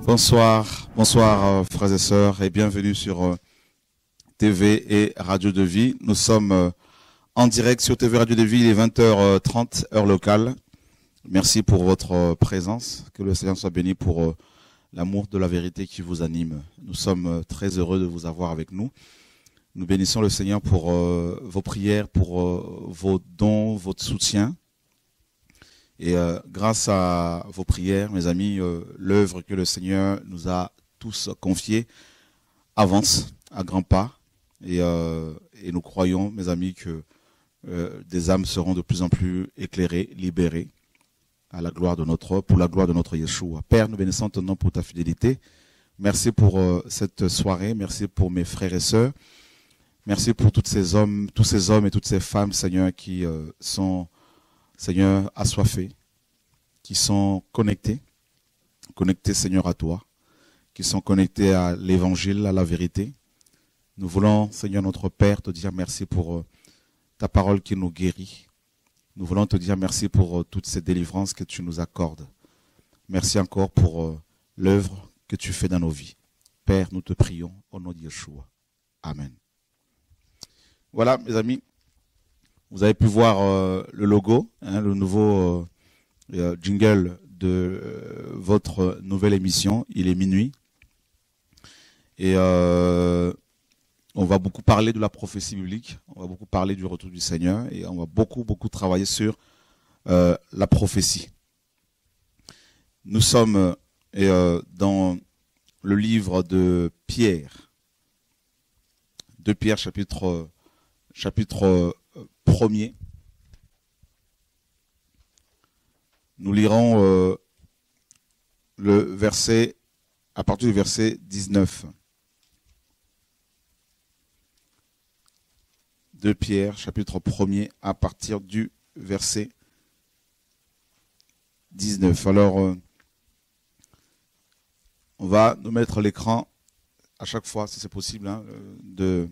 Bonsoir, frères et sœurs et bienvenue sur TV et Radio de Vie. Nous sommes en direct sur TV Radio de Vie, il est 20h30 heure locale. Merci pour votre présence, que le Seigneur soit béni pour l'amour de la vérité qui vous anime. Nous sommes très heureux de vous avoir avec nous. Nous bénissons le Seigneur pour vos prières, pour vos dons, votre soutien. Et grâce à vos prières, mes amis, l'œuvre que le Seigneur nous a tous confiée avance à grands pas. Et nous croyons, mes amis, que des âmes seront de plus en plus éclairées, libérées pour la gloire de notre Yeshua. Père, nous bénissons ton nom pour ta fidélité. Merci pour cette soirée. Merci pour mes frères et sœurs. Merci pour tous ces hommes et toutes ces femmes, Seigneur, qui sont, Seigneur, assoiffés, qui sont connectés, Seigneur, à toi, qui sont connectés à l'évangile, à la vérité. Nous voulons, Seigneur, notre Père, te dire merci pour ta parole qui nous guérit. Nous voulons te dire merci pour toutes ces délivrances que tu nous accordes. Merci encore pour l'œuvre que tu fais dans nos vies. Père, nous te prions au nom de Yeshua. Amen. Voilà, mes amis, vous avez pu voir le logo, le nouveau jingle de votre nouvelle émission. Il est minuit. Et on va beaucoup parler de la prophétie biblique, on va beaucoup parler du retour du Seigneur et on va beaucoup travailler sur la prophétie. Nous sommes dans le livre de Pierre, chapitre 1er. Nous lirons à partir du verset 19. De Pierre, chapitre 1er, à partir du verset 19. Alors, on va nous mettre l'écran à chaque fois, si c'est possible, de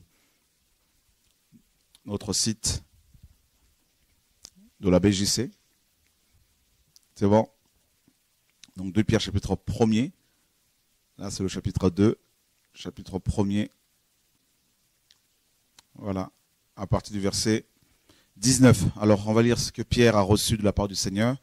notre site de la BJC. C'est bon? Donc, 2 Pierre, chapitre 1er. Là, c'est le chapitre 2, chapitre 1er. Voilà. À partir du verset 19. Alors, on va lire ce que Pierre a reçu de la part du Seigneur.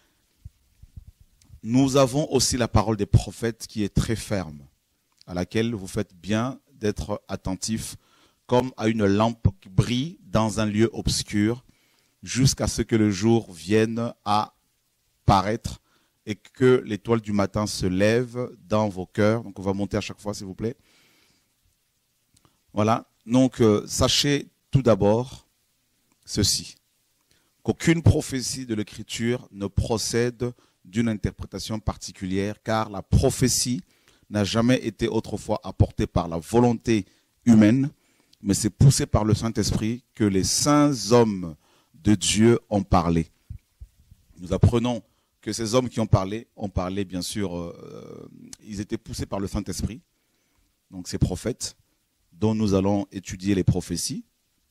Nous avons aussi la parole des prophètes qui est très ferme, à laquelle vous faites bien d'être attentifs, comme à une lampe qui brille dans un lieu obscur, jusqu'à ce que le jour vienne à paraître et que l'étoile du matin se lève dans vos cœurs. Donc, on va monter à chaque fois, s'il vous plaît. Voilà. Donc, sachez tout d'abord ceci, qu'aucune prophétie de l'Écriture ne procède d'une interprétation particulière, car la prophétie n'a jamais été autrefois apportée par la volonté humaine, mais c'est poussé par le Saint-Esprit que les saints hommes de Dieu ont parlé. Nous apprenons que ces hommes qui ont parlé bien sûr, ils étaient poussés par le Saint-Esprit, donc ces prophètes, dont nous allons étudier les prophéties.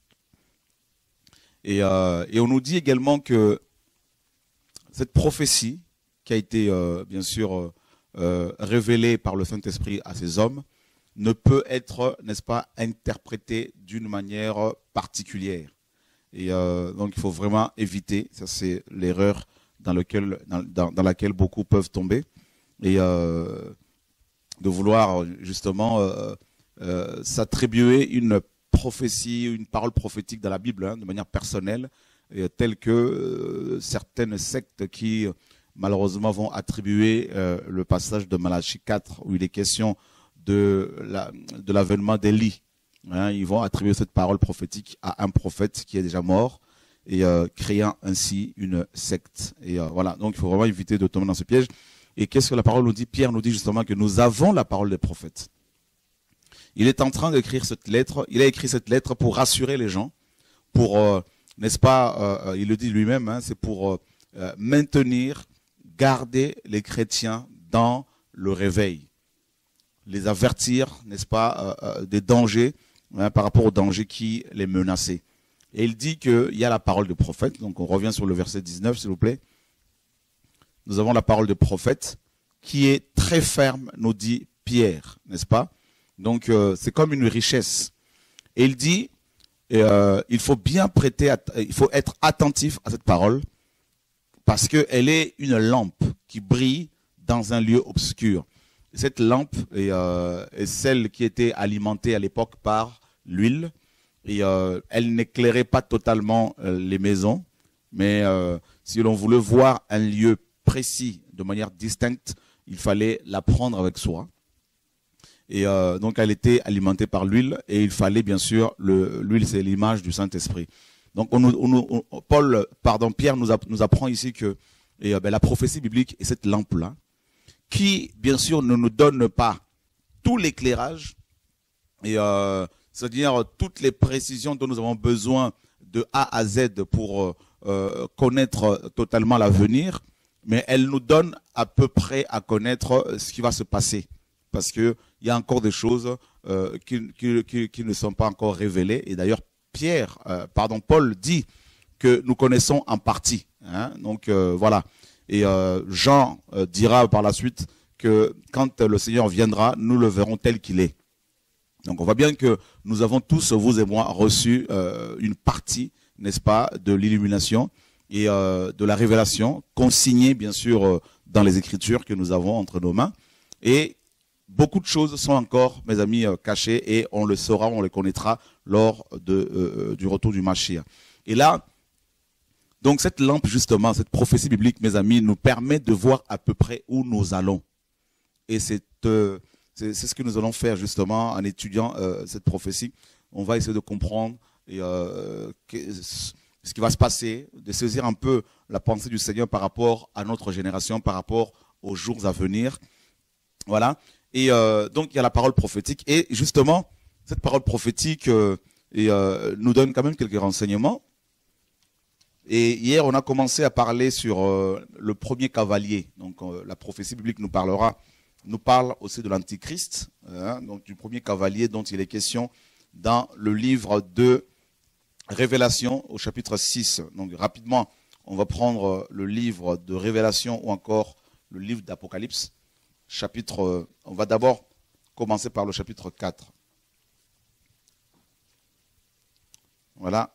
Et on nous dit également que cette prophétie qui a été bien sûr révélée par le Saint-Esprit à ces hommes ne peut être, n'est-ce pas, interprétée d'une manière particulière. Et donc il faut vraiment éviter, ça c'est l'erreur dans laquelle beaucoup peuvent tomber, et de vouloir justement s'attribuer une prophétie, une parole prophétique dans la Bible, de manière personnelle, telle que certaines sectes qui malheureusement vont attribuer le passage de Malachie 4 où il est question de l'avènement d'Élie. Ils vont attribuer cette parole prophétique à un prophète qui est déjà mort et créant ainsi une secte. Et voilà, donc il faut vraiment éviter de tomber dans ce piège. Et qu'est-ce que la parole nous dit? Pierre nous dit justement que nous avons la parole des prophètes. Il est en train d'écrire cette lettre. Il a écrit cette lettre pour rassurer les gens, pour, n'est-ce pas, il le dit lui-même, c'est pour maintenir, garder les chrétiens dans le réveil, les avertir, n'est-ce pas, des dangers, par rapport aux dangers qui les menaçaient. Et il dit qu'il y a la parole de prophète. Donc on revient sur le verset 19, s'il vous plaît. Nous avons la parole de prophète qui est très ferme, nous dit Pierre, n'est-ce pas? Donc, c'est comme une richesse. Et il dit, il faut bien il faut être attentif à cette parole, parce qu'elle est une lampe qui brille dans un lieu obscur. Cette lampe est celle qui était alimentée à l'époque par l'huile, et elle n'éclairait pas totalement les maisons, mais si l'on voulait voir un lieu précis de manière distincte, il fallait la prendre avec soi. Et donc elle était alimentée par l'huile, et il fallait bien sûr, l'huile c'est l'image du Saint-Esprit. Donc Pierre nous apprend ici que la prophétie biblique est cette lampe-là, qui bien sûr ne nous donne pas tout l'éclairage, et c'est-à-dire toutes les précisions dont nous avons besoin de A à Z pour connaître totalement l'avenir, mais elle nous donne à peu près à connaître ce qui va se passer. Parce qu'il y a encore des choses qui ne sont pas encore révélées. Et d'ailleurs, Paul dit que nous connaissons en partie. Hein, donc voilà. Et Jean dira par la suite que quand le Seigneur viendra, nous le verrons tel qu'il est. Donc on voit bien que nous avons tous, vous et moi, reçu une partie, n'est-ce pas, de l'illumination et de la révélation, consignée bien sûr dans les Écritures que nous avons entre nos mains. Et beaucoup de choses sont encore, mes amis, cachées, et on le saura, on les connaîtra lors du retour du Mashiach. Et là, donc cette lampe justement, cette prophétie biblique, mes amis, nous permet de voir à peu près où nous allons. Et c'est ce que nous allons faire justement en étudiant cette prophétie. On va essayer de comprendre ce qui va se passer, de saisir un peu la pensée du Seigneur par rapport à notre génération, par rapport aux jours à venir. Voilà. Et donc il y a la parole prophétique. Et justement, cette parole prophétique nous donne quand même quelques renseignements. Et hier, on a commencé à parler sur le premier cavalier. Donc la prophétie biblique nous parle aussi de l'Antichrist, donc du premier cavalier dont il est question dans le livre de Révélation au chapitre 6. Donc rapidement, on va prendre le livre de Révélation ou encore le livre d'Apocalypse. On va d'abord commencer par le chapitre 4. Voilà.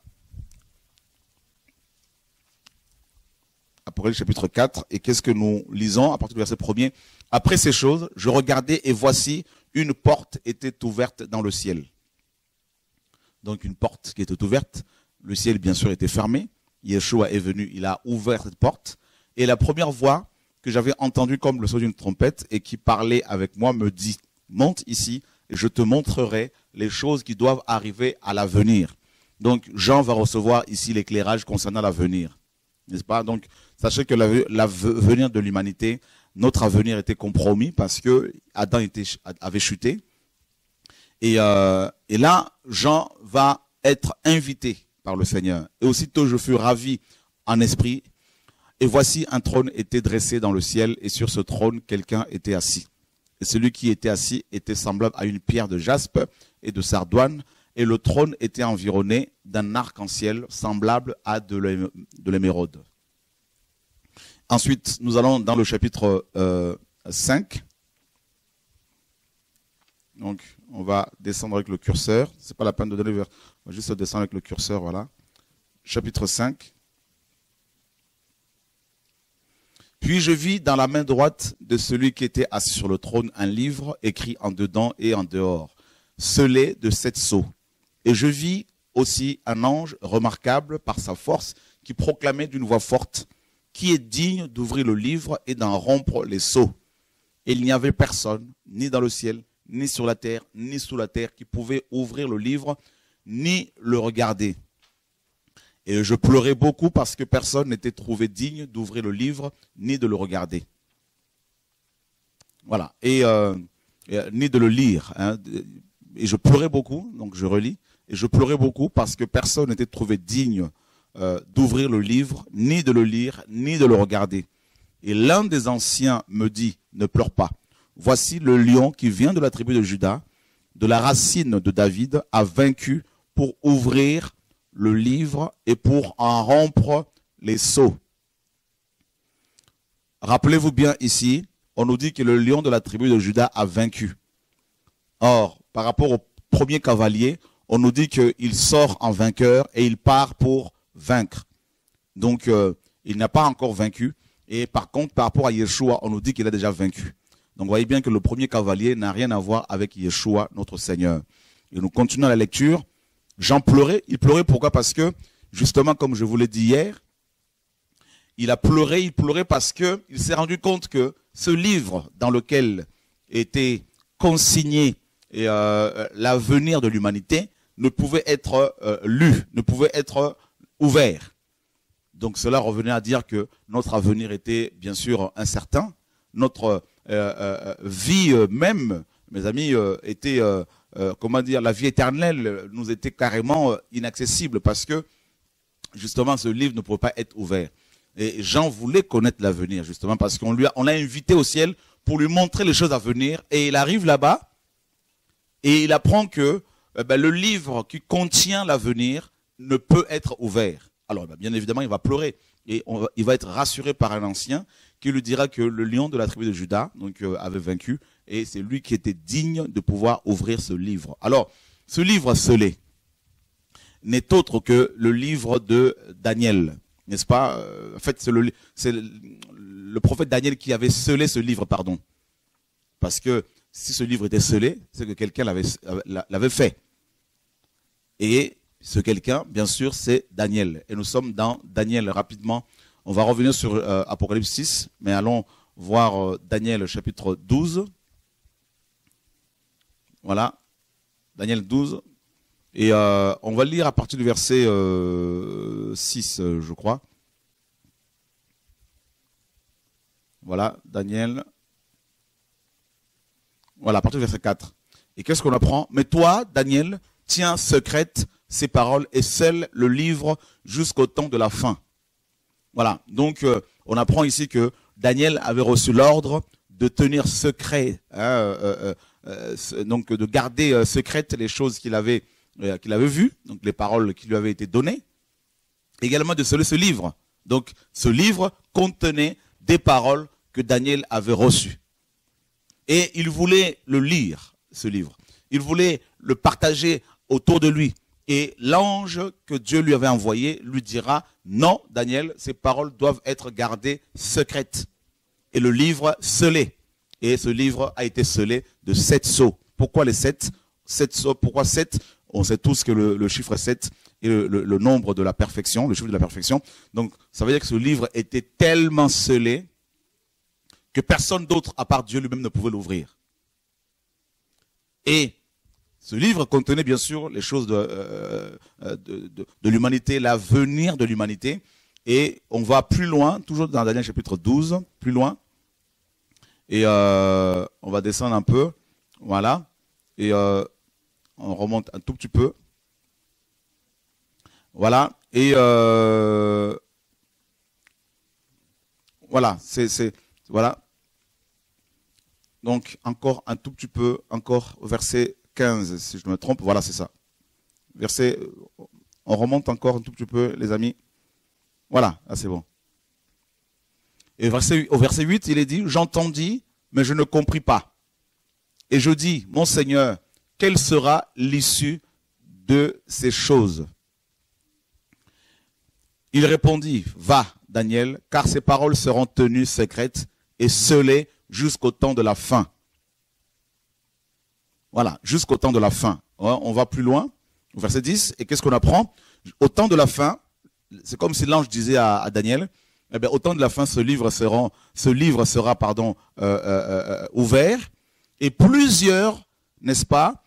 Apocalypse chapitre 4. Et qu'est-ce que nous lisons à partir du verset 1er? Après ces choses, je regardais et voici, une porte était ouverte dans le ciel. Donc une porte qui était ouverte. Le ciel, bien sûr, était fermé. Yeshua est venu, il a ouvert cette porte. Et la première voix que j'avais entendue comme le son d'une trompette et qui parlait avec moi me dit, monte ici et je te montrerai les choses qui doivent arriver à l'avenir. Donc Jean va recevoir ici l'éclairage concernant l'avenir. N'est-ce pas? Donc sachez que l'avenir de l'humanité, notre avenir était compromis parce que Adam avait chuté. Et là, Jean va être invité par le Seigneur. Et aussitôt, je fus ravi en esprit. Et voici, un trône était dressé dans le ciel, et sur ce trône, quelqu'un était assis. Et celui qui était assis était semblable à une pierre de jaspe et de sardoine, et le trône était environné d'un arc-en-ciel semblable à de l'émeraude. Ensuite, nous allons dans le chapitre 5. Donc, on va descendre avec le curseur. Ce n'est pas la peine de donner vers... On va juste descendre avec le curseur, voilà. Chapitre 5. Puis je vis dans la main droite de celui qui était assis sur le trône un livre écrit en dedans et en dehors, scellé de 7 sceaux. Et je vis aussi un ange remarquable par sa force qui proclamait d'une voix forte, qui est digne d'ouvrir le livre et d'en rompre les sceaux. Et il n'y avait personne, ni dans le ciel, ni sur la terre, ni sous la terre, qui pouvait ouvrir le livre, ni le regarder. Et je pleurais beaucoup parce que personne n'était trouvé digne d'ouvrir le livre, ni de le regarder. Voilà. Et ni de le lire. Hein. Et je pleurais beaucoup, donc je relis. Et je pleurais beaucoup parce que personne n'était trouvé digne d'ouvrir le livre, ni de le lire, ni de le regarder. Et l'un des anciens me dit, ne pleure pas. Voici le lion qui vient de la tribu de Juda, de la racine de David, a vaincu pour ouvrir le livre et pour en rompre les sceaux. Rappelez-vous bien ici, on nous dit que le lion de la tribu de Juda a vaincu. Or, par rapport au premier cavalier, on nous dit qu'il sort en vainqueur et il part pour vaincre. Donc, il n'a pas encore vaincu. Et par contre, par rapport à Yeshua, on nous dit qu'il a déjà vaincu. Donc, vous voyez bien que le premier cavalier n'a rien à voir avec Yeshua, notre Seigneur. Et nous continuons la lecture. Jean pleurait. Il pleurait pourquoi? Parce que, justement, comme je vous l'ai dit hier, il pleurait parce qu'il s'est rendu compte que ce livre dans lequel était consigné l'avenir de l'humanité ne pouvait être lu, ne pouvait être ouvert. Donc cela revenait à dire que notre avenir était bien sûr incertain. Notre vie même, mes amis, était, comment dire, la vie éternelle nous était carrément inaccessible parce que justement ce livre ne pouvait pas être ouvert. Et Jean voulait connaître l'avenir justement parce qu'on l'a invité au ciel pour lui montrer les choses à venir. Et il arrive là-bas et il apprend que le livre qui contient l'avenir ne peut être ouvert. Alors bien évidemment il va pleurer et il va être rassuré par un ancien qui lui dira que le lion de la tribu de Juda donc, avait vaincu et c'est lui qui était digne de pouvoir ouvrir ce livre. Alors ce livre scellé n'est autre que le livre de Daniel. N'est-ce pas? En fait, c'est le prophète Daniel qui avait scellé ce livre, pardon. Parce que si ce livre était scellé, c'est que quelqu'un l'avait fait. Et ce quelqu'un, bien sûr, c'est Daniel. Et nous sommes dans Daniel rapidement. On va revenir sur Apocalypse 6, mais allons voir Daniel chapitre 12. Voilà, Daniel 12. Et on va lire à partir du verset 6, je crois. Voilà, Daniel. Voilà, à partir du verset 4. Et qu'est-ce qu'on apprend? Mais toi, Daniel, tiens secrète ces paroles et scelle le livre jusqu'au temps de la fin. Voilà, donc on apprend ici que Daniel avait reçu l'ordre de tenir secret, donc de garder secrètes les choses qu'il avait vues, donc les paroles qui lui avaient été données, également de sceller ce livre. Donc ce livre contenait des paroles que Daniel avait reçues. Et il voulait le lire, ce livre. Il voulait le partager autour de lui. Et l'ange que Dieu lui avait envoyé lui dira, non, Daniel, ces paroles doivent être gardées secrètes. Et le livre scellé. Et ce livre a été scellé de 7 sceaux. Pourquoi les 7? 7 sceaux, pourquoi 7? On sait tous que le chiffre 7 est le nombre de la perfection, le chiffre de la perfection. Donc, ça veut dire que ce livre était tellement scellé que personne d'autre, à part Dieu lui-même, ne pouvait l'ouvrir. Et ce livre contenait bien sûr les choses de l'humanité, l'avenir de l'humanité. Et on va plus loin, toujours dans Daniel chapitre 12, plus loin. Et on va descendre un peu. Voilà. Et on remonte un tout petit peu. Voilà. Et voilà. Voilà. Donc, encore un tout petit peu, encore au verset 15, si je ne me trompe. Voilà, c'est ça. Verset, on remonte encore un tout petit peu, les amis. Voilà, là c'est bon. Et au verset 8, il est dit, j'entendis, mais je ne compris pas. Et je dis, mon Seigneur, quelle sera l'issue de ces choses? Il répondit, va, Daniel, car ces paroles seront tenues secrètes et scellées jusqu'au temps de la fin. Voilà, jusqu'au temps de la fin. On va plus loin, au verset 10, et qu'est-ce qu'on apprend? Au temps de la fin, c'est comme si l'ange disait à Daniel, eh bien, au temps de la fin, ce livre sera ouvert, et plusieurs, n'est-ce pas,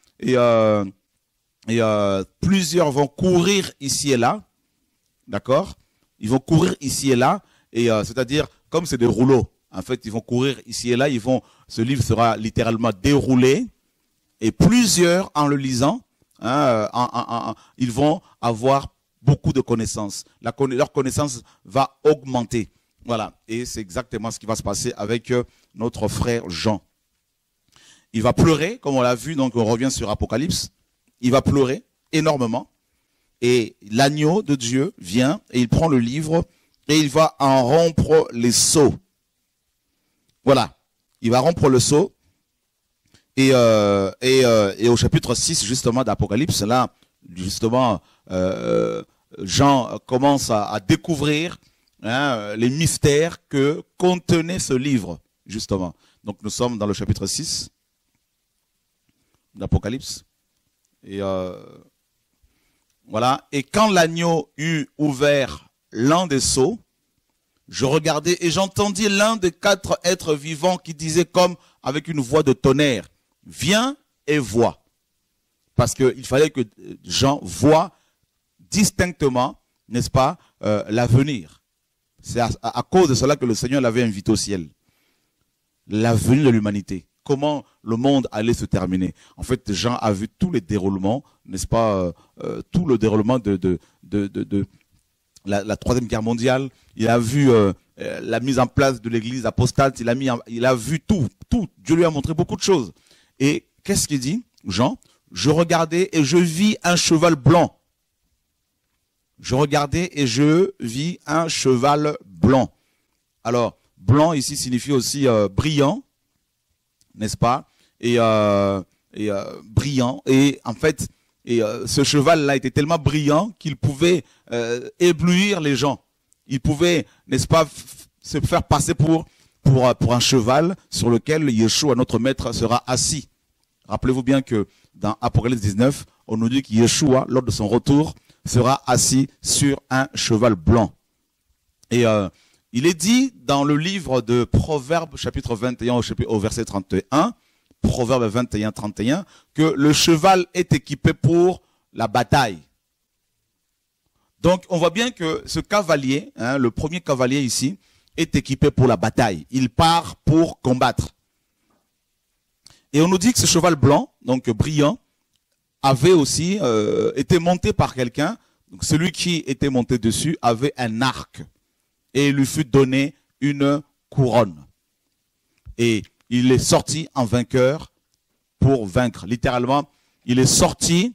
plusieurs vont courir ici et là, d'accord? Ils vont courir ici et là, et c'est-à-dire, comme c'est des rouleaux, en fait, ils vont courir ici et là, ce livre sera littéralement déroulé, et plusieurs, en le lisant, ils vont avoir beaucoup de connaissances. Leur connaissance va augmenter. Voilà. Et c'est exactement ce qui va se passer avec notre frère Jean. Il va pleurer, comme on l'a vu, donc on revient sur Apocalypse. Il va pleurer énormément. Et l'agneau de Dieu vient et il prend le livre et il va en rompre les sceaux. Voilà. il va rompre le sceau. Et au chapitre 6, justement, d'Apocalypse, là, justement, Jean commence à découvrir les mystères que contenait ce livre, justement. Donc, nous sommes dans le chapitre 6 d'Apocalypse. Et voilà. Et quand l'agneau eut ouvert l'un des sceaux, je regardais et j'entendis l'un des 4 êtres vivants qui disait comme avec une voix de tonnerre, viens et vois. Parce qu'il fallait que Jean voie distinctement, n'est-ce pas, l'avenir. C'est à cause de cela que le Seigneur l'avait invité au ciel. L'avenir de l'humanité. Comment le monde allait se terminer. En fait, Jean a vu tous les déroulements, n'est-ce pas, tout le déroulement de la Troisième Guerre mondiale. Il a vu la mise en place de l'église apostate. Il a vu tout. Dieu lui a montré beaucoup de choses. Et qu'est-ce qu'il dit, Jean? Je regardais et je vis un cheval blanc. Je regardais et je vis un cheval blanc. Alors, blanc ici signifie aussi brillant, n'est-ce pas? Et brillant. Et en fait, ce cheval-là était tellement brillant qu'il pouvait éblouir les gens. Il pouvait, n'est-ce pas, se faire passer pour un cheval sur lequel Yeshua, notre maître, sera assis. Rappelez-vous bien que dans Apocalypse 19, on nous dit que Yeshua, lors de son retour, sera assis sur un cheval blanc. Et il est dit dans le livre de Proverbes, chapitre 21, au verset 31, Proverbes 21, 31, que le cheval est équipé pour la bataille. Donc, on voit bien que ce cavalier, le premier cavalier ici, est équipé pour la bataille. Il part pour combattre. Et on nous dit que ce cheval blanc, donc brillant, avait aussi été monté par quelqu'un. Donc celui qui était monté dessus avait un arc. Et il lui fut donné une couronne. Et il est sorti en vainqueur pour vaincre. Littéralement, il est sorti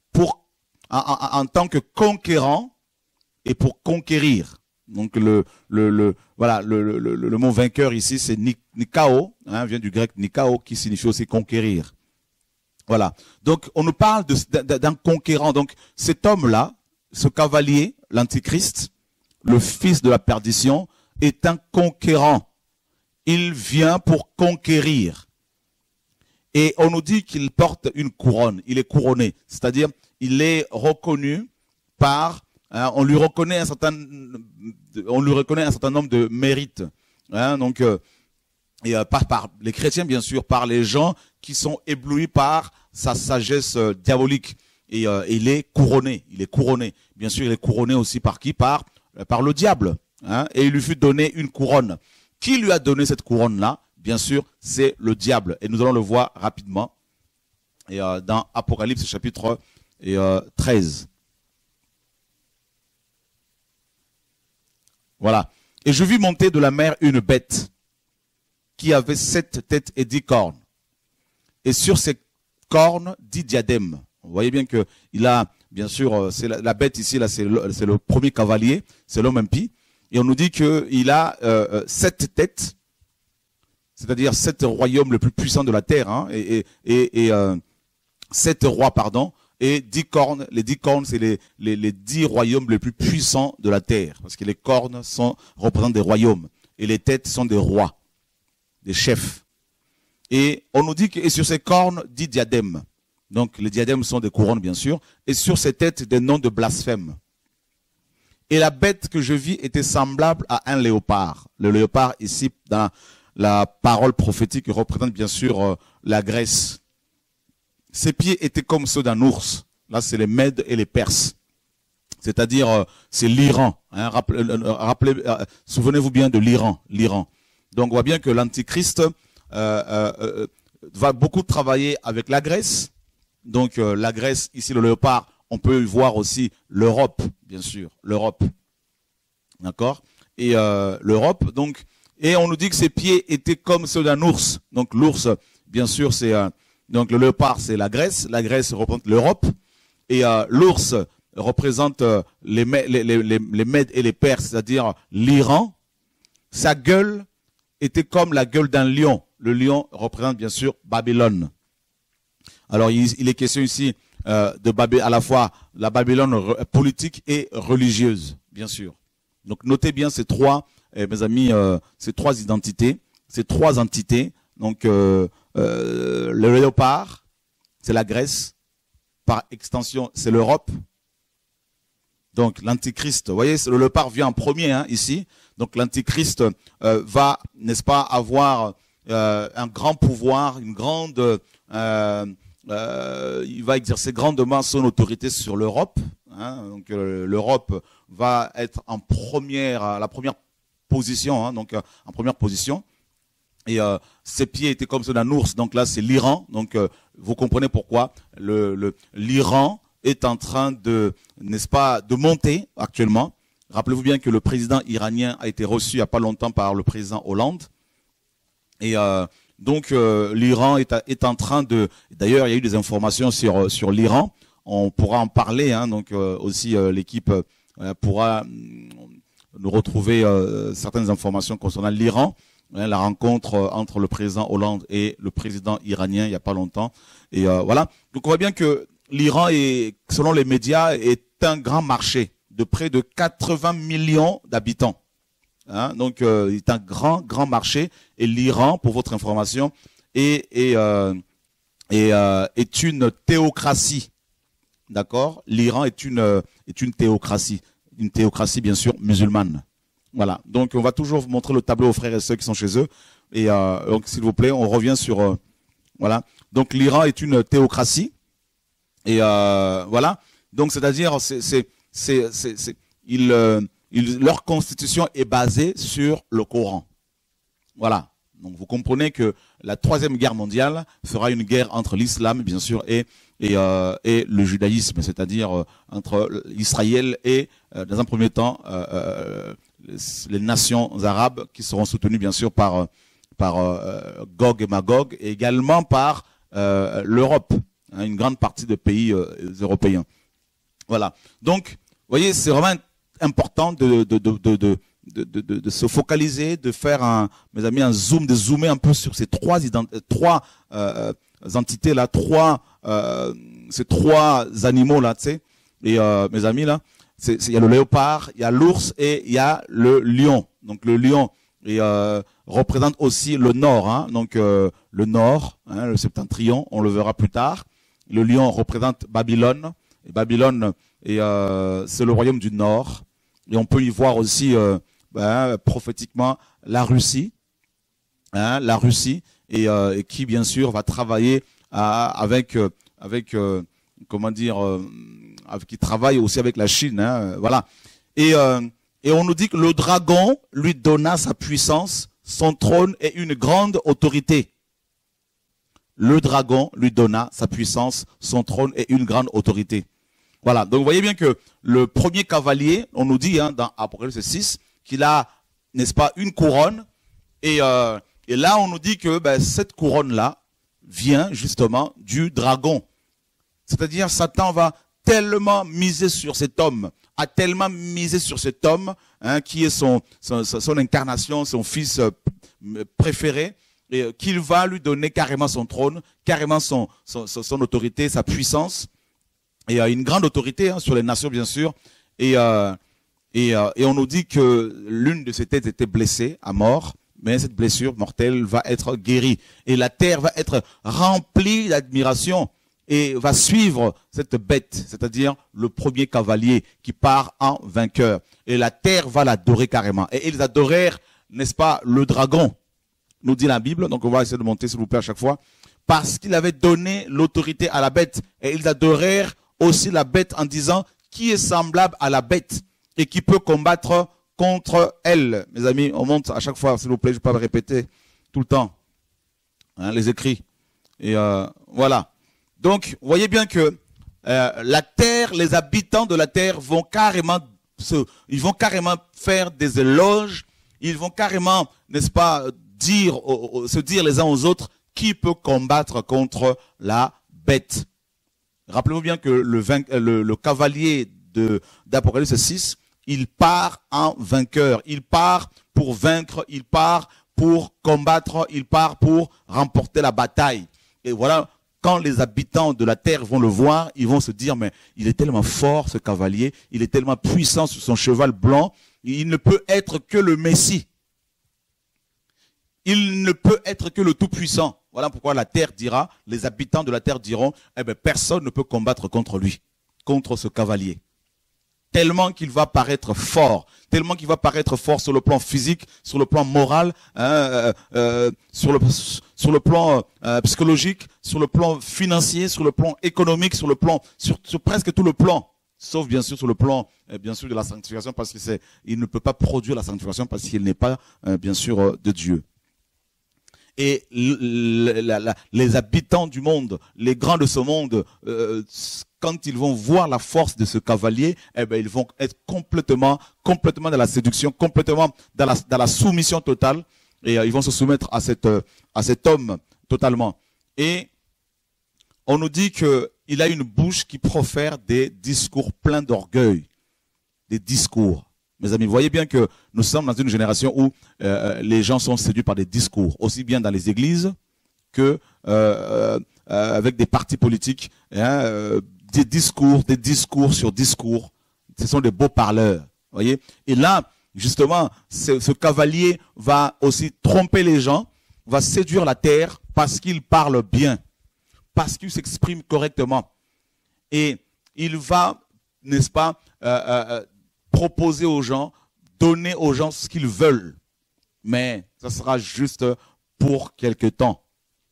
en tant que conquérant et pour conquérir. Donc voilà, le mot vainqueur ici, c'est nikao, vient du grec nikao, qui signifie aussi conquérir. Voilà. Donc on nous parle d'un conquérant. Donc cet homme-là, ce cavalier, l'antichrist, le fils de la perdition, est un conquérant. Il vient pour conquérir. Et on nous dit qu'il porte une couronne. Il est couronné. C'est-à-dire, il est reconnu par... on lui reconnaît un certain nombre de mérites. Donc, par les chrétiens, bien sûr, par les gens qui sont éblouis par sa sagesse diabolique. Et il est couronné. Il est couronné. Bien sûr, il est couronné aussi par qui? Par le diable. Et il lui fut donné une couronne. Qui lui a donné cette couronne-là? Bien sûr, c'est le diable. Et nous allons le voir rapidement. Et dans Apocalypse chapitre 13. Voilà. Et je vis monter de la mer une bête qui avait 7 têtes et 10 cornes. Et sur ces cornes, 10 diadèmes. Vous voyez bien que il a, bien sûr, c'est la bête ici, là, c'est le premier cavalier, c'est l'homme impie. Et on nous dit qu'il a 7 têtes, c'est-à-dire 7 royaumes les plus puissants de la terre, et 7 rois, pardon, et 10 cornes. Les 10 cornes, c'est les 10 royaumes les plus puissants de la terre, parce que les cornes représentent des royaumes, et les têtes sont des rois, des chefs. Et on nous dit que sur ces cornes, 10 diadèmes. Donc les diadèmes sont des couronnes, bien sûr, et sur ces têtes, des noms de blasphème. Et la bête que je vis était semblable à un léopard. Le léopard, ici, dans la parole prophétique, représente bien sûr la Grèce. Ses pieds étaient comme ceux d'un ours. Là, c'est les Mèdes et les Perses. C'est-à-dire, c'est l'Iran. Souvenez-vous bien de l'Iran. Donc, on voit bien que l'Antichrist va beaucoup travailler avec la Grèce. Donc, la Grèce, ici, le léopard, on peut voir aussi l'Europe, bien sûr, l'Europe. D'accord? Et l'Europe, donc, et on nous dit que ses pieds étaient comme ceux d'un ours. Donc, l'ours, bien sûr, c'est... donc, le léopard, c'est la Grèce représente l'Europe. Et l'ours représente les Mèdes et les Perses, c'est-à-dire l'Iran. Sa gueule était comme la gueule d'un lion. Le lion représente bien sûr Babylone. Alors il est question ici de Babylone, à la fois la Babylone politique et religieuse, bien sûr. Donc notez bien ces trois, mes amis, ces trois identités, ces trois entités. Donc le léopard, c'est la Grèce. Par extension, c'est l'Europe. Donc l'antichrist, vous voyez, le léopard vient en premier ici. Donc l'antichrist va, n'est-ce pas, avoir un grand pouvoir, une grande, il va exercer grandement son autorité sur l'Europe. Donc l'Europe va être en première, la première position, donc en première position. Et ses pieds étaient comme ceux d'un ours. Donc là, c'est l'Iran. Donc vous comprenez pourquoi l'Iran est en train de, n'est-ce pas, de monter actuellement. Rappelez-vous bien que le président iranien a été reçu il n'y a pas longtemps par le président Hollande. Et donc l'Iran est en train de... D'ailleurs, il y a eu des informations sur l'Iran. On pourra en parler. Donc aussi l'équipe pourra nous retrouver certaines informations concernant l'Iran. La rencontre entre le président Hollande et le président iranien il n'y a pas longtemps. Et voilà. Donc on voit bien que l'Iran est, selon les médias, est un grand marché de près de 80 millions d'habitants. Donc il est un grand marché. Et l'Iran, pour votre information, est une théocratie. D'accord? L'Iran est une théocratie. Une théocratie, bien sûr, musulmane. Voilà, donc on va toujours vous montrer le tableau aux frères et sœurs qui sont chez eux. Et donc s'il vous plaît, on revient sur... voilà, donc l'Iran est une théocratie. Et voilà, donc c'est-à-dire, leur constitution est basée sur le Coran. Voilà, donc vous comprenez que la troisième guerre mondiale sera une guerre entre l'islam, bien sûr, et le judaïsme, c'est-à-dire entre Israël et, dans un premier temps, les nations arabes qui seront soutenues bien sûr par Gog et Magog et également par l'Europe, une grande partie des pays européens. Voilà. Donc, vous voyez, c'est vraiment important de se focaliser, de faire mes amis, un zoom, de zoomer un peu sur ces trois entités là, ces trois animaux là, tu sais. Et mes amis là. Il y a le léopard, il y a l'ours et il y a le lion. Donc le lion représente aussi le nord. Donc le nord, le septentrion, on le verra plus tard. Le lion représente Babylone. Et Babylone, c'est le royaume du nord. Et on peut y voir aussi prophétiquement la Russie. La Russie, et qui bien sûr va travailler avec comment dire... qui travaille aussi avec la Chine, voilà. Et on nous dit que le dragon lui donna sa puissance, son trône et une grande autorité. Le dragon lui donna sa puissance, son trône et une grande autorité. Voilà. Donc vous voyez bien que le premier cavalier, on nous dit dans Apocalypse 6, qu'il a, n'est-ce pas, une couronne. Et là on nous dit que cette couronne-là vient justement du dragon. C'est-à-dire Satan va tellement misé sur cet homme, a tellement misé sur cet homme, qui est son incarnation, son fils préféré, et qu'il va lui donner carrément son trône, carrément son autorité, sa puissance, et une grande autorité sur les nations bien sûr. Et on nous dit que l'une de ses têtes était blessée à mort, mais cette blessure mortelle va être guérie. Et la terre va être remplie d'admiration. Et va suivre cette bête, c'est-à-dire le premier cavalier qui part en vainqueur. Et la terre va l'adorer carrément. Et ils adorèrent, n'est-ce pas, le dragon, nous dit la Bible. Donc on va essayer de monter s'il vous plaît à chaque fois. Parce qu'il avait donné l'autorité à la bête. Et ils adorèrent aussi la bête en disant, qui est semblable à la bête et qui peut combattre contre elle. Mes amis, on monte à chaque fois, s'il vous plaît, je ne vais pas me répéter tout le temps. Les écrits. Et voilà. Donc, vous voyez bien que la terre, les habitants de la terre vont carrément faire des éloges, ils vont carrément, n'est-ce pas, se dire les uns aux autres qui peut combattre contre la bête. Rappelez-vous bien que le cavalier d'Apocalypse 6, il part en vainqueur, il part pour vaincre, il part pour combattre, il part pour remporter la bataille. Et voilà, quand les habitants de la terre vont le voir, ils vont se dire, mais il est tellement fort ce cavalier, il est tellement puissant sur son cheval blanc, il ne peut être que le Messie. Il ne peut être que le Tout-Puissant. Voilà pourquoi la terre dira, les habitants de la terre diront, eh bien, personne ne peut combattre contre lui, contre ce cavalier. Tellement qu'il va paraître fort, tellement qu'il va paraître fort sur le plan physique, sur le plan moral, sur le plan psychologique, sur le plan financier, sur le plan économique, sur presque tout le plan, sauf bien sûr sur le plan bien sûr de la sanctification, parce que il ne peut pas produire la sanctification parce qu'il n'est pas bien sûr de Dieu. Et les habitants du monde, les grands de ce monde, quand ils vont voir la force de ce cavalier, eh ben ils vont être complètement dans la séduction, complètement dans la soumission totale, et ils vont se soumettre à cet homme totalement. Et on nous dit qu'il a une bouche qui profère des discours pleins d'orgueil, des discours. Mes amis, vous voyez bien que nous sommes dans une génération où les gens sont séduits par des discours, aussi bien dans les églises que avec des partis politiques, des discours sur discours. Ce sont des beaux parleurs, voyez. Et là, justement, ce cavalier va aussi tromper les gens, va séduire la terre parce qu'il parle bien, parce qu'il s'exprime correctement. Et il va, n'est-ce pas, proposer aux gens, donner aux gens ce qu'ils veulent. Mais ça sera juste pour quelque temps.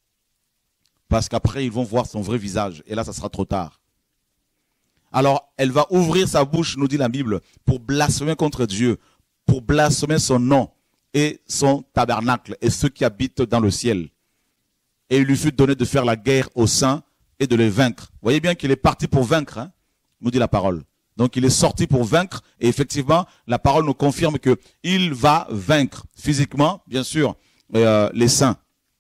Parce qu'après, ils vont voir son vrai visage. Et là, ça sera trop tard. Alors, elle va ouvrir sa bouche, nous dit la Bible, pour blasphémer contre Dieu, pour blasphémer son nom et son tabernacle et ceux qui habitent dans le ciel. Et il lui fut donné de faire la guerre aux saints et de les vaincre. Vous voyez bien qu'il est parti pour vaincre, hein, nous dit la parole. Donc il est sorti pour vaincre, et effectivement, la parole nous confirme qu'il va vaincre physiquement, bien sûr, les saints.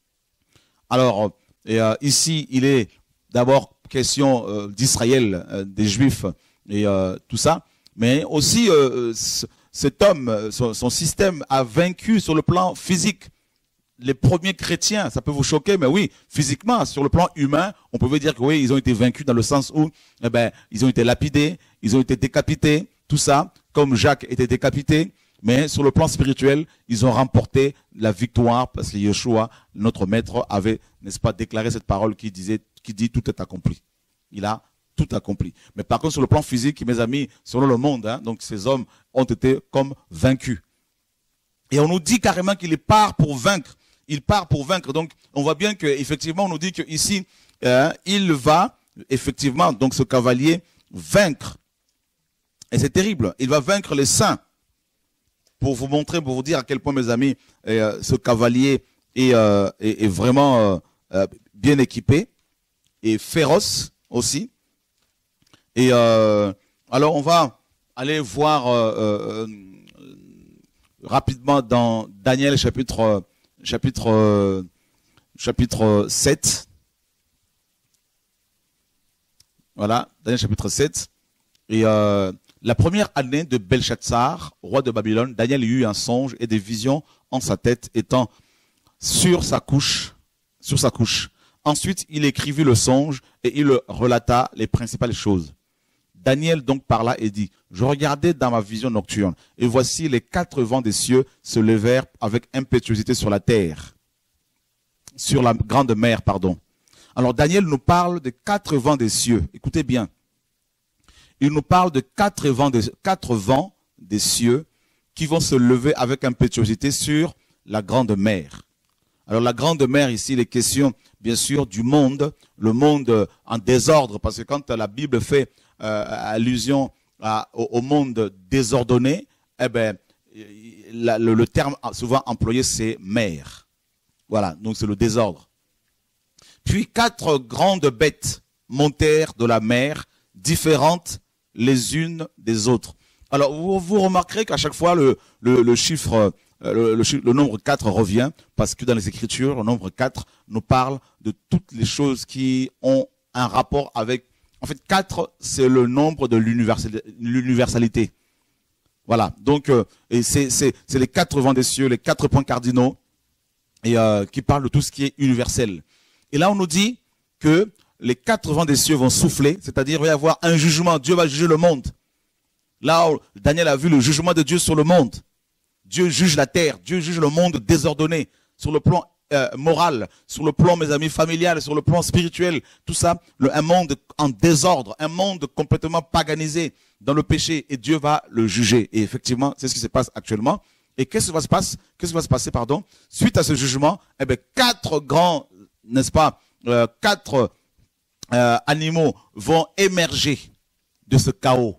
Alors, ici, il est d'abord question d'Israël, des Juifs, et tout ça, mais aussi cet homme, son système a vaincu sur le plan physique. Les premiers chrétiens, ça peut vous choquer, mais oui, physiquement, sur le plan humain, on pouvait dire que oui, ils ont été vaincus dans le sens où, eh ben, ils ont été lapidés, ils ont été décapités, tout ça, comme Jacques était décapité, mais sur le plan spirituel, ils ont remporté la victoire parce que Yeshua, notre maître, avait, n'est-ce pas, déclaré cette parole qui dit tout est accompli. Il a tout accompli. Mais par contre, sur le plan physique, mes amis, selon le monde, hein, donc ces hommes ont été comme vaincus. Et on nous dit carrément qu'il part pour vaincre. Il part pour vaincre. Donc, on voit bien qu'effectivement, on nous dit qu'ici, il va, effectivement, donc ce cavalier, vaincre. Et c'est terrible. Il va vaincre les saints. Pour vous montrer, pour vous dire à quel point, mes amis, ce cavalier est vraiment bien équipé et féroce aussi. Et alors, on va aller voir rapidement dans Daniel chapitre 7. Voilà, Daniel chapitre 7. Et la première année de Belshazzar, roi de Babylone, Daniel eut un songe et des visions en sa tête étant sur sa couche. Ensuite, il écrivit le songe et il relata les principales choses. Daniel donc parla et dit, je regardais dans ma vision nocturne, et voici les 4 vents des cieux se levèrent avec impétuosité sur la terre, sur la grande mer, pardon. Alors Daniel nous parle de 4 vents des cieux, écoutez bien. Il nous parle de 4 vents des cieux qui vont se lever avec impétuosité sur la grande mer. Alors la grande mer ici, il est question bien sûr du monde, le monde en désordre, parce que quand la Bible fait allusion au monde désordonné, eh ben, le terme souvent employé c'est mer. Voilà, donc c'est le désordre. Puis 4 grandes bêtes montèrent de la mer, différentes les unes des autres. Alors vous remarquerez qu'à chaque fois le chiffre, le nombre 4 revient, parce que dans les Écritures, le nombre 4 nous parle de toutes les choses qui ont un rapport avec. En fait, 4, c'est le nombre de l'universalité. Voilà. Donc, et c'est les 4 vents des cieux, les 4 points cardinaux. et qui parle de tout ce qui est universel. Et là, on nous dit que les 4 vents des cieux vont souffler, c'est-à-dire il va y avoir un jugement. Dieu va juger le monde. Là, Daniel a vu le jugement de Dieu sur le monde. Dieu juge la terre, Dieu juge le monde désordonné, sur le plan moral, sur le plan, mes amis, familial, sur le plan spirituel, tout ça, un monde en désordre, un monde complètement paganisé dans le péché, et Dieu va le juger. Et effectivement, c'est ce qui se passe actuellement. Et qu'est-ce qui va se passer, pardon, suite à ce jugement? Eh bien, 4 grands, n'est-ce pas, 4 animaux vont émerger de ce chaos.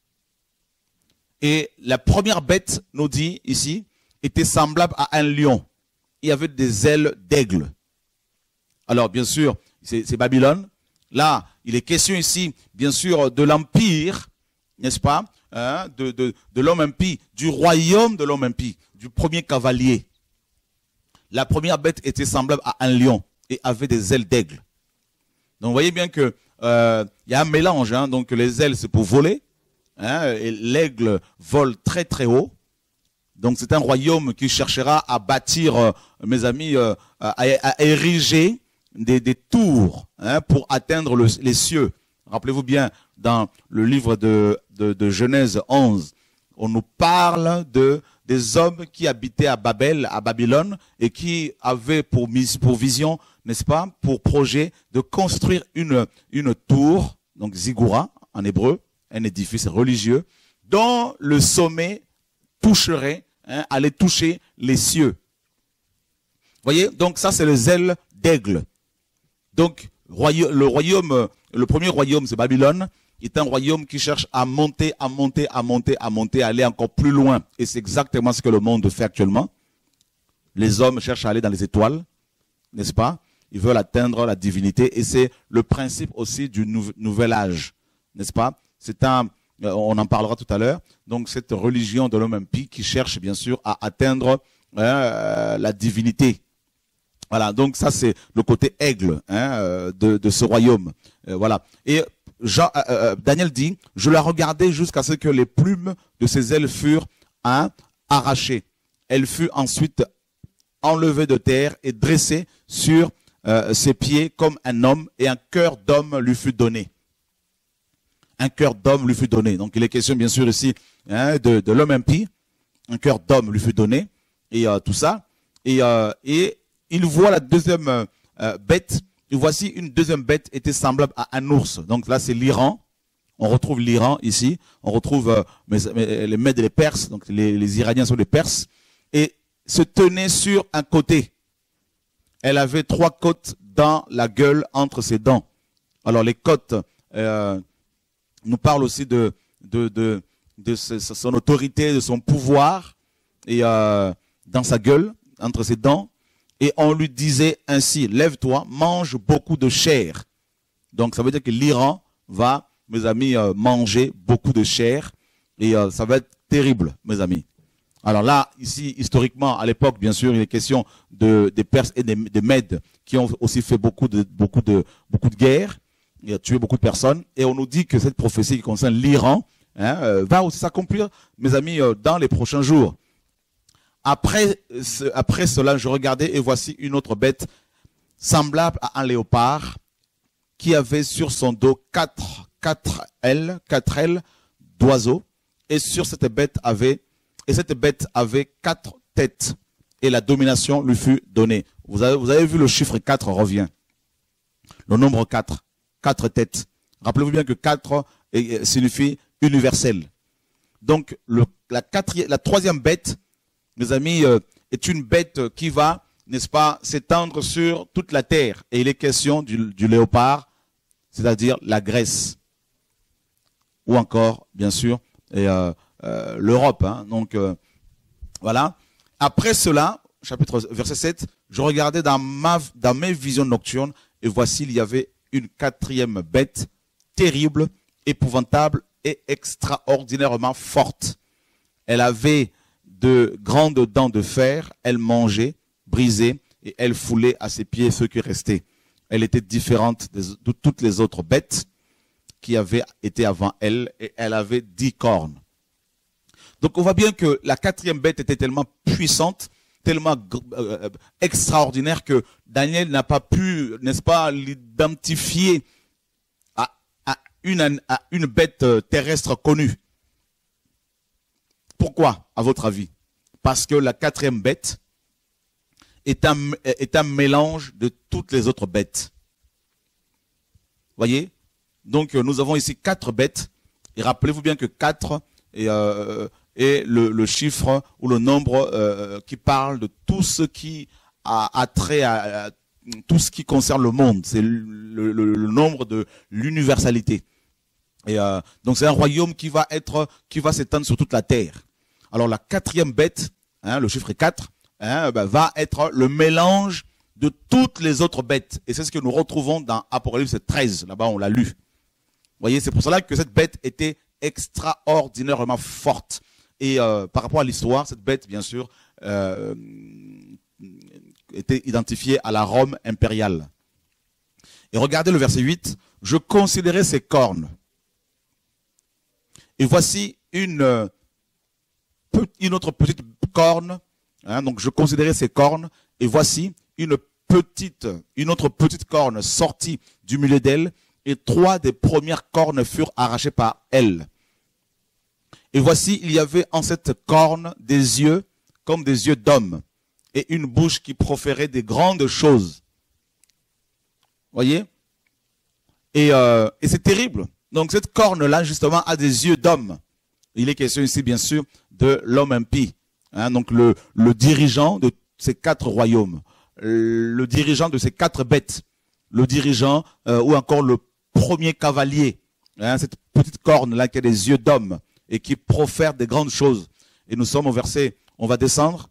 Et la première bête, nous dit ici, était semblable à un lion. Il y avait des ailes d'aigle. Alors, bien sûr, c'est Babylone. Là, il est question ici, bien sûr, de l'empire, n'est-ce pas, hein, de l'homme impie, du royaume de l'homme impie, du premier cavalier. La première bête était semblable à un lion et avait des ailes d'aigle. Donc, vous voyez bien que y a un mélange. Hein, donc, les ailes, c'est pour voler. Hein, et l'aigle vole très très haut. Donc c'est un royaume qui cherchera à bâtir, mes amis, à ériger des tours, hein, pour atteindre les cieux. Rappelez-vous bien, dans le livre de Genèse 11, on nous parle des hommes qui habitaient à Babylone, et qui avaient pour vision, n'est-ce pas, pour projet de construire une tour, donc Ziggoura en hébreu, un édifice religieux, dont le sommet toucherait, hein, allait toucher les cieux. Vous voyez, donc ça c'est les ailes d'aigle. Donc le premier royaume, c'est Babylone, est un royaume qui cherche à monter, à aller encore plus loin. Et c'est exactement ce que le monde fait actuellement. Les hommes cherchent à aller dans les étoiles, n'est-ce pas? Ils veulent atteindre la divinité, et c'est le principe aussi du nouvel âge, n'est-ce pas? On en parlera tout à l'heure, donc cette religion de l'homme impie qui cherche bien sûr à atteindre la divinité. Voilà, donc ça c'est le côté aigle, hein, de ce royaume. Voilà. Et Daniel dit, je la regardais jusqu'à ce que les plumes de ses ailes furent, hein, arrachées. Elle fut ensuite enlevée de terre et dressée sur ses pieds comme un homme, et un cœur d'homme lui fut donné. Un cœur d'homme lui fut donné. Donc il est question bien sûr ici, hein, de l'homme impie. Un cœur d'homme lui fut donné, et tout ça. Et il voit la deuxième bête. Et voici une deuxième bête était semblable à un ours. Donc là c'est l'Iran. On retrouve l'Iran ici. On retrouve les Mèdes et les Perses. Donc les Iraniens sont les Perses. Et se tenait sur un côté. Elle avait 3 côtes dans la gueule entre ses dents. Alors les côtes nous parle aussi de son autorité, de son pouvoir, et dans sa gueule, entre ses dents. Et on lui disait ainsi, lève-toi, mange beaucoup de chair. Donc ça veut dire que l'Iran va, mes amis, manger beaucoup de chair, et ça va être terrible, mes amis. Alors là, ici, historiquement, à l'époque, bien sûr, il est question des Perses et des Mèdes, qui ont aussi fait beaucoup de guerres. Il a tué beaucoup de personnes, et on nous dit que cette prophétie qui concerne l'Iran, hein, va aussi s'accomplir, mes amis, dans les prochains jours. Après cela, je regardais, et voici une autre bête semblable à un léopard, qui avait sur son dos quatre ailes d'oiseau, et cette bête avait 4 têtes, et la domination lui fut donnée. Vous avez vu, le chiffre 4 revient. Le nombre 4. 4 têtes. Rappelez-vous bien que 4 signifie universel. Donc, la 3e bête, mes amis, est une bête qui va, n'est-ce pas, s'étendre sur toute la terre. Et il est question du léopard, c'est-à-dire la Grèce. Ou encore, bien sûr, l'Europe. Hein. Donc, voilà. Après cela, verset 7, je regardais dans mes visions nocturnes, et voici, il y avait une 4e bête, terrible, épouvantable et extraordinairement forte. Elle avait de grandes dents de fer, elle mangeait, brisait, et elle foulait à ses pieds ceux qui restaient. Elle était différente de toutes les autres bêtes qui avaient été avant elle, et elle avait 10 cornes. Donc on voit bien que la 4e bête était tellement puissante tellement extraordinaire que Daniel n'a pas pu, n'est-ce pas, l'identifier à une bête terrestre connue. Pourquoi, à votre avis? Parce que la quatrième bête est un mélange de toutes les autres bêtes. Voyez? Donc nous avons ici 4 bêtes. Et rappelez-vous bien que 4 est le chiffre ou le nombre qui parle de tout ce qui a trait à tout ce qui concerne le monde. C'est le nombre de l'universalité. Et donc c'est un royaume qui va s'étendre sur toute la terre. Alors la quatrième bête, hein, le chiffre est 4, hein, va être le mélange de toutes les autres bêtes. Et c'est ce que nous retrouvons dans Apocalypse 13. Là-bas, on l'a lu. Vous voyez, c'est pour cela que cette bête était extraordinairement forte. Et par rapport à l'histoire, cette bête, bien sûr, était identifiée à la Rome impériale. Et regardez le verset 8. Je considérais ses cornes. Et voici une autre petite corne. Hein, donc je considérais ses cornes. Et voici une autre petite corne sortie du milieu d'elle. Et 3 des premières cornes furent arrachées par elle. Et voici, il y avait en cette corne des yeux comme des yeux d'homme et une bouche qui proférait des grandes choses. Voyez? Et c'est terrible. Donc cette corne-là, justement, a des yeux d'homme. Il est question ici, bien sûr, de l'homme impie. Hein, donc le dirigeant de ces 4 royaumes. Le dirigeant de ces 4 bêtes. Le dirigeant ou encore le premier cavalier. Hein, cette petite corne-là qui a des yeux d'homme et qui profère des grandes choses. Et nous sommes au verset, on va descendre.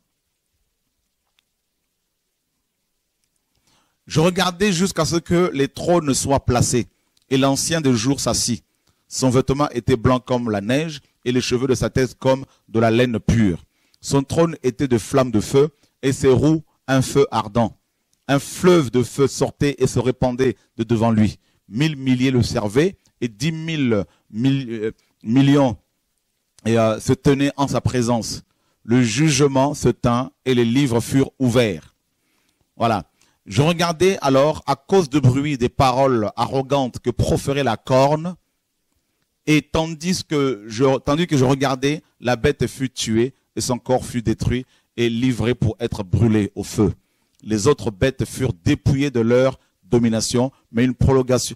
Je regardais jusqu'à ce que les trônes soient placés. Et l'ancien des jours s'assit. Son vêtement était blanc comme la neige, et les cheveux de sa tête comme de la laine pure. Son trône était de flammes de feu, et ses roues un feu ardent. Un fleuve de feu sortait et se répandait de devant lui. 1000 milliers le servaient, et 10 000 millions se tenaient en sa présence. Le jugement se tint, et les livres furent ouverts. Voilà. Je regardais alors, à cause du bruit des paroles arrogantes que proférait la corne, et tandis que je regardais, la bête fut tuée, et son corps fut détruit, et livré pour être brûlé au feu. Les autres bêtes furent dépouillées de leur domination, mais une prolongation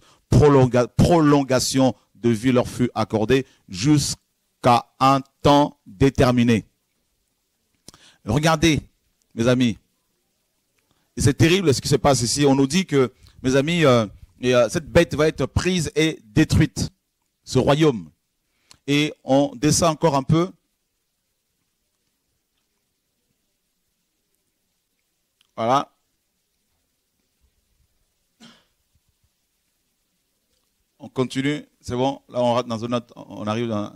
de vie leur fut accordée jusqu'à un temps déterminé. Regardez, mes amis. Et c'est terrible ce qui se passe ici. On nous dit que, mes amis, cette bête va être prise et détruite, ce royaume. Et on descend encore un peu. Voilà. On continue. C'est bon. Là, on rate dans une autre. On arrive dans...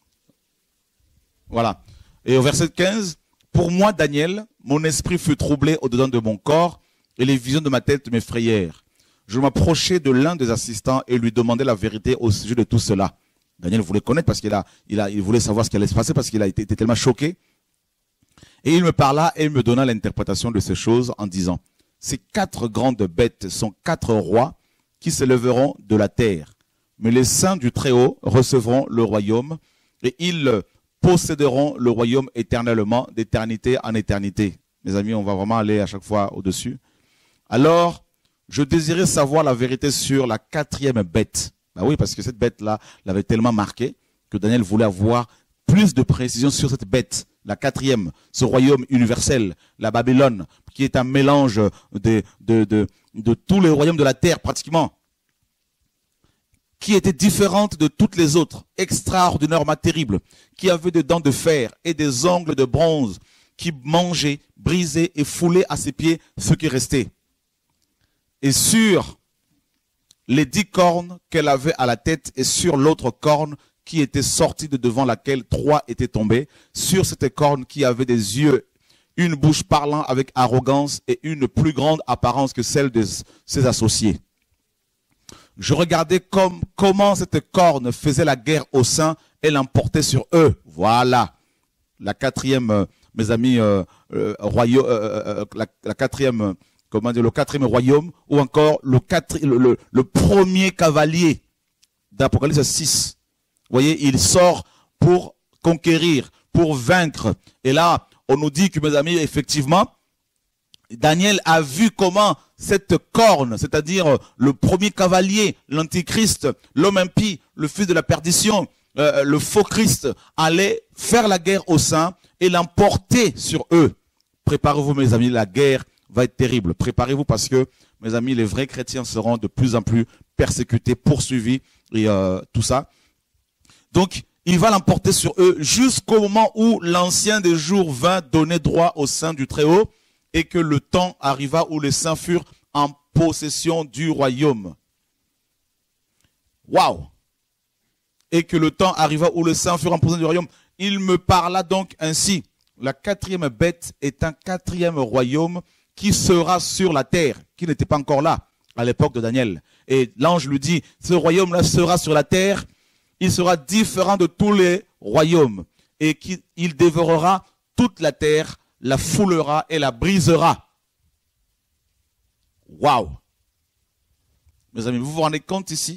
Voilà. Et au verset 15. Pour moi, Daniel, mon esprit fut troublé au-dedans de mon corps et les visions de ma tête m'effrayèrent. Je m'approchai de l'un des assistants et lui demandai la vérité au sujet de tout cela. Daniel voulait connaître parce il voulait savoir ce qui allait se passer parce qu'il était tellement choqué. Et il me parla et me donna l'interprétation de ces choses en disant, ces 4 grandes bêtes sont 4 rois qui se lèveront de la terre. Mais les saints du Très-Haut recevront le royaume et ils posséderont le royaume éternellement, d'éternité en éternité. Mes amis, on va vraiment aller à chaque fois au-dessus. Alors, je désirais savoir la vérité sur la 4e bête. Ben oui, parce que cette bête-là l'avait tellement marqué que Daniel voulait avoir plus de précision sur cette bête. La 4e, ce royaume universel, la Babylone, qui est un mélange de tous les royaumes de la terre pratiquement, qui était différente de toutes les autres, extraordinairement terrible, qui avait des dents de fer et des ongles de bronze, qui mangeait, brisait et foulait à ses pieds ce qui restait. Et sur les 10 cornes qu'elle avait à la tête et sur l'autre corne qui était sortie de devant laquelle 3 étaient tombés, sur cette corne qui avait des yeux, une bouche parlant avec arrogance et une plus grande apparence que celle de ses associés. Je regardais comment cette corne faisait la guerre aux saints et l'emportait sur eux. Voilà la 4e mes amis, la quatrième, comment dire, le quatrième royaume, ou encore le premier cavalier d'Apocalypse 6. Vous voyez, il sort pour conquérir, pour vaincre. Et là, on nous dit que, mes amis, effectivement, Daniel a vu comment cette corne, c'est-à-dire le premier cavalier, l'antichrist, l'homme impie, le fils de la perdition, le faux Christ, allait faire la guerre aux saints et l'emporter sur eux. Préparez-vous, mes amis, la guerre va être terrible. Préparez-vous parce que, mes amis, les vrais chrétiens seront de plus en plus persécutés, poursuivis et tout ça. Donc, il va l'emporter sur eux jusqu'au moment où l'ancien des jours vint donner droit aux saints du Très-Haut et que le temps arriva où les saints furent en possession du royaume. Waouh! Et que le temps arriva où les saints furent en possession du royaume. Il me parla donc ainsi. La quatrième bête est un quatrième royaume qui sera sur la terre, qui n'était pas encore là à l'époque de Daniel. Et l'ange lui dit, ce royaume-là sera sur la terre, il sera différent de tous les royaumes et qu'il dévorera toute la terre, la foulera et la brisera. Waouh! Mes amis, vous vous rendez compte ici?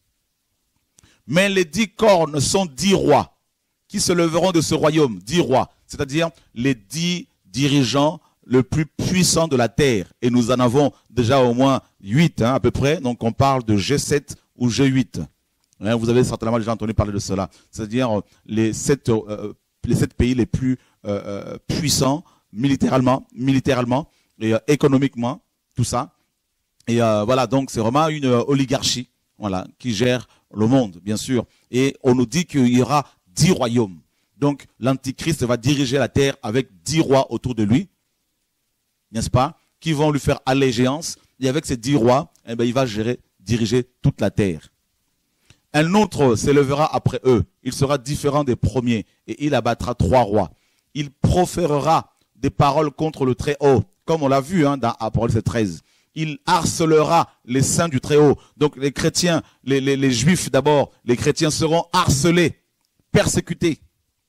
Mais les 10 cornes sont 10 rois qui se leveront de ce royaume, 10 rois, c'est-à-dire les 10 dirigeants le plus puissant de la terre. Et nous en avons déjà au moins 8 à peu près. Donc on parle de G7 ou G8. Vous avez certainement déjà entendu parler de cela. C'est-à-dire les 7 pays les plus puissants militairement et économiquement, tout ça. Et voilà, donc c'est vraiment une oligarchie, voilà, qui gère le monde, bien sûr. Et on nous dit qu'il y aura 10 royaumes. Donc l'Antichrist va diriger la terre avec 10 rois autour de lui, n'est-ce pas, qui vont lui faire allégeance. Et avec ces 10 rois, eh ben, il va diriger toute la terre. Un autre s'élèvera après eux. Il sera différent des premiers et il abattra 3 rois. Il proférera des paroles contre le Très-Haut, comme on l'a vu dans Apocalypse 13. Il harcelera les saints du Très-Haut. Donc les chrétiens, les juifs d'abord, les chrétiens seront harcelés, persécutés.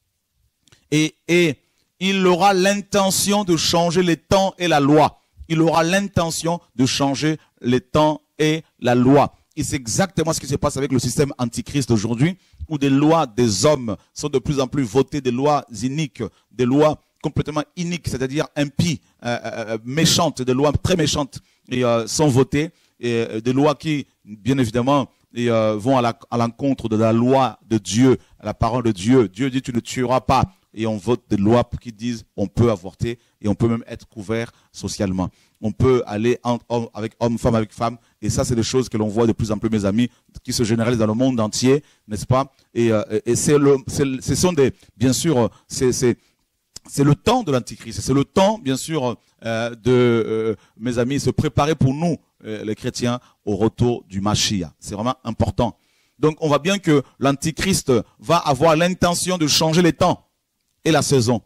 Et il aura l'intention de changer les temps et la loi. Il aura l'intention de changer les temps et la loi. Et c'est exactement ce qui se passe avec le système antichrist aujourd'hui, où des lois des hommes sont de plus en plus votées, des lois iniques, des lois complètement iniques, c'est-à-dire impies, méchantes, des lois très méchantes et, sont votées, et des lois qui, bien évidemment, vont à l'encontre de la loi de Dieu, à la parole de Dieu. Dieu dit tu ne tueras pas. Et on vote des lois qui disent on peut avorter et on peut même être couvert socialement. On peut aller avec homme, femme avec femme. Et ça, c'est des choses que l'on voit de plus en plus, mes amis, qui se généralisent dans le monde entier, n'est-ce pas? Et ce sont des, bien sûr, c'est le temps de l'Antichrist. C'est le temps, bien sûr, mes amis, se préparer pour nous, les chrétiens, au retour du Mashiach. C'est vraiment important. Donc, on voit bien que l'Antichrist va avoir l'intention de changer les temps et la saison,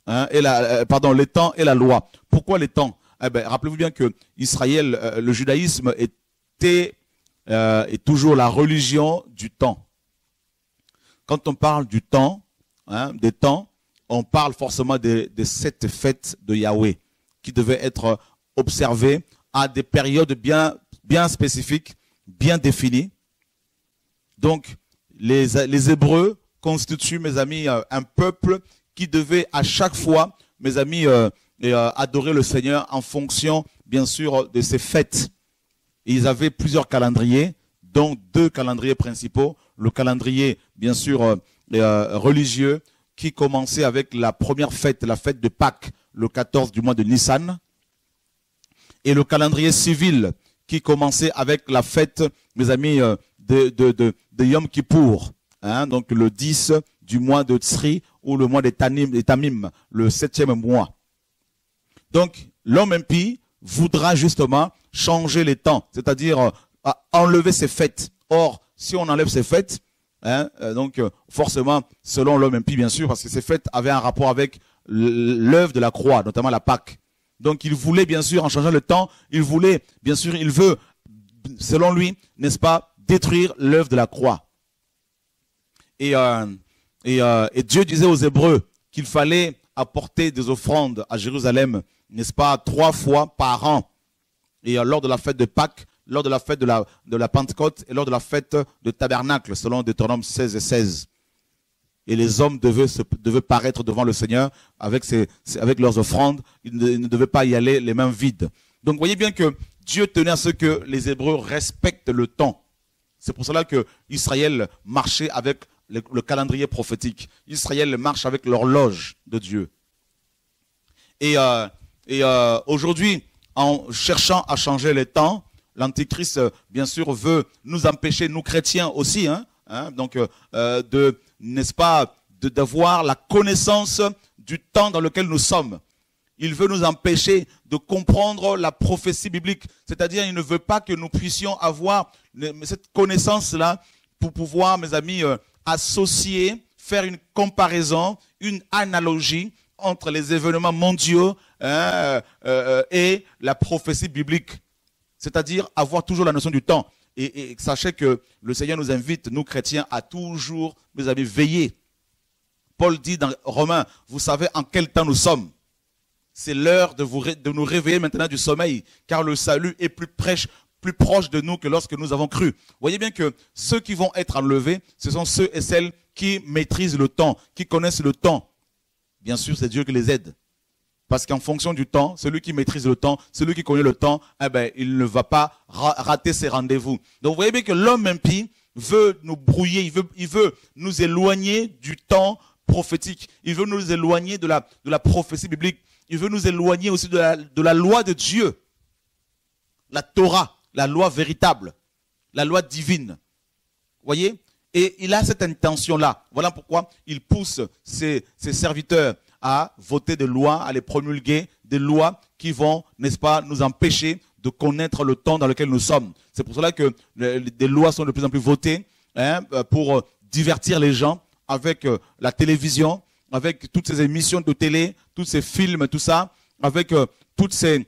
les temps et la loi. Pourquoi les temps? Eh ben, rappelez-vous bien que Israël, le judaïsme est toujours la religion du temps. Quand on parle du temps, des temps, on parle forcément des 7 fêtes de Yahweh qui devaient être observées à des périodes bien spécifiques, bien définies. Donc, les Hébreux constituent, mes amis, un peuple qui devait à chaque fois, mes amis, adorer le Seigneur en fonction, bien sûr, de ses fêtes. Et ils avaient plusieurs calendriers, dont 2 calendriers principaux. Le calendrier, bien sûr, religieux, qui commençait avec la première fête, la fête de Pâques, le 14 du mois de Nissan. Et le calendrier civil, qui commençait avec la fête, mes amis, de Yom Kippour. Donc le 10 du mois de Tsri ou le mois des Tamim, le 7e mois. Donc l'homme impie voudra justement changer les temps, c'est-à-dire enlever ses fêtes. Or, si on enlève ses fêtes, donc forcément, selon l'homme impie bien sûr, parce que ces fêtes avaient un rapport avec l'œuvre de la croix, notamment la Pâque. Donc il voulait bien sûr, en changeant le temps, il veut, selon lui, n'est-ce pas, détruire l'œuvre de la croix. Et Dieu disait aux Hébreux qu'il fallait apporter des offrandes à Jérusalem, n'est-ce pas, 3 fois par an. Et lors de la fête de Pâques, lors de la fête de la Pentecôte et lors de la fête de Tabernacle, selon Deutéronome 16 et 16. Et les hommes devaient paraître devant le Seigneur avec leurs offrandes. Ils ne devaient pas y aller les mains vides. Donc, vous voyez bien que Dieu tenait à ce que les Hébreux respectent le temps. C'est pour cela que Israël marchait avec le calendrier prophétique. Israël marche avec l'horloge de Dieu. Et aujourd'hui, en cherchant à changer les temps, l'Antichrist, bien sûr, veut nous empêcher, nous chrétiens aussi, n'est-ce pas, d'avoir la connaissance du temps dans lequel nous sommes. Il veut nous empêcher de comprendre la prophétie biblique. C'est-à-dire, il ne veut pas que nous puissions avoir cette connaissance-là pour pouvoir, mes amis, associer, faire une comparaison, une analogie entre les événements mondiaux et la prophétie biblique. C'est-à-dire avoir toujours la notion du temps. Et sachez que le Seigneur nous invite, nous chrétiens, à toujours, mes amis, veiller. Paul dit dans Romains, vous savez en quel temps nous sommes. C'est l'heure de nous réveiller maintenant du sommeil, car le salut est plus proche de nous que lorsque nous avons cru. Vous voyez bien que ceux qui vont être enlevés, ce sont ceux et celles qui maîtrisent le temps, qui connaissent le temps. Bien sûr, c'est Dieu qui les aide. Parce qu'en fonction du temps, celui qui maîtrise le temps, celui qui connaît le temps, il ne va pas rater ses rendez-vous. Donc vous voyez bien que l'homme impie veut nous brouiller, il veut nous éloigner du temps prophétique. Il veut nous éloigner de la prophétie biblique. Il veut nous éloigner aussi de la loi de Dieu. La Torah, la loi véritable, la loi divine. Vous voyez? Et il a cette intention-là. Voilà pourquoi il pousse ses serviteurs à voter des lois, à les promulguer, des lois qui vont, n'est-ce pas, nous empêcher de connaître le temps dans lequel nous sommes. C'est pour cela que des lois sont de plus en plus votées pour divertir les gens avec la télévision, avec toutes ces émissions de télé, tous ces films, tout ça, avec toutes ces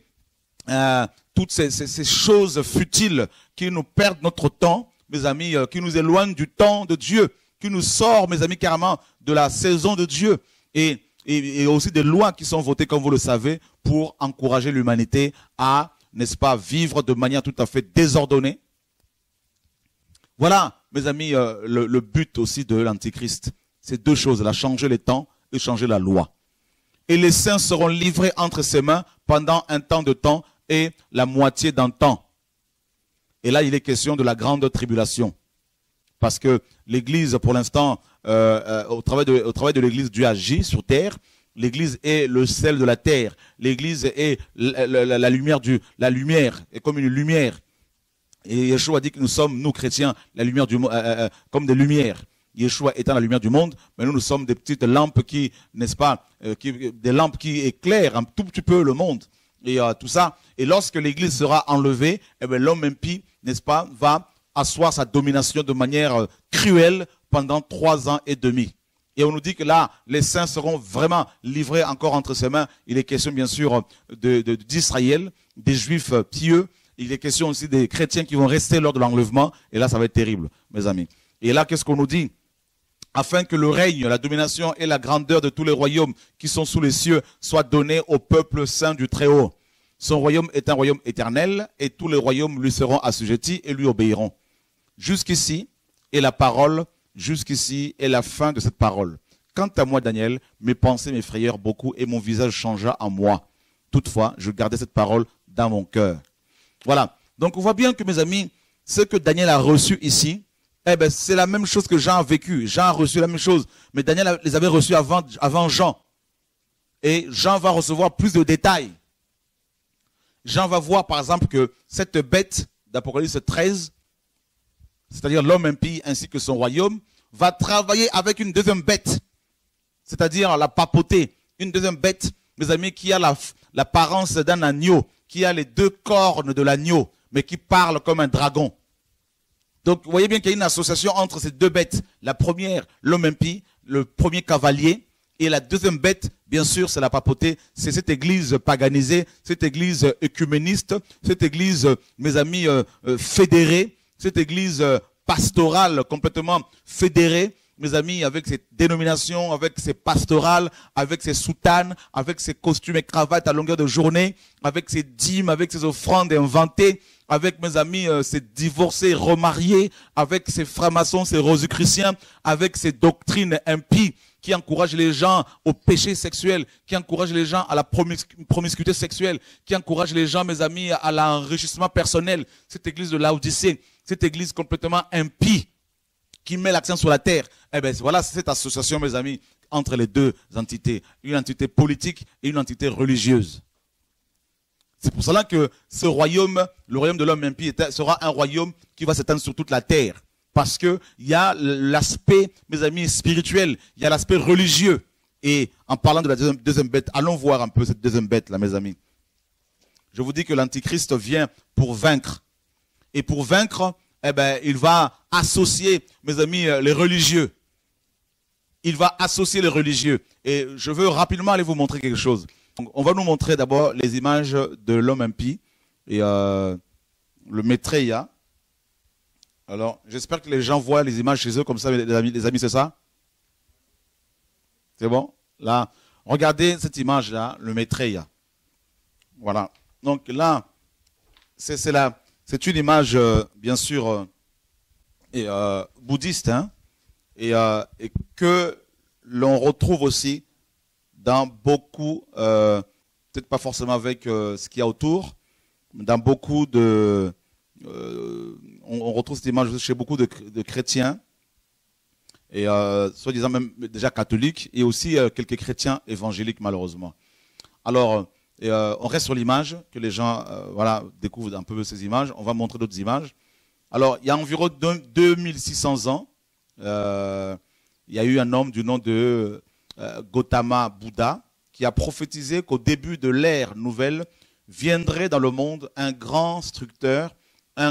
choses futiles qui nous perdent notre temps, mes amis, qui nous éloignent du temps de Dieu, qui nous sort, mes amis, carrément de la saison de Dieu. Et aussi des lois qui sont votées, comme vous le savez, pour encourager l'humanité à, n'est-ce pas, vivre de manière tout à fait désordonnée. Voilà, mes amis, le but aussi de l'Antichrist. C'est 2 choses, là, changer les temps et changer la loi. Et les saints seront livrés entre ses mains pendant un temps de temps et la moitié d'un temps. Et là, il est question de la grande tribulation. Parce que l'Église, pour l'instant, au travail de l'Église, Dieu agit sur terre. L'Église est le sel de la terre. L'Église est la lumière la lumière est comme une lumière. Et Yeshua dit que nous sommes, nous chrétiens, la lumière du comme des lumières. Yeshua étant la lumière du monde, mais nous sommes des petites lampes qui, n'est-ce pas, des lampes qui éclairent un tout petit peu le monde. Et tout ça. Et lorsque l'Église sera enlevée, l'homme impie, n'est-ce pas, va asseoir sa domination de manière cruelle pendant 3 ans et demi. Et on nous dit que là, les saints seront vraiment livrés encore entre ses mains. Il est question bien sûr d'Israël, des juifs pieux. Il est question aussi des chrétiens qui vont rester lors de l'enlèvement. Et là, ça va être terrible, mes amis. Et là, qu'est-ce qu'on nous dit? Afin que le règne, la domination et la grandeur de tous les royaumes qui sont sous les cieux soient donnés au peuple saint du Très-Haut. Son royaume est un royaume éternel et tous les royaumes lui seront assujettis et lui obéiront. Jusqu'ici est la parole, jusqu'ici est la fin de cette parole. Quant à moi, Daniel, mes pensées m'effrayèrent beaucoup et mon visage changea en moi. Toutefois, je gardais cette parole dans mon cœur. Voilà. Donc, on voit bien que, mes amis, ce que Daniel a reçu ici, c'est la même chose que Jean a vécu. Jean a reçu la même chose. Mais Daniel les avait reçus avant Jean. Et Jean va recevoir plus de détails. Jean va voir, par exemple, que cette bête d'Apocalypse 13, c'est-à-dire l'homme impie ainsi que son royaume, va travailler avec une deuxième bête, c'est-à-dire la papauté. Une deuxième bête, mes amis, qui a l'apparence d'un agneau, qui a les 2 cornes de l'agneau, mais qui parle comme un dragon. Donc, vous voyez bien qu'il y a une association entre ces 2 bêtes. La première, l'homme impie, le premier cavalier, et la deuxième bête, bien sûr, c'est la papauté. C'est cette église paganisée, cette église œcuméniste, cette église, mes amis, fédérée, cette église pastorale complètement fédérée mes amis, avec ses dénominations, avec ses pastorales, avec ses soutanes, avec ses costumes et cravates à longueur de journée, avec ses dîmes, avec ses offrandes inventées, avec, mes amis, ses divorcés remariés, avec ses francs-maçons, ses rosicruciens, avec ses doctrines impies qui encouragent les gens au péché sexuel, qui encouragent les gens à la promiscuité sexuelle, qui encouragent les gens, mes amis, à l'enrichissement personnel. Cette église de Laodicée, cette église complètement impie, qui met l'accent sur la terre. Eh bien, voilà cette association, mes amis, entre les deux entités. Une entité politique et une entité religieuse. C'est pour cela que ce royaume, le royaume de l'homme impie, sera un royaume qui va s'étendre sur toute la terre. Parce qu'il y a l'aspect, mes amis, spirituel, il y a l'aspect religieux. Et en parlant de la deuxième bête, allons voir un peu cette deuxième bête là, mes amis. Je vous dis que l'Antichrist vient pour vaincre. Et pour vaincre, eh ben, il va associer, mes amis, les religieux. Il va associer les religieux. Et je veux rapidement aller vous montrer quelque chose. Donc, on va nous montrer d'abord les images de l'homme impie et le Maitreya. Alors, j'espère que les gens voient les images chez eux comme ça, les amis, c'est ça? C'est bon? Là, regardez cette image-là, le Maitreya. Voilà. Donc là, c'est une image, bien sûr, bouddhiste, hein, et que l'on retrouve aussi dans beaucoup, peut-être pas forcément avec ce qu'il y a autour, dans beaucoup de... on retrouve cette image chez beaucoup de chrétiens, et soi-disant même déjà catholiques, et aussi quelques chrétiens évangéliques malheureusement. Alors, on reste sur l'image, que les gens voilà, découvrent un peu ces images. On va montrer d'autres images. Alors, il y a environ 2600 ans, il y a eu un homme du nom de Gautama Bouddha qui a prophétisé qu'au début de l'ère nouvelle viendrait dans le monde un grand instructeur, un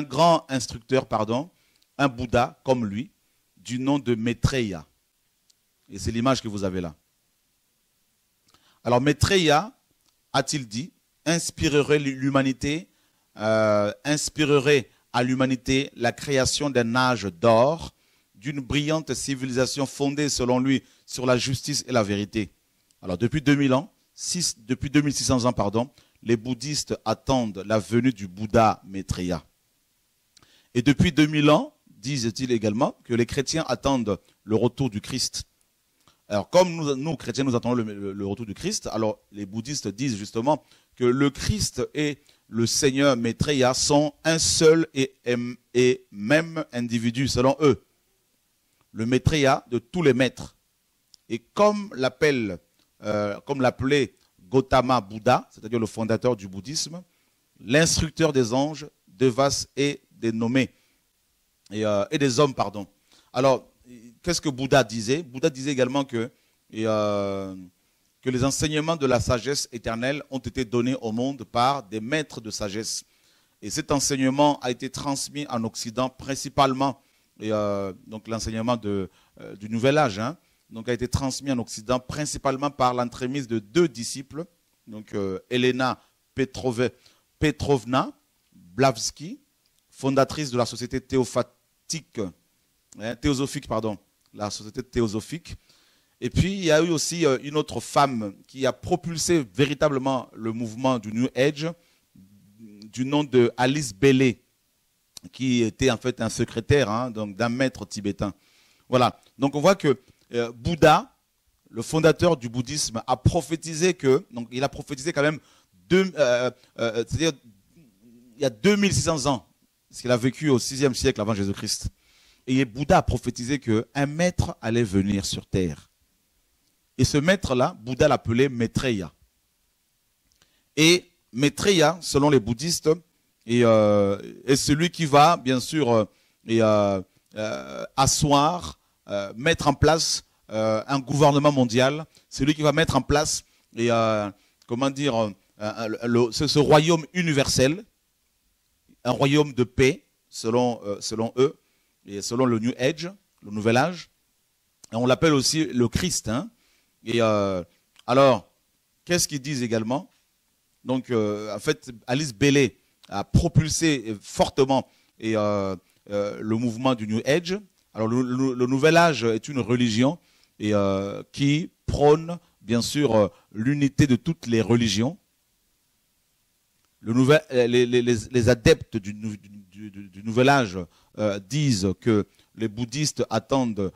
Bouddha comme lui, du nom de Maitreya. Et c'est l'image que vous avez là. Alors Maitreya, a-t-il dit, inspirerait l'humanité, inspirerait à l'humanité la création d'un âge d'or, d'une brillante civilisation fondée selon lui sur la justice et la vérité. Alors depuis 2600 ans, pardon, les bouddhistes attendent la venue du Bouddha Maitreya. Et depuis 2000 ans, disent-ils également, que les chrétiens attendent le retour du Christ. Alors comme nous chrétiens, nous attendons le retour du Christ, alors les bouddhistes disent justement que le Christ et le Seigneur Maitreya sont un seul et même individu selon eux. Le Maitreya de tous les maîtres. Et comme l'appelait Gautama Bouddha, c'est-à-dire le fondateur du bouddhisme, l'instructeur des anges, Devas et des nommés, et des hommes, pardon. Alors, qu'est-ce que Bouddha disait? Bouddha disait également que les enseignements de la sagesse éternelle ont été donnés au monde par des maîtres de sagesse. Et cet enseignement a été transmis en Occident principalement, donc l'enseignement du Nouvel Âge, hein, donc a été transmis en Occident principalement par l'entremise de deux disciples, donc Elena Petrovna Blavatsky, fondatrice de la société théosophique, la société théosophique. Et puis, il y a eu aussi une autre femme qui a propulsé véritablement le mouvement du New Age, du nom de Alice Bailey, qui était en fait un secrétaire, hein, donc d'un maître tibétain. Voilà. Donc, on voit que Bouddha, le fondateur du bouddhisme, a prophétisé donc il a prophétisé quand même, c'est-à-dire il y a 2600 ans, parce qu'il a vécu au 6e siècle avant Jésus-Christ. Et Bouddha a prophétisé qu'un maître allait venir sur terre. Et ce maître-là, Bouddha l'appelait Maitreya. Et Maitreya, selon les bouddhistes, est celui qui va, bien sûr, asseoir, mettre en place un gouvernement mondial. Celui qui va mettre en place, comment dire, ce royaume universel, un royaume de paix, selon eux, et selon le New Age, le Nouvel Âge. Et on l'appelle aussi le Christ. Hein. Et alors, qu'est-ce qu'ils disent également? Donc, en fait, Alice Bailey a propulsé fortement le mouvement du New Age Alors le nouvel âge est une religion et qui prône bien sûr l'unité de toutes les religions. Les adeptes du nouvel âge disent que les bouddhistes attendent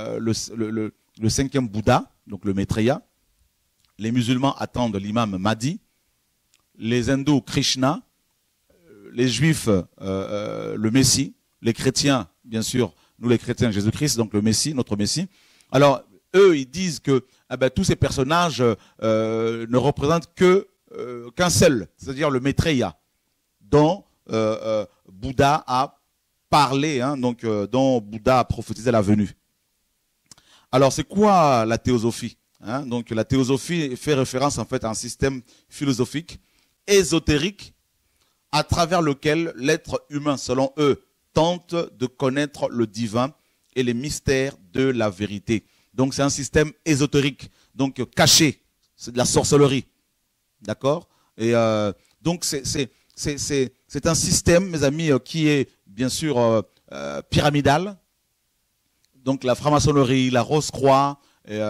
le cinquième Bouddha, donc le Maitreya. Les musulmans attendent l'imam Mahdi. Les hindous, Krishna. Les juifs, le Messie. Les chrétiens, bien sûr, nous les chrétiens, Jésus-Christ, donc le Messie, notre Messie. Alors, eux, ils disent que tous ces personnages ne représentent qu'un seul, c'est-à-dire le Maitreya, dont Bouddha a parlé, hein, donc dont Bouddha a prophétisé la venue. Alors, c'est quoi la théosophie, hein? Donc, la théosophie fait référence en fait à un système philosophique ésotérique à travers lequel l'être humain, selon eux, tente de connaître le divin et les mystères de la vérité. Donc c'est un système ésotérique, donc caché, c'est de la sorcellerie, d'accord? Et donc c'est un système, mes amis, qui est bien sûr pyramidal. Donc la franc-maçonnerie, la Rose-Croix,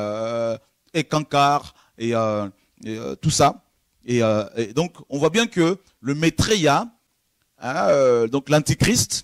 et Cancard, et tout ça. Et donc on voit bien que le Maitreya, hein, donc l'antichrist,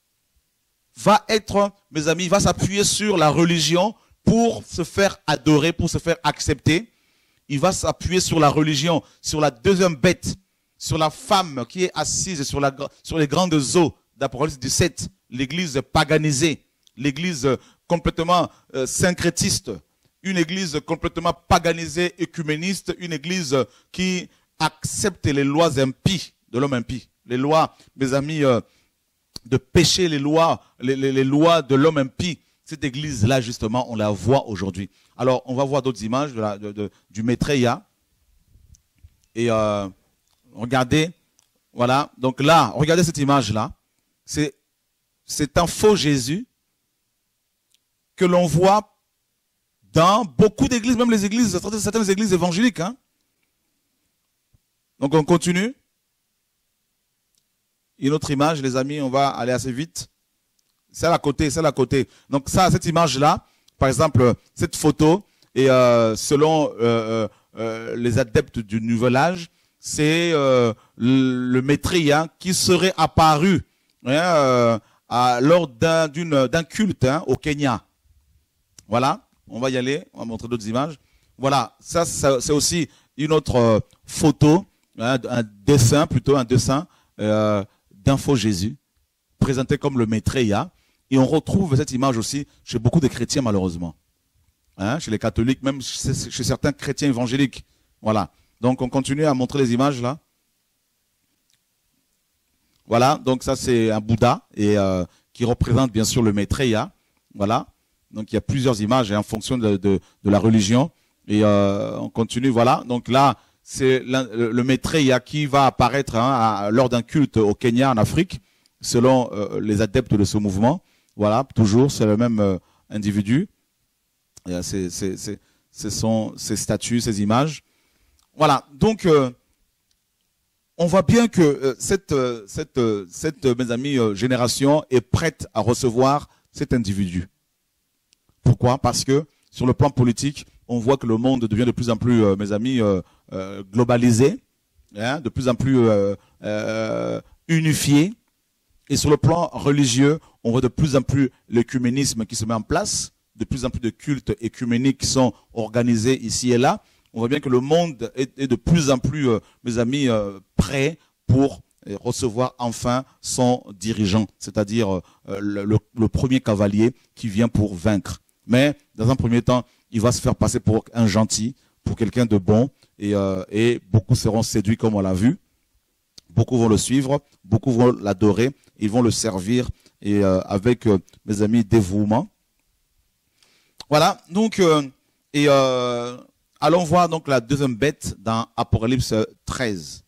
va être, mes amis, va s'appuyer sur la religion pour se faire adorer, pour se faire accepter. Il va s'appuyer sur la religion, sur la deuxième bête, sur la femme qui est assise sur les grandes eaux d'Apocalypse 17, l'église paganisée, l'église complètement syncrétiste, une église complètement paganisée, œcuméniste, une église qui accepte les lois impies de l'homme impie. Les lois, mes amis, de péché, les lois de l'homme impie. Cette église-là, justement, on la voit aujourd'hui. Alors, on va voir d'autres images du Maitreya. Et regardez, voilà. Donc là, regardez cette image-là. C'est un faux Jésus que l'on voit dans beaucoup d'églises, même les églises, certaines églises évangéliques. Hein. Donc on continue. Une autre image, les amis, on va aller assez vite. C'est à la côté, c'est à la côté. Donc ça, cette image-là, par exemple, cette photo, et selon les adeptes du Nouvel Âge, c'est le Maitreya qui serait apparu hein, lors d'un culte hein, au Kenya. Voilà, on va y aller, on va montrer d'autres images. Voilà, ça c'est aussi une autre photo, hein, un dessin plutôt, un dessin d'un faux Jésus, présenté comme le Maitreya. Et on retrouve cette image aussi chez beaucoup de chrétiens malheureusement. Hein, chez les catholiques, même chez certains chrétiens évangéliques. Voilà. Donc on continue à montrer les images là. Voilà, donc ça c'est un Bouddha et qui représente bien sûr le Maitreya. Voilà. Donc il y a plusieurs images en fonction de la religion. Et on continue, voilà. Donc là, c'est le Maitreya qui va apparaître hein, lors d'un culte au Kenya, en Afrique, selon les adeptes de ce mouvement. Voilà, toujours, c'est le même individu. Ce sont ces statues, ces images. Voilà, donc on voit bien que mes amis, génération est prête à recevoir cet individu. Pourquoi? Parce que sur le plan politique, on voit que le monde devient de plus en plus, mes amis, globalisé, hein, de plus en plus unifié. Et sur le plan religieux, on voit de plus en plus l'œcuménisme qui se met en place, de plus en plus de cultes écuméniques qui sont organisés ici et là. On voit bien que le monde est de plus en plus, mes amis, prêt pour recevoir enfin son dirigeant, c'est-à-dire le premier cavalier qui vient pour vaincre. Mais dans un premier temps, il va se faire passer pour un gentil, pour quelqu'un de bon, et beaucoup seront séduits comme on l'a vu. Beaucoup vont le suivre, beaucoup vont l'adorer, ils vont le servir et avec mes amis dévouement. Voilà, donc allons voir donc la deuxième bête dans Apocalypse 13.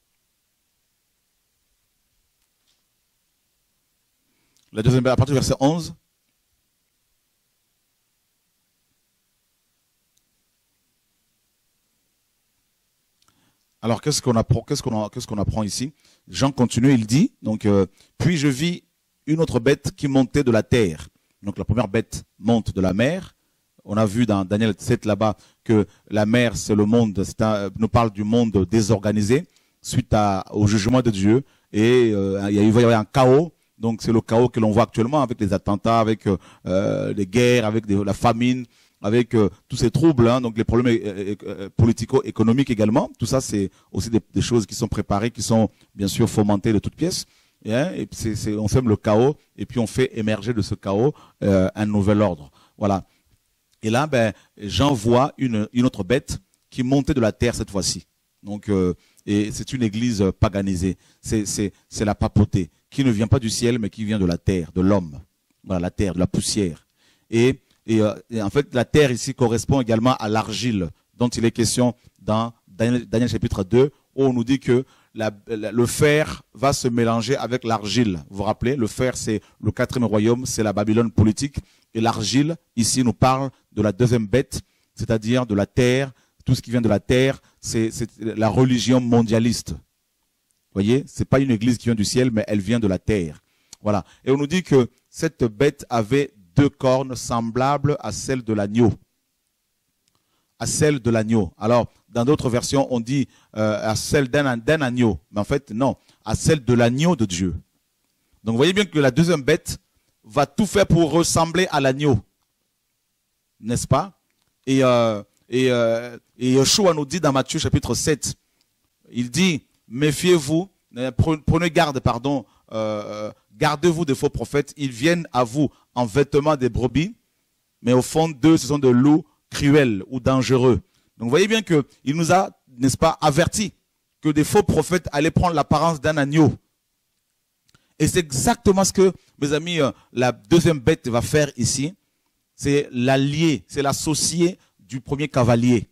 La deuxième bête à partir du verset 11. Alors, qu'est-ce qu'on apprend ici? Jean continue, il dit, donc, puis je vis une autre bête qui montait de la terre. Donc la première bête monte de la mer. On a vu dans Daniel 7 là-bas que la mer, c'est le monde, nous parle du monde désorganisé suite au jugement de Dieu. Et il va y avoir un chaos. Donc c'est le chaos que l'on voit actuellement avec les attentats, avec les guerres, avec la famine, avec tous ces troubles, hein, donc les problèmes politico-économiques également. Tout ça, c'est aussi des choses qui sont préparées, qui sont bien sûr fomentées de toutes pièces. Et on sème le chaos et puis on fait émerger de ce chaos un nouvel ordre. Voilà. Et là, Jean voit une autre bête qui montait de la terre cette fois-ci. Donc, et c'est une église paganisée. C'est la papauté qui ne vient pas du ciel, mais qui vient de la terre, de l'homme. Voilà, la terre, de la poussière. Et en fait, la terre ici correspond également à l'argile dont il est question dans Daniel chapitre 2, où on nous dit que le fer va se mélanger avec l'argile. Vous vous rappelez, le fer, c'est le 4e royaume, c'est la Babylone politique. Et l'argile, ici, nous parle de la deuxième bête, c'est-à-dire de la terre. Tout ce qui vient de la terre, c'est la religion mondialiste. Vous voyez, c'est pas une église qui vient du ciel, mais elle vient de la terre. Voilà. Et on nous dit que cette bête avait 2 cornes semblables à celles de l'agneau. À celle de l'agneau. Alors, dans d'autres versions, on dit à celle d'un agneau. Mais en fait, non, à celle de l'agneau de Dieu. Donc, vous voyez bien que la deuxième bête va tout faire pour ressembler à l'agneau. N'est-ce pas? Et Yeshua nous dit dans Matthieu chapitre 7, il dit, méfiez-vous, prenez garde, gardez-vous des faux prophètes, ils viennent à vous en vêtements des brebis, mais au fond d'eux, ce sont des loups cruels ou dangereux. Donc vous voyez bien qu'il nous a, n'est-ce pas, averti que des faux prophètes allaient prendre l'apparence d'un agneau. Et c'est exactement ce que, mes amis, la deuxième bête va faire ici. C'est l'allié, c'est l'associé du premier cavalier.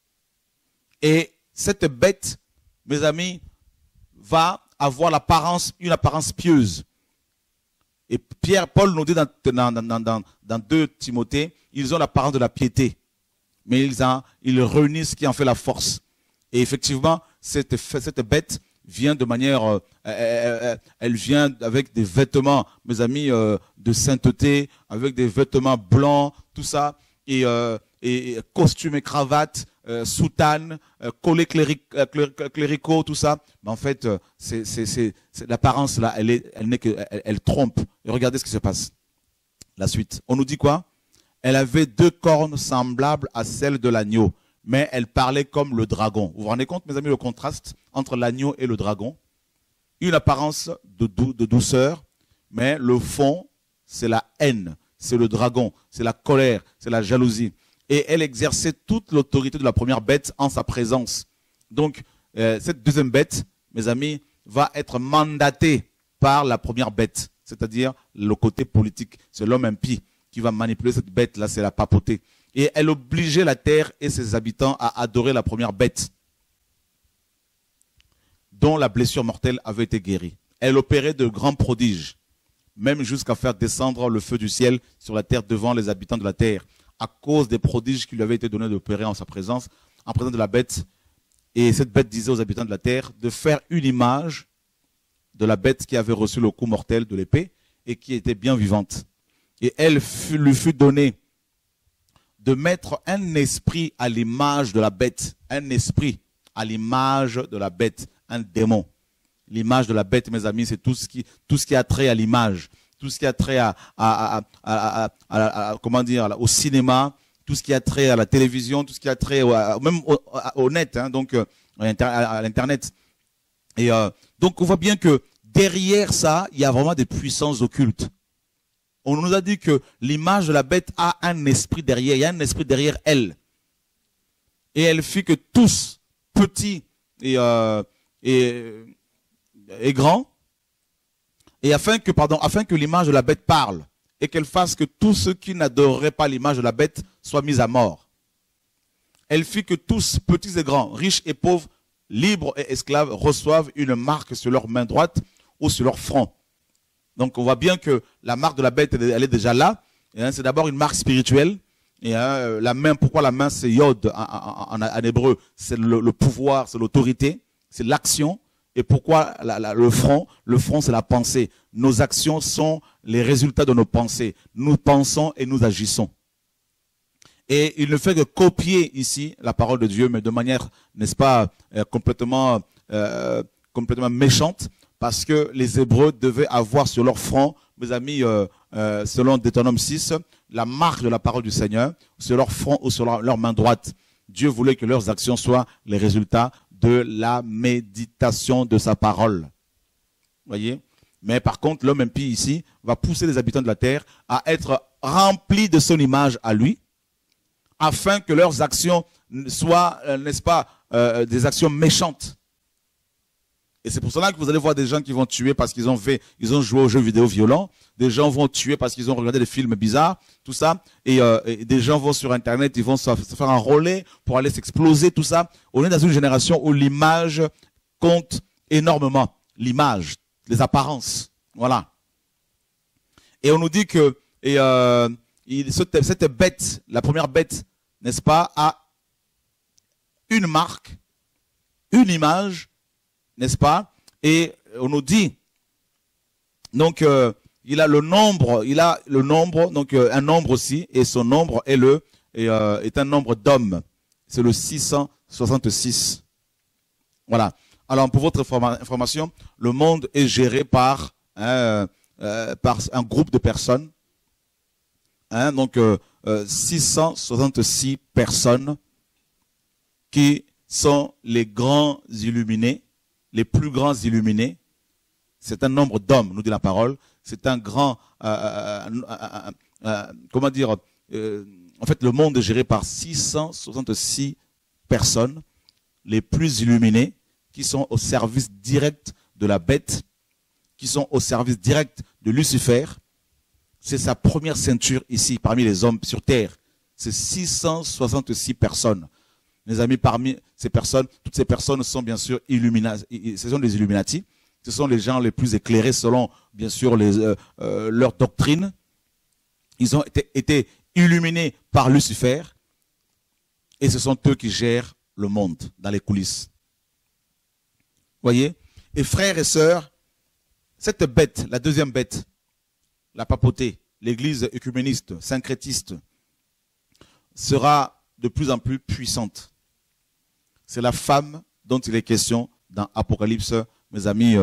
Et cette bête, mes amis, va avoir une apparence pieuse. Et Paul nous dit dans 2 Timothée, ils ont l'apparence de la piété. Mais ils réunissent ce qui en fait la force. Et effectivement, cette bête vient de manière, elle vient avec des vêtements, mes amis, de sainteté, avec des vêtements blancs, tout ça, et costume et cravate, soutane, collets cléricaux, tout ça. Mais en fait, c'est l'apparence là, elle trompe. Et regardez ce qui se passe. La suite. On nous dit quoi? Elle avait 2 cornes semblables à celles de l'agneau, mais elle parlait comme le dragon. Vous vous rendez compte, mes amis, le contraste entre l'agneau et le dragon? Une apparence de douceur, mais le fond, c'est la haine, c'est le dragon, c'est la colère, c'est la jalousie. Et elle exerçait toute l'autorité de la première bête en sa présence. Donc, cette deuxième bête, mes amis, va être mandatée par la première bête, c'est-à-dire le côté politique. C'est l'homme impie qui va manipuler cette bête-là, c'est la papauté. Et elle obligeait la terre et ses habitants à adorer la première bête, dont la blessure mortelle avait été guérie. Elle opérait de grands prodiges, même jusqu'à faire descendre le feu du ciel sur la terre devant les habitants de la terre, à cause des prodiges qui lui avaient été donnés d'opérer en sa présence, en présence de la bête. Et cette bête disait aux habitants de la terre de faire une image de la bête qui avait reçu le coup mortel de l'épée et qui était bien vivante. Et lui fut donné de mettre un esprit à l'image de la bête, un esprit à l'image de la bête, un démon. L'image de la bête, mes amis, c'est tout ce qui a trait à l'image, tout ce qui a trait comment dire, au cinéma, tout ce qui a trait à la télévision, tout ce qui a trait même au net, hein, donc à l'internet. Et donc on voit bien que derrière ça, il y a vraiment des puissances occultes. On nous a dit que l'image de la bête a un esprit derrière, il y a un esprit derrière elle. Et elle fit que tous, petits et grands, et afin que l'image de la bête parle, et qu'elle fasse que tous ceux qui n'adoreraient pas l'image de la bête soient mis à mort. Elle fit que tous, petits et grands, riches et pauvres, libres et esclaves, reçoivent une marque sur leur main droite ou sur leur front. Donc on voit bien que la marque de la bête, elle est déjà là. C'est d'abord une marque spirituelle. Et la main, pourquoi la main, c'est yod en hébreu, c'est le pouvoir, c'est l'autorité, c'est l'action. Et pourquoi le front? Le front, c'est la pensée. Nos actions sont les résultats de nos pensées. Nous pensons et nous agissons. Et il ne fait que copier ici la parole de Dieu, mais de manière, n'est-ce pas, complètement méchante, parce que les Hébreux devaient avoir sur leur front, mes amis, selon Deutéronome 6, la marque de la parole du Seigneur, sur leur front ou sur leur main droite. Dieu voulait que leurs actions soient les résultats de la méditation de sa parole. Voyez? Mais par contre, l'homme impie ici va pousser les habitants de la terre à être remplis de son image à lui, afin que leurs actions soient, n'est-ce pas, des actions méchantes. Et c'est pour cela que vous allez voir des gens qui vont tuer parce qu'ils ont joué aux jeux vidéo violents. Des gens vont tuer parce qu'ils ont regardé des films bizarres, tout ça. Et des gens vont sur Internet, ils vont se faire enrôler pour aller s'exploser, tout ça. On est dans une génération où l'image compte énormément. L'image, les apparences. Voilà. Et on nous dit que cette bête, la première bête, n'est-ce pas, a une marque, une image, n'est-ce pas? Et on nous dit, donc, il a le nombre, donc un nombre aussi, et son nombre est un nombre d'hommes. C'est le 666. Voilà. Alors, pour votre information, le monde est géré par un groupe de personnes. Donc, 666 personnes qui sont les grands illuminés, les plus grands illuminés. C'est un nombre d'hommes, nous dit la parole. C'est un grand, comment dire, en fait, le monde est géré par 666 personnes, les plus illuminées, qui sont au service direct de la bête, qui sont au service direct de Lucifer. C'est sa première ceinture ici, parmi les hommes sur terre. C'est 666 personnes. Mes amis, parmi ces personnes, toutes ces personnes sont bien sûr Illuminati. Ce sont les Illuminati. Ce sont les gens les plus éclairés selon, bien sûr, leur doctrine. Ils ont été illuminés par Lucifer. Et ce sont eux qui gèrent le monde dans les coulisses. Voyez? Et frères et sœurs, cette bête, la deuxième bête, la papauté, l'église œcuméniste, syncrétiste, sera de plus en plus puissante. C'est la femme dont il est question dans Apocalypse, mes amis,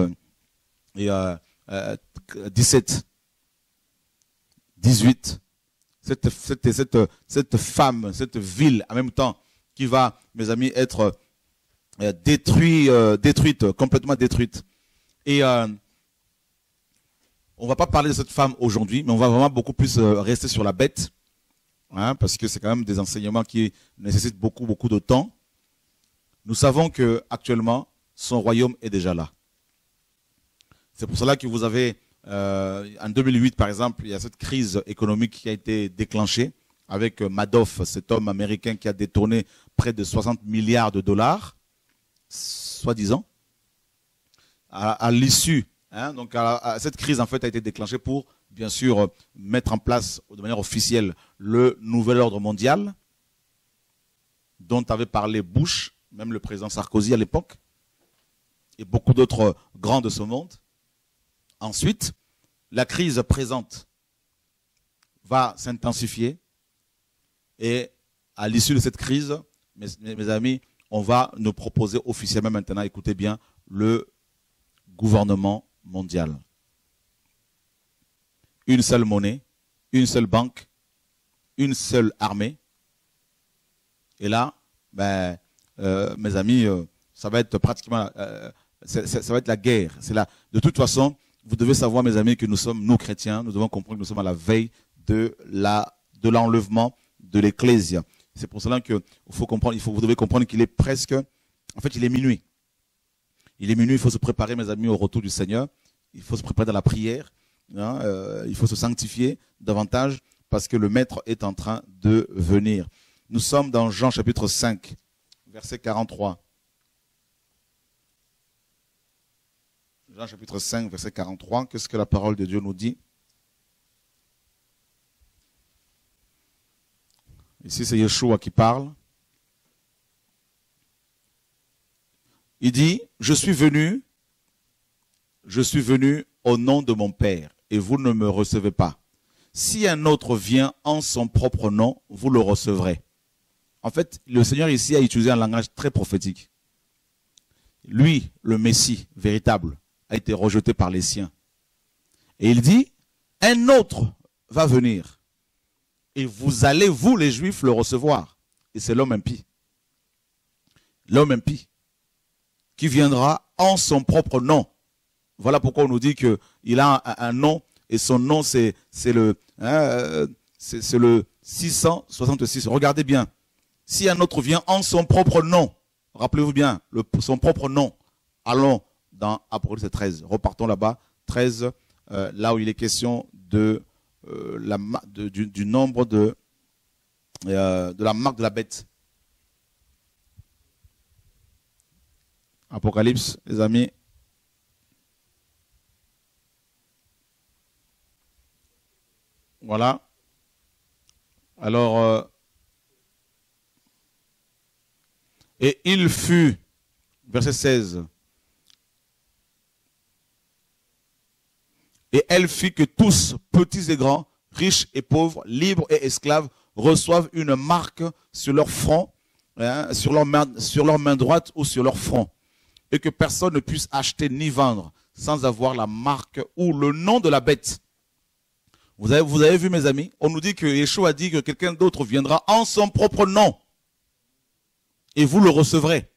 17, 18. Cette femme, cette ville, en même temps, qui va, mes amis, être détruite, complètement détruite. Et on ne va pas parler de cette femme aujourd'hui, mais on va vraiment beaucoup plus rester sur la bête, hein, parce que c'est quand même des enseignements qui nécessitent beaucoup, beaucoup de temps. Nous savons que actuellement, son royaume est déjà là. C'est pour cela que vous avez, en 2008 par exemple, il y a cette crise économique qui a été déclenchée avec Madoff, cet homme américain qui a détourné près de 60 milliards de dollars, soi-disant, à l'issue. Hein, donc cette crise en fait a été déclenchée pour bien sûr mettre en place de manière officielle le nouvel ordre mondial dont avait parlé Bush, même le président Sarkozy à l'époque, et beaucoup d'autres grands de ce monde. Ensuite, la crise présente va s'intensifier et à l'issue de cette crise, mes amis, on va nous proposer officiellement maintenant, écoutez bien, le gouvernement mondial. Une seule monnaie, une seule banque, une seule armée. Et là, ben, mes amis, ça va être pratiquement, ça va être la guerre. C'est là. De toute façon, vous devez savoir, mes amis, que nous sommes, nous chrétiens, nous devons comprendre que nous sommes à la veille de l'enlèvement de l'Ecclésia. C'est pour cela que faut comprendre, vous devez comprendre qu'il est presque, en fait, il est minuit. Il est minuit, il faut se préparer, mes amis, au retour du Seigneur. Il faut se préparer dans la prière. Hein, il faut se sanctifier davantage parce que le Maître est en train de venir. Nous sommes dans Jean chapitre 5, verset 43. Jean chapitre 5, verset 43. Qu'est-ce que la parole de Dieu nous dit? Ici, c'est Yeshua qui parle. Il dit, je suis venu je suis venu au nom de mon Père et vous ne me recevez pas. Si un autre vient en son propre nom, vous le recevrez. En fait, le Seigneur ici a utilisé un langage très prophétique. Lui, le Messie véritable, a été rejeté par les siens. Et il dit, un autre va venir. Et vous allez, vous les Juifs, le recevoir. Et c'est l'homme impie. L'homme impie qui viendra en son propre nom. Voilà pourquoi on nous dit qu'il a un nom, et son nom c'est le 666. Regardez bien. Si un autre vient en son propre nom, rappelez-vous bien, son propre nom, allons dans Apocalypse 13. Repartons là-bas, 13, là où il est question du nombre de la marque de la bête. Apocalypse, les amis. Voilà. Alors, et il fut, verset 16, et elle fit que tous, petits et grands, riches et pauvres, libres et esclaves, reçoivent une marque sur leur front, hein, sur leur main droite ou sur leur front, et que personne ne puisse acheter ni vendre sans avoir la marque ou le nom de la bête. Vous avez vu, mes amis, on nous dit que Yeshua a dit que quelqu'un d'autre viendra en son propre nom. Et vous le recevrez.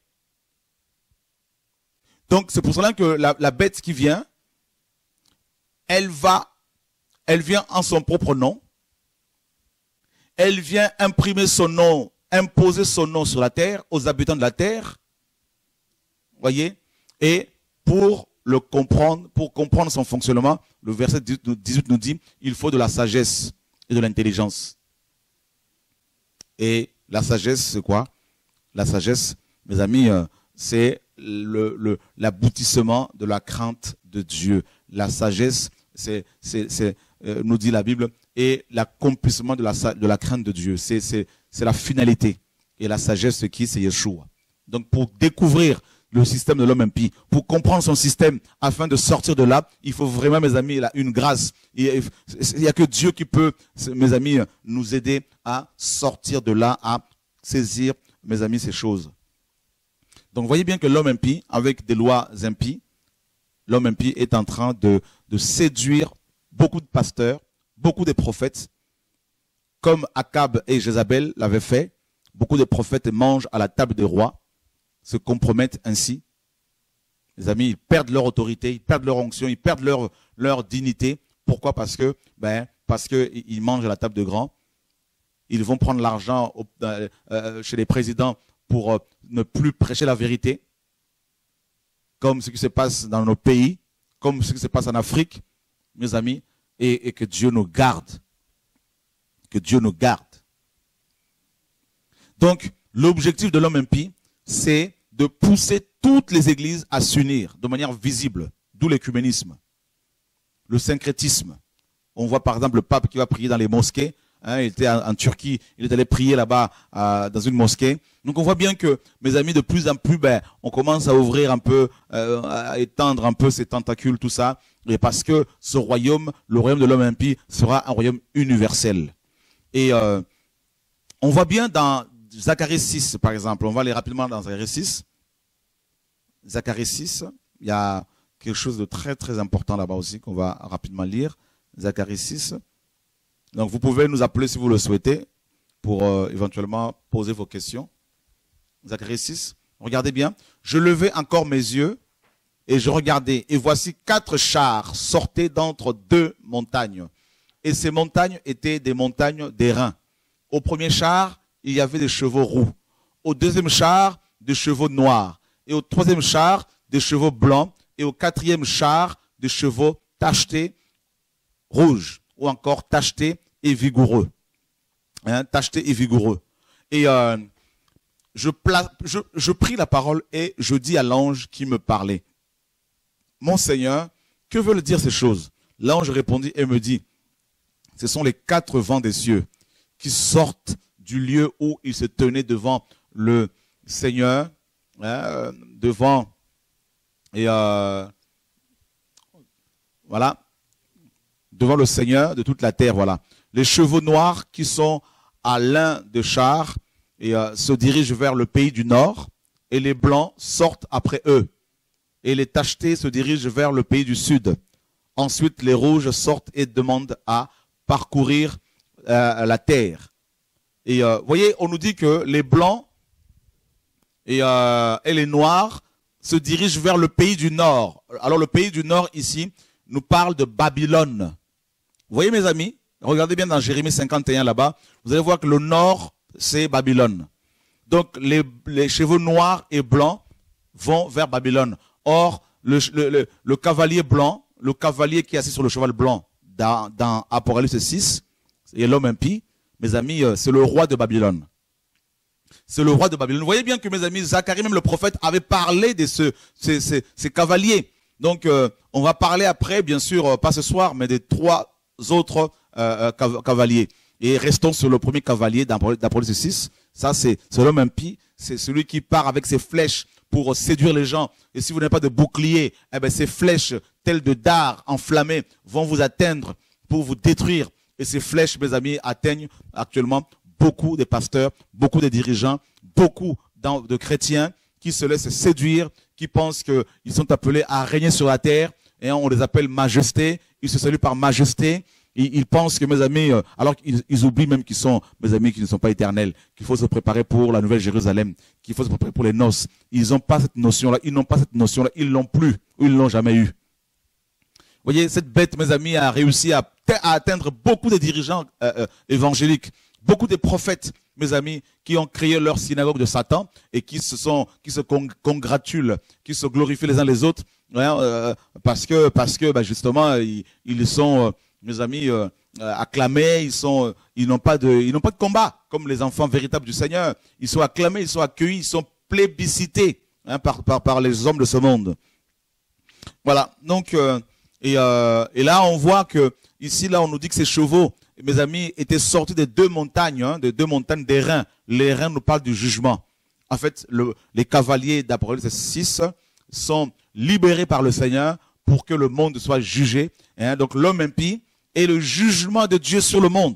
Donc c'est pour cela que la bête qui vient, elle vient en son propre nom. Elle vient imprimer son nom, imposer son nom sur la terre, aux habitants de la terre. Voyez? Et pour comprendre son fonctionnement, le verset 18 nous dit, il faut de la sagesse et de l'intelligence. Et la sagesse, c'est quoi? La sagesse, mes amis, c'est l'aboutissement de la crainte de Dieu. La sagesse, nous dit la Bible, et l'accomplissement de la crainte de Dieu. C'est la finalité. Et la sagesse, c'est qui? C'est Yeshua. Donc pour découvrir le système de l'homme impie, pour comprendre son système, afin de sortir de là, il faut vraiment, mes amis, une grâce. Il n'y a que Dieu qui peut, mes amis, nous aider à sortir de là, à saisir, mes amis, ces choses. Donc, voyez bien que l'homme impie, avec des lois impies, l'homme impie est en train de séduire beaucoup de pasteurs, beaucoup de prophètes, comme Akab et Jézabel l'avaient fait. Beaucoup de prophètes mangent à la table des rois, se compromettent ainsi. Les amis, ils perdent leur autorité, ils perdent leur onction, ils perdent leur dignité. Pourquoi? Parce que ils mangent à la table de grands. Ils vont prendre l'argent chez les présidents pour ne plus prêcher la vérité, comme ce qui se passe dans nos pays, comme ce qui se passe en Afrique, mes amis, et que Dieu nous garde. Que Dieu nous garde. Donc, l'objectif de l'homme impie, c'est de pousser toutes les églises à s'unir de manière visible, d'où l'écuménisme, le syncrétisme. On voit par exemple le pape qui va prier dans les mosquées. Hein, il était en Turquie, il est allé prier là-bas dans une mosquée. Donc on voit bien que, mes amis, de plus en plus, on commence à ouvrir un peu, à étendre un peu ses tentacules, tout ça. Et parce que ce royaume, le royaume de l'homme impie, sera un royaume universel. Et on voit bien dans Zacharie 6, par exemple. On va aller rapidement dans Zacharie 6. Zacharie 6, il y a quelque chose de très très important là-bas aussi qu'on va rapidement lire. Zacharie 6. Donc vous pouvez nous appeler si vous le souhaitez pour éventuellement poser vos questions. Zacharie 6, regardez bien. Je levai encore mes yeux et je regardais. Et voici 4 chars sortaient d'entre 2 montagnes. Et ces montagnes étaient des montagnes d'airain. Au premier char, il y avait des chevaux roux. Au deuxième char, des chevaux noirs. Et au troisième char, des chevaux blancs. Et au quatrième char, des chevaux tachetés rouges. Ou encore tachetés et vigoureux. Hein, tachetés et vigoureux. Et je pris la parole et je dis à l'ange qui me parlait, mon Seigneur, que veulent dire ces choses? L'ange répondit et me dit, ce sont les 4 vents des cieux qui sortent du lieu où il se tenait devant le Seigneur, hein, devant voilà, devant le Seigneur de toute la terre, voilà. Les chevaux noirs qui sont à l'un des chars et se dirigent vers le pays du nord, et les blancs sortent après eux. Et les tachetés se dirigent vers le pays du sud. Ensuite, les rouges sortent et demandent à parcourir la terre. Et vous voyez, on nous dit que les blancs et les noirs se dirigent vers le pays du nord. Alors le pays du nord ici nous parle de Babylone. Vous voyez mes amis, regardez bien dans Jérémie 51 là-bas, vous allez voir que le nord c'est Babylone. Donc les chevaux noirs et blancs vont vers Babylone. Or le cavalier blanc, le cavalier qui est assis sur le cheval blanc dans Apocalypse 6, et l'homme impie, mes amis, c'est le roi de Babylone. C'est le roi de Babylone. Vous voyez bien que mes amis, Zacharie, même le prophète, avait parlé de ces cavaliers. Donc, on va parler après, bien sûr, pas ce soir, mais des 3 autres cavaliers. Et restons sur le premier cavalier d'Apocalypse 6. Ça, c'est l'homme impie. C'est celui qui part avec ses flèches pour séduire les gens. Et si vous n'avez pas de bouclier, eh ben, ces flèches, telles de dards enflammés, vont vous atteindre pour vous détruire. Et ces flèches, mes amis, atteignent actuellement beaucoup de pasteurs, beaucoup de dirigeants, beaucoup de chrétiens qui se laissent séduire, qui pensent qu'ils sont appelés à régner sur la terre, et on les appelle majesté, ils se saluent par majesté, ils pensent que, mes amis, alors qu'ils oublient même qu'ils sont, mes amis, qui ne sont pas éternels, qu'il faut se préparer pour la nouvelle Jérusalem, qu'il faut se préparer pour les noces. Ils n'ont pas cette notion-là, ils n'ont pas cette notion-là, ils l'ont plus, ou ils l'ont jamais eu. Vous voyez, cette bête, mes amis, a réussi à atteindre beaucoup de dirigeants évangéliques, beaucoup de prophètes, mes amis, qui ont créé leur synagogue de Satan et qui se congratulent, qui se glorifient les uns les autres, parce que bah, justement, ils sont, mes amis, acclamés, ils n'ont pas de combat, comme les enfants véritables du Seigneur. Ils sont acclamés, ils sont accueillis, ils sont plébiscités par les hommes de ce monde. Voilà, donc... Et là, on voit que, ici, là, on nous dit que ces chevaux, mes amis, étaient sortis des 2 montagnes, des 2 montagnes des reins. Les reins nous parlent du jugement. En fait, les cavaliers d'Apocalypse 6 sont libérés par le Seigneur pour que le monde soit jugé. Donc, l'homme impie est le jugement de Dieu sur le monde.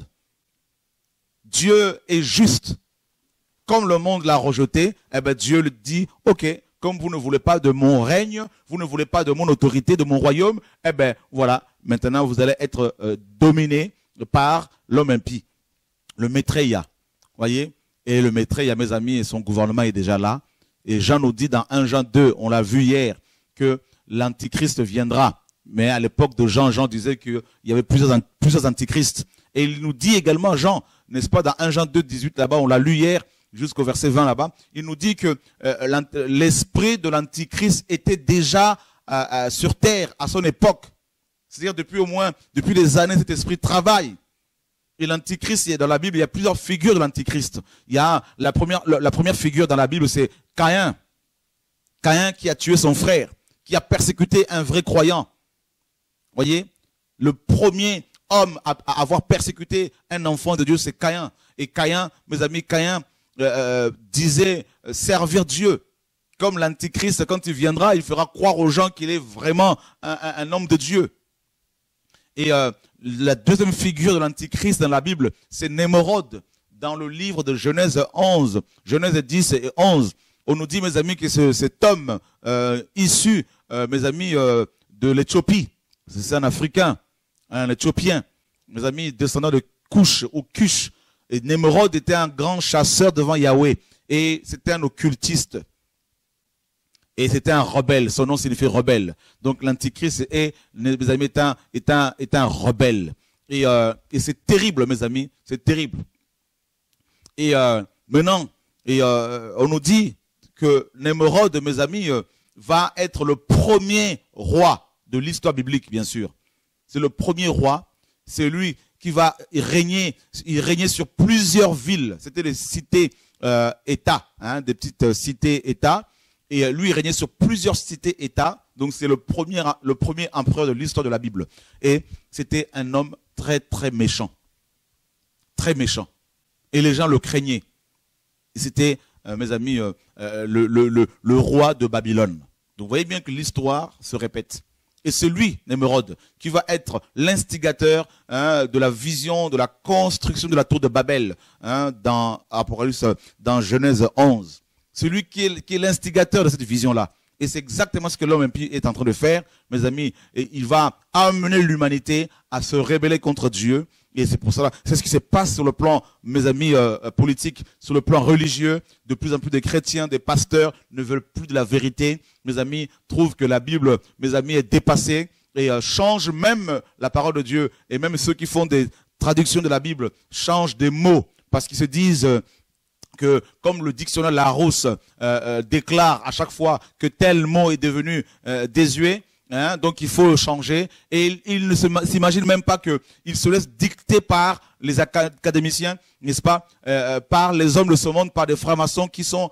Dieu est juste. Comme le monde l'a rejeté, eh ben, Dieu lui dit, ok, comme vous ne voulez pas de mon règne, vous ne voulez pas de mon autorité, de mon royaume, eh ben voilà, maintenant vous allez être dominé par l'homme impie, le Maitreya. Voyez? Et le Maitreya, mes amis, et son gouvernement est déjà là. Et Jean nous dit dans 1 Jean 2, on l'a vu hier, que l'antichrist viendra. Mais à l'époque de Jean, Jean disait qu'il y avait plusieurs antichrists. Et il nous dit également, Jean, n'est-ce pas, dans 1 Jean 2, 18, là-bas, on l'a lu hier, jusqu'au verset 20 là-bas, il nous dit que l'esprit de l'antichrist était déjà sur terre à son époque. C'est-à-dire depuis des années, cet esprit travaille. Et l'antichrist, dans la Bible, il y a plusieurs figures de l'antichrist. Il y a la première figure dans la Bible, c'est Caïn. Caïn qui a tué son frère, qui a persécuté un vrai croyant. Voyez, le premier homme à avoir persécuté un enfant de Dieu, c'est Caïn. Et Caïn, mes amis, Caïn disait servir Dieu. Comme l'antichrist, quand il viendra, il fera croire aux gens qu'il est vraiment un homme de Dieu. Et la deuxième figure de l'antichrist dans la Bible, c'est Némorode. Dans le livre de Genèse 11, Genèse 10 et 11, on nous dit, mes amis, que cet homme issu, mes amis, de l'Éthiopie, c'est un Africain, un Éthiopien, mes amis, descendant de Cush ou Cush. Et Némorode était un grand chasseur devant Yahweh. Et c'était un occultiste. Et c'était un rebelle. Son nom signifie rebelle. Donc l'antichrist est, mes amis, est un rebelle. Et c'est terrible, mes amis. C'est terrible. Et maintenant, on nous dit que Némorode, mes amis, va être le premier roi de l'histoire biblique, bien sûr. C'est le premier roi. C'est lui qui va régner. Il régnait sur plusieurs villes. C'était des cités-États, des petites cités-États. Et lui, il régnait sur plusieurs cités-États. Donc, c'est le premier empereur de l'histoire de la Bible. Et c'était un homme très, très méchant. Très méchant. Et les gens le craignaient. C'était, mes amis, le roi de Babylone. Donc, vous voyez bien que l'histoire se répète. Et c'est lui, Némérode, qui va être l'instigateur de la vision, de la construction de la tour de Babel, dans Apocalypse, dans Genèse 11. C'est lui qui est l'instigateur de cette vision-là. Et c'est exactement ce que l'homme impie est en train de faire, mes amis. Et il va amener l'humanité à se rebeller contre Dieu. Et c'est pour cela, c'est ce qui se passe sur le plan, mes amis, politique, sur le plan religieux. De plus en plus de chrétiens, des pasteurs ne veulent plus de la vérité. Mes amis trouvent que la Bible, mes amis, est dépassée et changent même la parole de Dieu. Et même ceux qui font des traductions de la Bible changent des mots parce qu'ils se disent que, comme le dictionnaire Larousse déclare à chaque fois que tel mot est devenu désuet, donc il faut changer. Et il ne s'imagine même pas qu'il se laisse dicter par les académiciens, n'est-ce pas, par les hommes de ce monde, par des francs-maçons qui sont,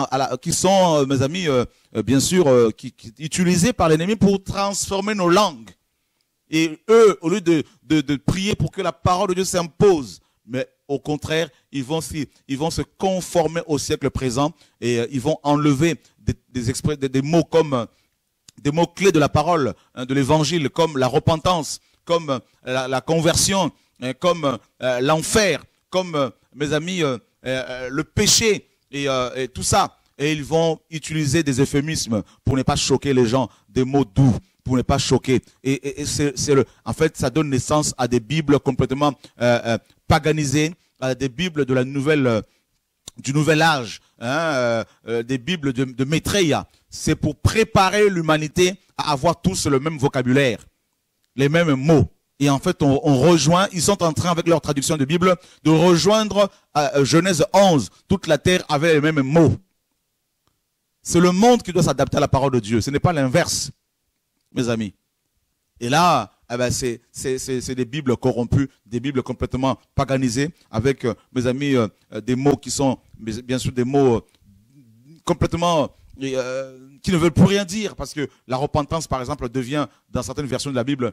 mes amis, bien sûr, qui utilisés par l'ennemi pour transformer nos langues. Et eux, au lieu de prier pour que la parole de Dieu s'impose, mais au contraire, ils vont se conformer au siècle présent et ils vont enlever des mots comme des mots clés de la parole, de l'évangile, comme la repentance, comme la conversion, comme l'enfer, comme, mes amis, le péché et tout ça. Et ils vont utiliser des euphémismes pour ne pas choquer les gens, des mots doux, pour ne pas choquer. Et en fait, ça donne naissance à des Bibles complètement paganisées, à des Bibles de du nouvel âge, des Bibles de Maitreya. C'est pour préparer l'humanité à avoir tous le même vocabulaire, les mêmes mots. Et en fait, on rejoint, ils sont en train, avec leur traduction de Bible, de rejoindre Genèse 11. Toute la terre avait les mêmes mots. C'est le monde qui doit s'adapter à la parole de Dieu. Ce n'est pas l'inverse, mes amis. Et là, c'est des Bibles corrompues, des Bibles complètement paganisées, avec, mes amis, des mots qui sont, bien sûr, des mots complètement qui ne veulent plus rien dire, parce que la repentance, par exemple, devient, dans certaines versions de la Bible,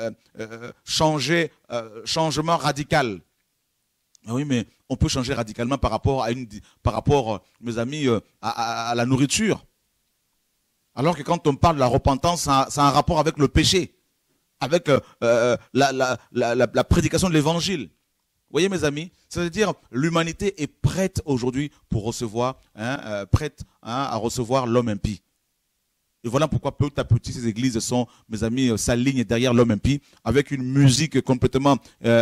changement radical. Oui, mais on peut changer radicalement par rapport, mes amis, à la nourriture. Alors que quand on parle de la repentance, ça a un rapport avec le péché, avec la prédication de l'évangile. Vous voyez, mes amis, c'est-à-dire l'humanité est prête aujourd'hui pour recevoir, prête à recevoir l'homme impie. Et voilà pourquoi petit à petit ces églises sont, mes amis, s'alignent derrière l'homme impie avec une musique complètement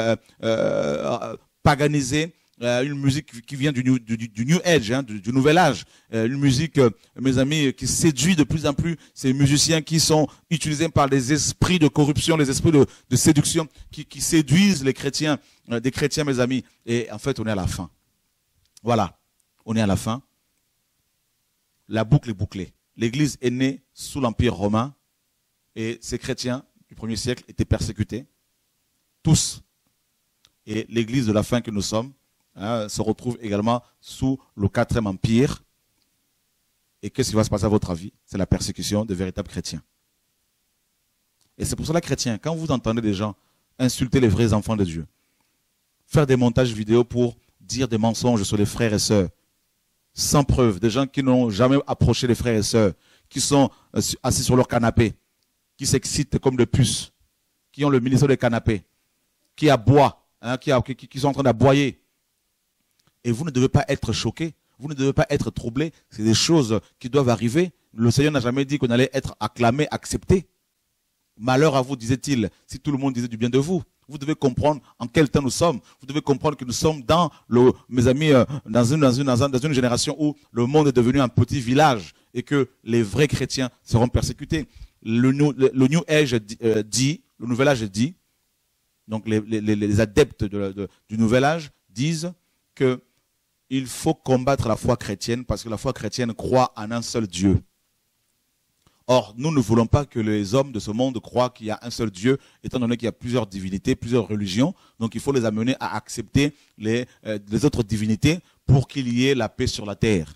paganisée, une musique qui vient du New Age, du Nouvel Âge, une musique, mes amis, qui séduit de plus en plus ces musiciens qui sont utilisés par les esprits de corruption, les esprits de séduction, qui séduisent les chrétiens, des chrétiens, mes amis. Et en fait, on est à la fin. Voilà, on est à la fin. La boucle est bouclée. L'Église est née sous l'Empire romain et ces chrétiens du 1er siècle étaient persécutés, tous. Et l'Église de la fin que nous sommes se retrouve également sous le 4e Empire. Et qu'est-ce qui va se passer à votre avis? C'est la persécution de véritables chrétiens. Et c'est pour cela, chrétiens, quand vous entendez des gens insulter les vrais enfants de Dieu, faire des montages vidéo pour dire des mensonges sur les frères et sœurs, sans preuve, des gens qui n'ont jamais approché les frères et sœurs, qui sont assis sur leur canapé, qui s'excitent comme des puces, qui ont le ministère des canapés, qui aboient, qui sont en train d'aboyer. Et vous ne devez pas être choqués, vous ne devez pas être troublés. C'est des choses qui doivent arriver. Le Seigneur n'a jamais dit qu'on allait être acclamé, accepté. Malheur à vous, disait-il, si tout le monde disait du bien de vous. Vous devez comprendre en quel temps nous sommes. Vous devez comprendre que nous sommes mes amis, dans une génération où le monde est devenu un petit village et que les vrais chrétiens seront persécutés. Le New Age dit, le Nouvel Âge dit, donc les adeptes du Nouvel Âge disent que il faut combattre la foi chrétienne parce que la foi chrétienne croit en un seul Dieu. Or, nous ne voulons pas que les hommes de ce monde croient qu'il y a un seul Dieu, étant donné qu'il y a plusieurs divinités, plusieurs religions. Donc, il faut les amener à accepter les autres divinités pour qu'il y ait la paix sur la terre.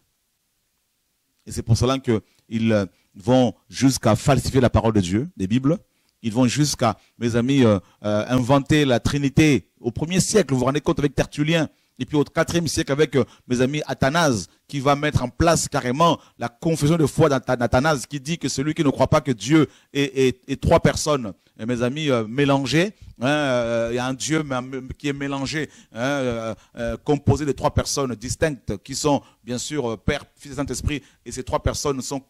Et c'est pour cela qu'ils vont jusqu'à falsifier la parole de Dieu, des Bibles. Ils vont jusqu'à, mes amis, inventer la Trinité. Au 1er siècle, vous vous rendez compte avec Tertullien, Et puis au IVe siècle avec, mes amis, Athanase, qui va mettre en place carrément la confession de foi d'Athanase, qui dit que celui qui ne croit pas que Dieu est trois personnes, et mes amis, mélangées, hein, il y a un Dieu qui est mélangé, hein, composé de trois personnes distinctes, qui sont bien sûr Père, Fils et Saint-Esprit, et ces trois personnes sont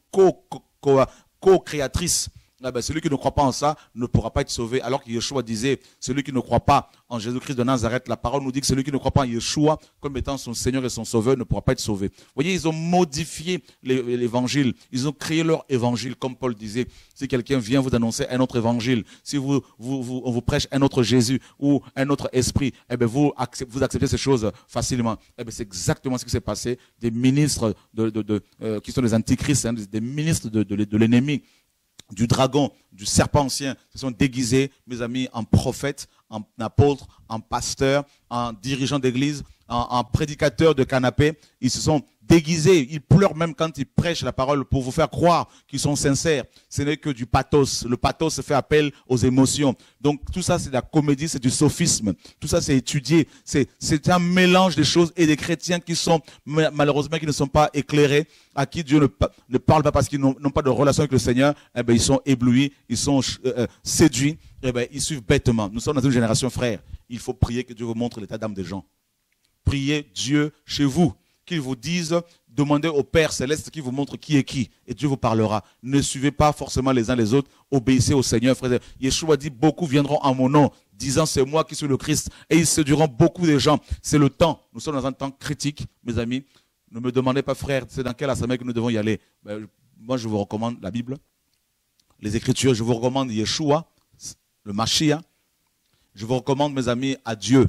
co-créatrices. Ah ben, celui qui ne croit pas en ça ne pourra pas être sauvé. Alors que Yeshua disait, celui qui ne croit pas en Jésus-Christ de Nazareth, la parole nous dit que celui qui ne croit pas en Yeshua comme étant son Seigneur et son Sauveur ne pourra pas être sauvé. Vous voyez, ils ont modifié l'évangile. Ils ont créé leur évangile, comme Paul disait. Si quelqu'un vient vous annoncer un autre évangile, si on vous prêche un autre Jésus ou un autre esprit, eh ben vous acceptez ces choses facilement. Eh ben c'est exactement ce qui s'est passé. Des ministres qui sont des antichrists, hein, des ministres de l'ennemi, du dragon, du serpent ancien, se sont déguisés, mes amis, en prophètes, en apôtres, en pasteurs, en dirigeants d'église, en prédicateurs de canapé. Ils se sont déguisés, ils pleurent même quand ils prêchent la parole pour vous faire croire qu'ils sont sincères. Ce n'est que du pathos. Le pathos fait appel aux émotions. Donc tout ça, c'est de la comédie, c'est du sophisme. Tout ça, c'est étudié. C'est un mélange des choses et des chrétiens qui sont, malheureusement, qui ne sont pas éclairés, à qui Dieu ne parle pas parce qu'ils n'ont pas de relation avec le Seigneur. Eh ben, ils sont éblouis, ils sont séduits. Eh ben, ils suivent bêtement. Nous sommes dans une génération, frère. Il faut prier que Dieu vous montre l'état d'âme des gens. Priez Dieu chez vous. Qu'il vous dise, demandez au Père Céleste qui vous montre qui est qui. Et Dieu vous parlera. Ne suivez pas forcément les uns les autres. Obéissez au Seigneur, frère. Yeshua dit, beaucoup viendront en mon nom, disant c'est moi qui suis le Christ. Et ils séduiront beaucoup de gens. C'est le temps. Nous sommes dans un temps critique, mes amis. Ne me demandez pas, frère, c'est dans quelle assemblée que nous devons y aller. Ben, moi, je vous recommande la Bible, les Écritures. Je vous recommande Yeshua, le Mashiach. Je vous recommande, mes amis, à Dieu.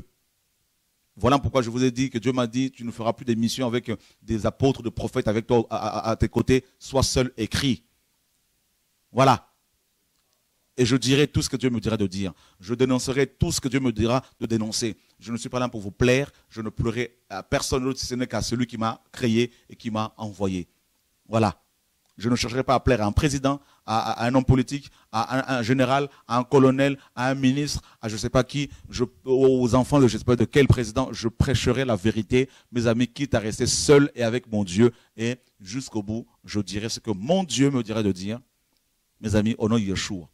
Voilà pourquoi je vous ai dit que Dieu m'a dit, tu ne feras plus des missions avec des apôtres, des prophètes avec toi à tes côtés, sois seul et crie. Voilà. Et je dirai tout ce que Dieu me dira de dire. Je dénoncerai tout ce que Dieu me dira de dénoncer. Je ne suis pas là pour vous plaire, je ne pleurerai à personne d'autre si ce n'est qu'à celui qui m'a créé et qui m'a envoyé. Voilà. Je ne chercherai pas à plaire à un président, à un homme politique, à un général, à un colonel, à un ministre, à je ne sais pas qui, aux enfants de je ne sais pas de quel président. Je prêcherai la vérité, mes amis, quitte à rester seul et avec mon Dieu. Et jusqu'au bout, je dirai ce que mon Dieu me dirait de dire, mes amis, au nom de Yeshua.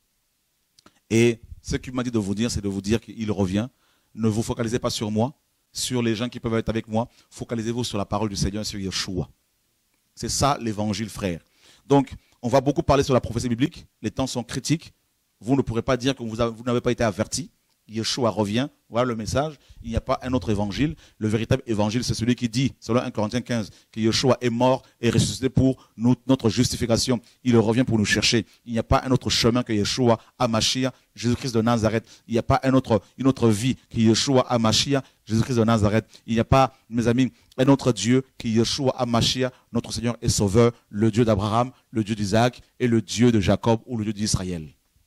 Et ce qu'il m'a dit de vous dire, c'est de vous dire qu'il revient. Ne vous focalisez pas sur moi, sur les gens qui peuvent être avec moi. Focalisez-vous sur la parole du Seigneur, sur Yeshua. C'est ça l'évangile, frère. Donc, on va beaucoup parler sur la prophétie biblique. Les temps sont critiques. Vous ne pourrez pas dire que vous n'avez pas été averti. Yeshua revient. Voilà le message. Il n'y a pas un autre évangile. Le véritable évangile, c'est celui qui dit, selon 1 Corinthiens 15, que Yeshua est mort et ressuscité pour notre justification. Il revient pour nous chercher. Il n'y a pas un autre chemin que Yeshua HaMashiach, Jésus-Christ de Nazareth. Il n'y a pas une autre vie que Yeshua HaMashiach, Jésus-Christ de Nazareth. Il n'y a pas, mes amis, un autre Dieu qui est Yeshua HaMashiach, notre Seigneur et Sauveur, le Dieu d'Abraham, le Dieu d'Isaac et le Dieu de Jacob ou le Dieu d'Israël.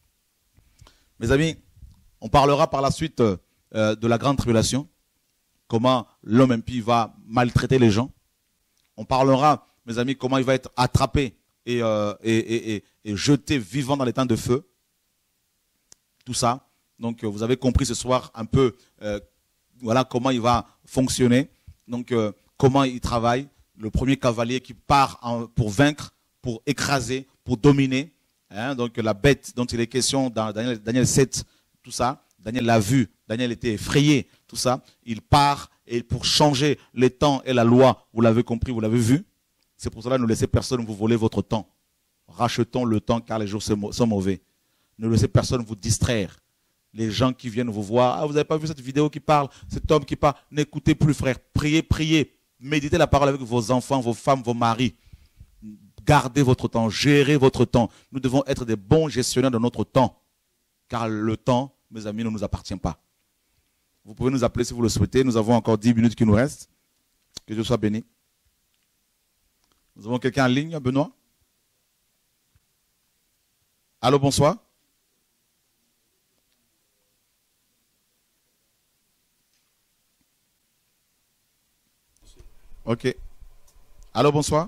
Mes amis, on parlera par la suite de la grande tribulation, comment l'homme impie va maltraiter les gens. On parlera, mes amis, comment il va être attrapé et jeté vivant dans les temps de feu. Tout ça. Donc, vous avez compris ce soir un peu voilà comment il va fonctionner. Donc, comment il travaille. Le premier cavalier qui part pour vaincre, pour écraser, pour dominer. Hein, donc, la bête dont il est question dans Daniel 7, tout ça. Daniel l'a vu. Daniel était effrayé. Tout ça. Il part et pour changer les temps et la loi, vous l'avez compris, vous l'avez vu. C'est pour cela ne laissez personne vous voler votre temps. Rachetons le temps car les jours sont mauvais. Ne laissez personne vous distraire. Les gens qui viennent vous voir, ah, vous n'avez pas vu cette vidéo qui parle, cet homme qui parle, n'écoutez plus, frère. Priez, priez. Méditez la parole avec vos enfants, vos femmes, vos maris. Gardez votre temps, gérez votre temps. Nous devons être des bons gestionnaires de notre temps. Car le temps, mes amis, ne nous appartient pas. Vous pouvez nous appeler si vous le souhaitez. Nous avons encore 10 minutes qui nous restent. Que Dieu soit béni. Nous avons quelqu'un en ligne, Benoît? Allô, bonsoir. Ok. Allô, bonsoir.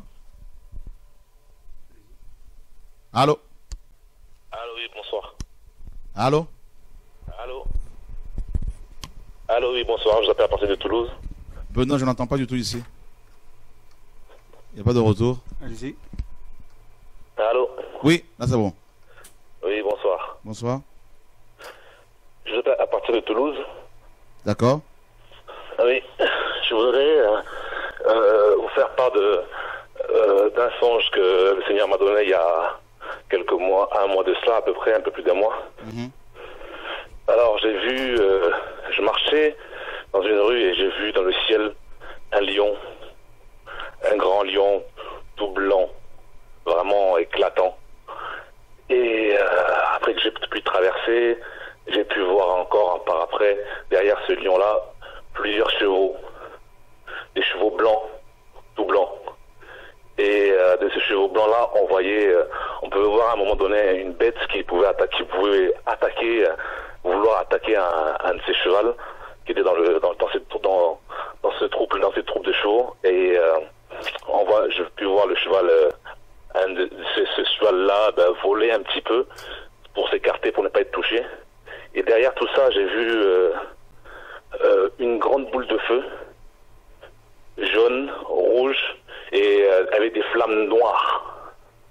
Allô. Allô, oui, bonsoir. Allô. Allô. Allô, oui, bonsoir. Je vous appelle à partir de Toulouse. Benoît, je n'entends pas du tout ici. Il n'y a pas de retour. Allez-y. Allô? Oui, là c'est bon. Oui, bonsoir. Bonsoir. Je vais à partir de Toulouse. D'accord. Oui, je voudrais vous faire part d'un songe que le Seigneur m'a donné il y a quelques mois, un mois de cela à peu près, un peu plus d'un mois. Alors j'ai vu, je marchais dans une rue et j'ai vu dans le ciel un lion, un grand lion tout blanc, vraiment éclatant. Et après que j'ai pu traverser, j'ai pu voir encore par après, derrière ce lion-là, plusieurs chevaux. Des chevaux blancs, tout blancs. Et de ces chevaux blancs-là, on pouvait voir à un moment donné une bête qui pouvait attaquer, vouloir attaquer un de ces chevaux qui était dans ces troupes de chevaux. Et j'ai pu voir le cheval, ce cheval-là, voler un petit peu pour s'écarter, pour ne pas être touché. Et derrière tout ça, j'ai vu une grande boule de feu, jaune, rouge, et avec des flammes noires.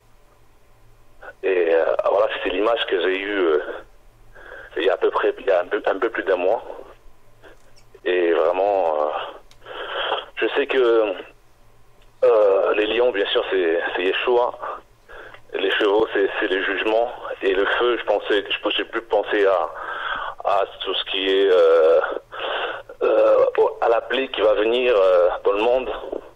Et voilà, c'est l'image que j'ai eue il y a un peu plus d'un mois. Et vraiment, je sais que les lions, bien sûr, c'est Yeshua. Les chevaux, c'est les jugements. Et le feu, j'ai plus pensé à tout ce qui est à la plaie qui va venir dans le monde.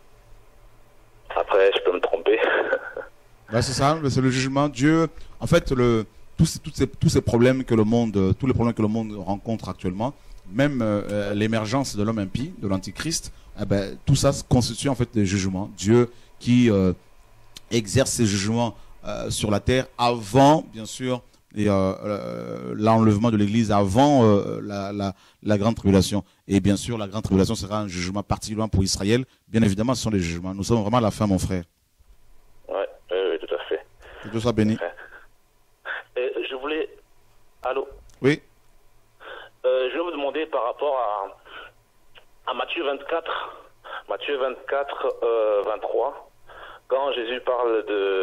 Après, je peux me tromper. Ouais, c'est ça, c'est le jugement. Dieu, en fait, tous ces problèmes que le monde, tous les problèmes que le monde rencontre actuellement, même l'émergence de l'homme impie, de l'antichrist, tout ça constitue en fait des jugements. Dieu qui exerce ses jugements sur la terre avant, bien sûr, l'enlèvement de l'Église, avant la grande tribulation. Et bien sûr, la grande tribulation sera un jugement particulièrement pour Israël. Bien évidemment, ce sont les jugements. Nous sommes vraiment à la fin, mon frère. Oui, tout à fait. Que Dieu soit béni. Je voulais... Allô? Oui. Je vais vous demander par rapport à Matthieu 24. Matthieu 24, 23. Quand Jésus parle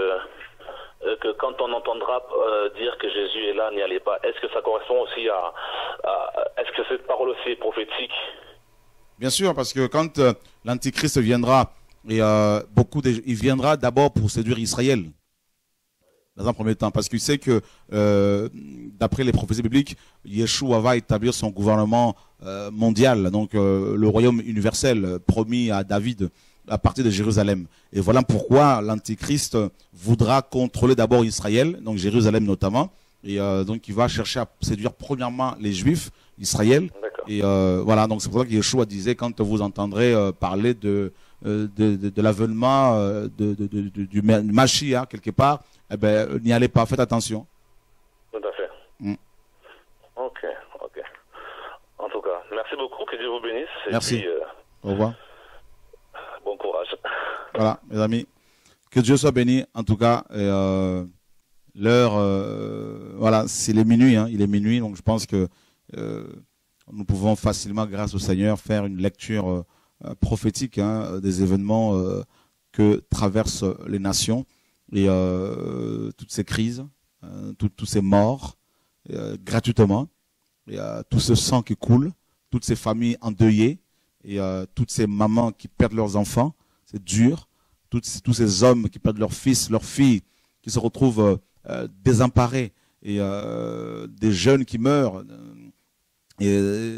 que quand on entendra dire que Jésus est là, n'y allez pas. Est-ce que ça correspond aussi est-ce que cette parole aussi est prophétique? Bien sûr, parce que quand l'Antichrist viendra, et il viendra d'abord pour séduire Israël, dans un premier temps, parce qu'il sait que, d'après les prophéties bibliques, Yeshua va établir son gouvernement mondial, donc le royaume universel promis à David à partir de Jérusalem. Et voilà pourquoi l'Antichrist voudra contrôler d'abord Israël, donc Jérusalem notamment, et donc il va chercher à séduire premièrement les Juifs, Israël. Et voilà, donc c'est pour ça que Yeshua disait, quand vous entendrez parler de l'avènement du Mashiach quelque part, n'y allez pas, faites attention. Tout à fait. Ok. En tout cas, merci beaucoup, que Dieu vous bénisse. Merci. Et puis, au revoir. Bon courage. Voilà, mes amis. Que Dieu soit béni, en tout cas. L'heure, voilà, c'est les minuit, il est minuit, donc je pense que nous pouvons facilement, grâce au Seigneur, faire une lecture prophétique des événements que traversent les nations et toutes ces crises, tous ces morts gratuitement, et tout ce sang qui coule, toutes ces familles endeuillées et toutes ces mamans qui perdent leurs enfants, c'est dur, tous ces hommes qui perdent leurs fils, leurs filles, qui se retrouvent désemparés et des jeunes qui meurent. Et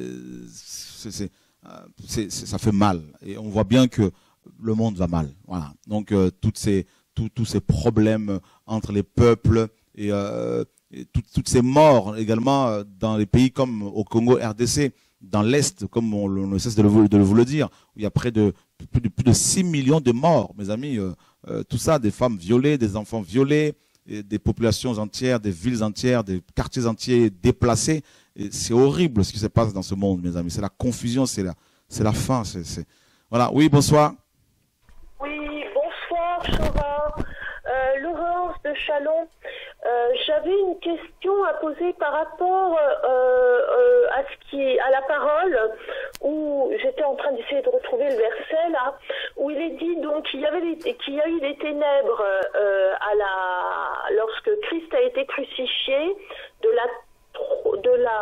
ça fait mal. Et on voit bien que le monde va mal. Voilà. Donc tous ces problèmes entre les peuples et toutes ces morts également dans les pays comme au Congo RDC, dans l'Est, comme on ne cesse de vous le dire, où il y a plus de 6 millions de morts, mes amis. Tout ça, des femmes violées, des enfants violés, et des populations entières, des villes entières, des quartiers entiers déplacés. C'est horrible ce qui se passe dans ce monde, mes amis. C'est la confusion, c'est la fin. Voilà. Oui, bonsoir. Oui, bonsoir, Chora. Laurence de Chalon. J'avais une question à poser par rapport à la parole où j'étais en train d'essayer de retrouver le verset là où il est dit donc qu'il y a eu des ténèbres lorsque Christ a été crucifié de la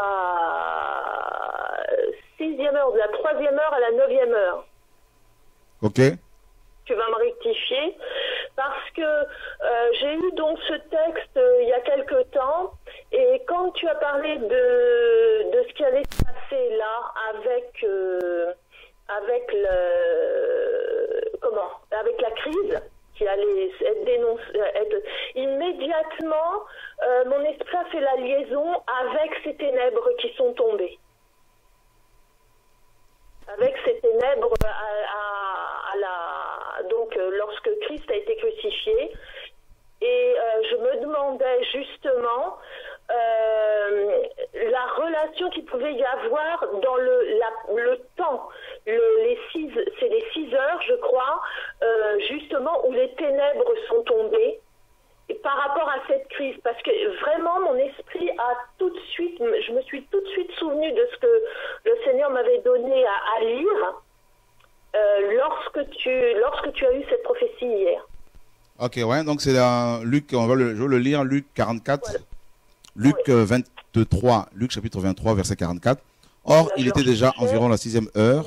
6e heure, de la 3e heure à la 9e heure. Ok. Tu vas me rectifier parce que j'ai eu donc ce texte il y a quelque temps et quand tu as parlé de ce qui allait se passer là avec la crise qui allait être dénoncée, immédiatement mon esprit a fait la liaison avec ces ténèbres qui sont tombées. Avec ces ténèbres donc lorsque Christ a été crucifié, et je me demandais justement la relation qu'il pouvait y avoir dans le temps, c'est les 6 heures, je crois, justement où les ténèbres sont tombées. Et par rapport à cette crise, parce que vraiment mon esprit a tout de suite, je me suis tout de suite souvenu de ce que le Seigneur m'avait donné à lire lorsque tu as eu cette prophétie hier. Ok, ouais, donc c'est Luc, je vais le lire, Luc 44, voilà. Luc 23, Luc chapitre 23, verset 44. Or, il était déjà environ la 6e heure.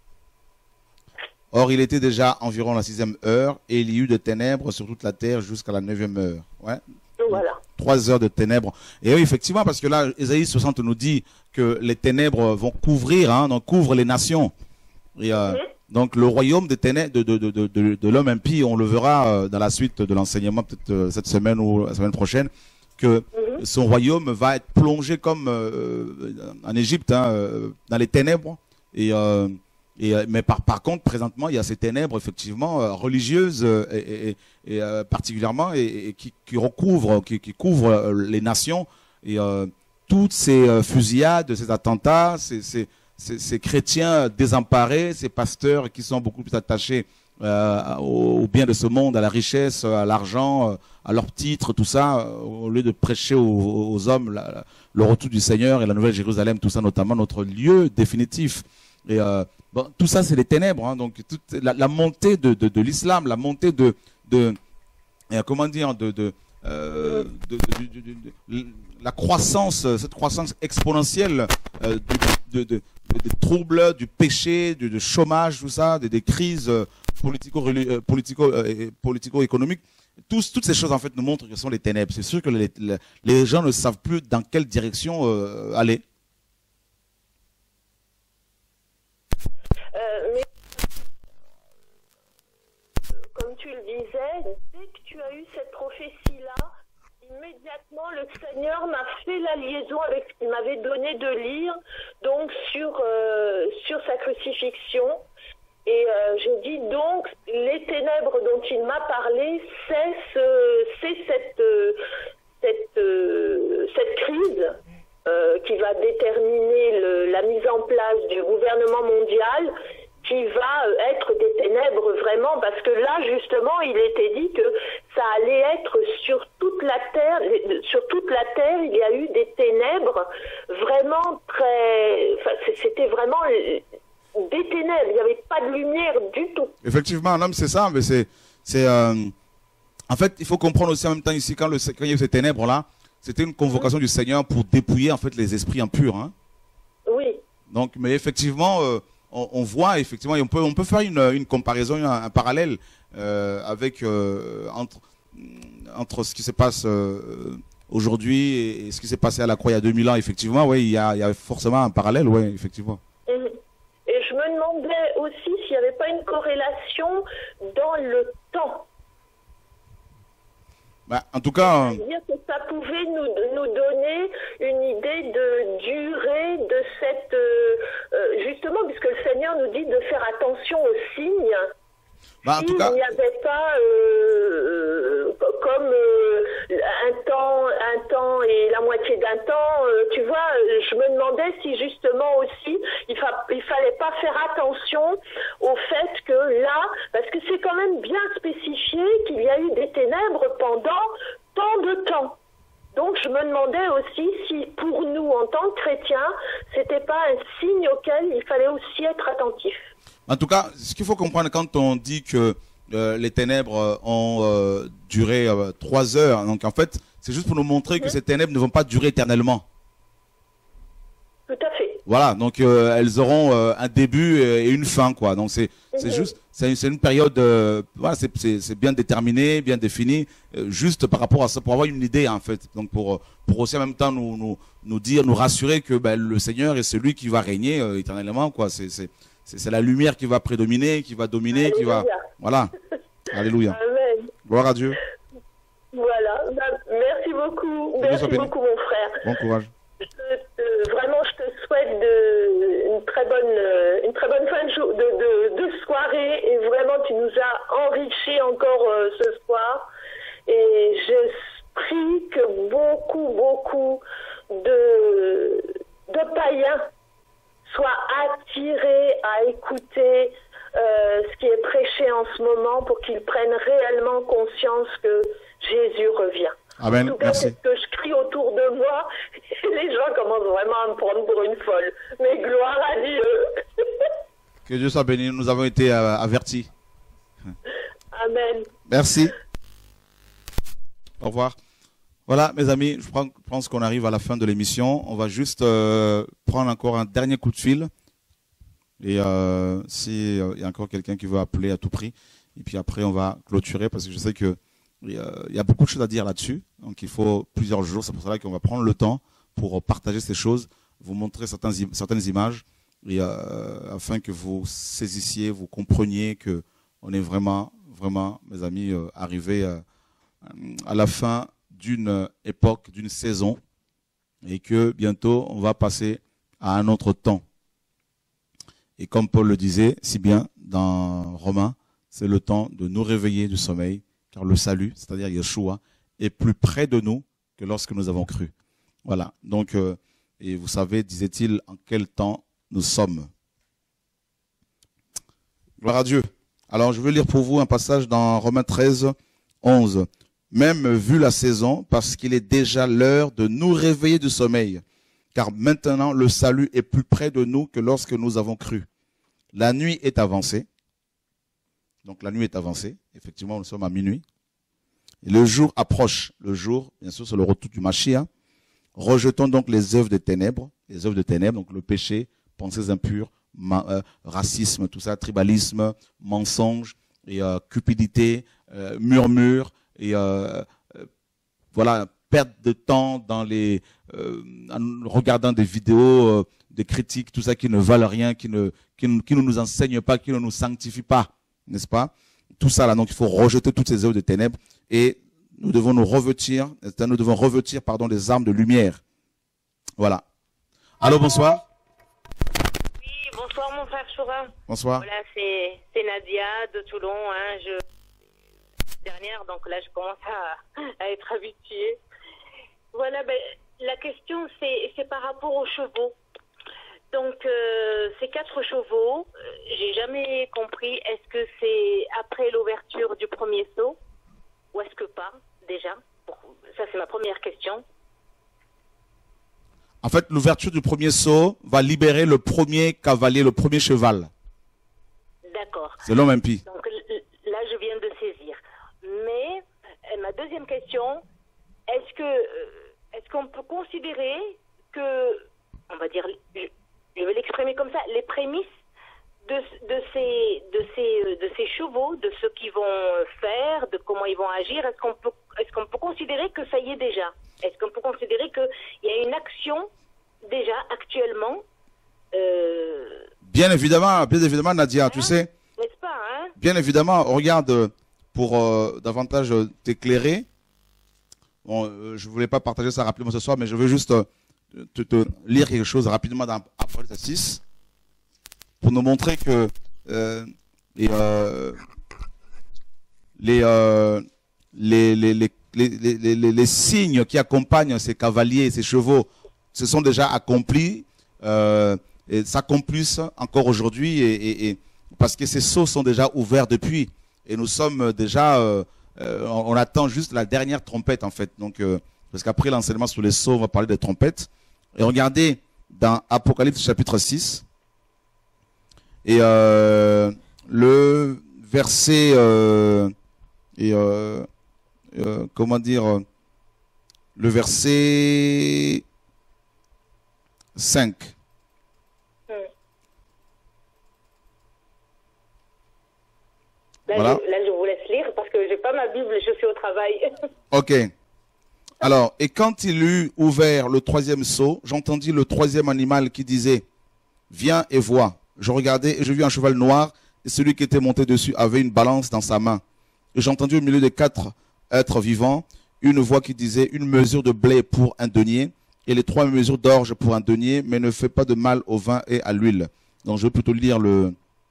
Or, il était déjà environ la 6e heure, et il y eut de ténèbres sur toute la terre jusqu'à la 9e heure. Ouais. Voilà. 3 heures de ténèbres. Et oui, effectivement, parce que là, Ésaïe 60 nous dit que les ténèbres vont couvrir, donc couvrent les nations. Et donc, le royaume des ténèbres de l'homme impie, on le verra dans la suite de l'enseignement, peut-être cette semaine ou la semaine prochaine, que son royaume va être plongé comme en Égypte, dans les ténèbres. Mais par contre, présentement, il y a ces ténèbres, effectivement, religieuses et particulièrement, et qui couvrent les nations. Et toutes ces fusillades, ces attentats, ces chrétiens désemparés, ces pasteurs qui sont beaucoup plus attachés au bien de ce monde, à la richesse, à l'argent, à leurs titres, tout ça, au lieu de prêcher aux hommes le retour du Seigneur et la Nouvelle Jérusalem, tout ça, notamment notre lieu définitif. Et bon, tout ça, c'est les ténèbres. Donc toute la montée de l'islam, la montée la croissance, cette croissance exponentielle des troubles, du péché, du chômage, tout ça, des crises politico-économiques. Toutes ces choses, en fait, nous montrent que ce sont les ténèbres. C'est sûr que les gens ne savent plus dans quelle direction aller. Mais comme tu le disais, dès que tu as eu cette prophétie-là, immédiatement le Seigneur m'a fait la liaison avec ce qu'il m'avait donné de lire, donc sur sa crucifixion. Et j'ai dit donc, les ténèbres dont il m'a parlé, c'est cette crise qui va déterminer la mise en place du gouvernement mondial, qui va être des ténèbres vraiment, parce que là justement il était dit que ça allait être sur toute la terre, il y a eu des ténèbres vraiment c'était vraiment des ténèbres, il n'y avait pas de lumière du tout. Effectivement, non, c'est ça, mais en fait, il faut comprendre aussi en même temps ici, quand il y a eu ces ténèbres-là, c'était une convocation du Seigneur pour dépouiller en fait les esprits impurs. Oui. Donc, mais effectivement, on voit effectivement, et on peut faire une comparaison, un parallèle avec entre ce qui se passe aujourd'hui et ce qui s'est passé à la croix il y a 2000 ans. Effectivement, oui, il y a forcément un parallèle, oui, effectivement. Et je me demandais aussi s'il n'y avait pas une corrélation dans le temps. Bah, en tout cas, c'est-à-dire que ça pouvait nous donner une idée de durée de cette... justement, puisque le Seigneur nous dit de faire attention aux signes. Bah, en tout cas, il n'y avait pas comme un temps et la moitié d'un temps, tu vois, je me demandais si justement aussi il fallait pas faire attention au fait que là, parce que c'est quand même bien spécifié qu'il y a eu des ténèbres pendant tant de temps. Donc je me demandais aussi si pour nous, en tant que chrétiens, c'était pas un signe auquel il fallait aussi être attentif. En tout cas, ce qu'il faut comprendre quand on dit que les ténèbres ont duré 3 heures, donc en fait, c'est juste pour nous montrer que ces ténèbres ne vont pas durer éternellement. Tout à fait. Voilà, donc elles auront un début et une fin, quoi. Donc c'est juste, c'est une période, voilà, c'est bien déterminé, bien défini, juste par rapport à ça, pour avoir une idée en fait. Donc pour aussi en même temps nous dire, nous rassurer que le Seigneur est celui qui va régner éternellement, quoi. C'est la lumière qui va prédominer, qui va dominer, Alléluia. qui va, voilà. Alléluia. Amen. Gloire à Dieu. Voilà. Merci beaucoup. Que Dieu Merci soit béni. beaucoup, mon frère. Bon courage. Vraiment, je te souhaite une très bonne fin de soirée, et vraiment tu nous as enrichi encore ce soir, et je prie que beaucoup de païens soient attirés à écouter ce qui est prêché en ce moment, pour qu'ils prennent réellement conscience que Jésus revient. Amen. En tout cas, Merci. c'est ce que je crie autour de moi, et les gens commencent vraiment à me prendre pour une folle. Mais gloire à Dieu. Que Dieu soit béni. Nous avons été avertis. Amen. Merci. Au revoir. Voilà, mes amis, je pense qu'on arrive à la fin de l'émission. On va juste prendre encore un dernier coup de fil. Et s'il y a encore quelqu'un qui veut appeler à tout prix. Et puis après, on va clôturer, parce que je sais que il y a beaucoup de choses à dire là-dessus. Donc il faut plusieurs jours. C'est pour cela qu'on va prendre le temps pour partager ces choses, vous montrer certaines images, et afin que vous saisissiez, vous compreniez que on est vraiment, mes amis, arrivés à la fin d'une époque, d'une saison, et que bientôt on va passer à un autre temps. Et comme Paul le disait si bien dans Romains, c'est le temps de nous réveiller du sommeil, car le salut, c'est-à-dire Yeshua, est plus près de nous que lorsque nous avons cru. Voilà. Donc, et vous savez, disait-il, en quel temps nous sommes. Gloire à Dieu. Alors, je veux lire pour vous un passage dans Romains 13, 11. Même vu la saison, parce qu'il est déjà l'heure de nous réveiller du sommeil, car maintenant le salut est plus près de nous que lorsque nous avons cru. La nuit est avancée. Donc la nuit est avancée. Effectivement, nous sommes à minuit. Et le jour approche. Le jour, bien sûr, c'est le retour du Mashiach. Rejetons donc les œuvres des ténèbres. Les œuvres de ténèbres, donc le péché, pensées impures, racisme, tout ça, tribalisme, mensonge, et cupidité, murmure, et voilà, perte de temps dans en regardant des vidéos, des critiques, tout ça qui ne valent rien, qui ne nous enseignent pas, qui ne nous sanctifient pas. N'est-ce pas? Tout ça là, donc il faut rejeter toutes ces œuvres de ténèbres, et nous devons revêtir les armes de lumière. Voilà. Allô, bonsoir. Oui, bonsoir mon frère Choura. Bonsoir. Voilà, c'est Nadia de Toulon. Dernière, donc là je commence à être habituée. Voilà, la question c'est par rapport aux chevaux. Donc, ces 4 chevaux, j'ai jamais compris, est-ce que c'est après l'ouverture du premier seau, ou est-ce que pas, déjà? Ça, c'est ma première question. En fait, l'ouverture du premier seau va libérer le premier cavalier, le premier cheval. D'accord. C'est l'homme impie. Donc, là, je viens de saisir. Mais, ma deuxième question, est-ce qu'on peut considérer que, on va dire, je vais l'exprimer comme ça, les prémices de ces chevaux, de ce qu'ils vont faire, de comment ils vont agir, est-ce qu'on peut considérer que ça y est déjà? Est-ce qu'on peut considérer qu'il y a une action déjà actuellement Bien évidemment, Nadia, tu sais. N'est-ce pas, hein? Bien évidemment, regarde, pour davantage t'éclairer. Bon, je voulais pas partager ça rapidement ce soir, mais je veux juste te lire quelque chose rapidement dans Apocalypse 6 pour nous montrer que les signes qui accompagnent ces cavaliers, ces chevaux, se sont déjà accomplis et s'accomplissent encore aujourd'hui, et parce que ces sceaux sont déjà ouverts depuis, et nous sommes déjà on attend juste la dernière trompette en fait. Donc parce qu'après l'enseignement sur les sceaux, on va parler des trompettes. Et regardez dans Apocalypse chapitre 6, et le verset, comment dire, le verset 5. Là, Voilà. je vous laisse lire parce que j'ai pas ma Bible, je suis au travail. Ok. Alors, et quand il eut ouvert le troisième sceau, j'entendis le troisième animal qui disait, viens et vois. Je regardais et je vis un cheval noir, et celui qui était monté dessus avait une balance dans sa main. Et j'entendis au milieu des 4 êtres vivants une voix qui disait, une mesure de blé pour un denier, et les 3 mesures d'orge pour un denier, mais ne fais pas de mal au vin et à l'huile. Donc je vais plutôt lire le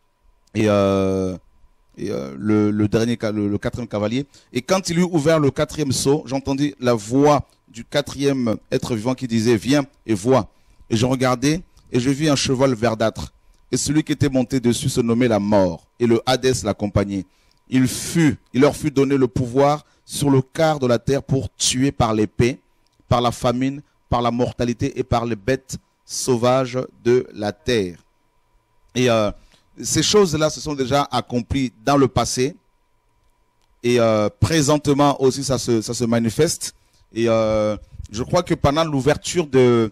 quatrième cavalier. Et quand il eut ouvert le 4e sceau, j'entendis la voix du 4e être vivant qui disait, viens et vois. Et je regardais, et je vis un cheval verdâtre. Et celui qui était monté dessus se nommait la mort, et le Hadès l'accompagnait. Il leur fut donné le pouvoir sur le quart de la terre pour tuer par l'épée, par la famine, par la mortalité et par les bêtes sauvages de la terre. Et ces choses-là se sont déjà accomplies dans le passé. Et présentement aussi, ça se manifeste. Et je crois que pendant l'ouverture pendant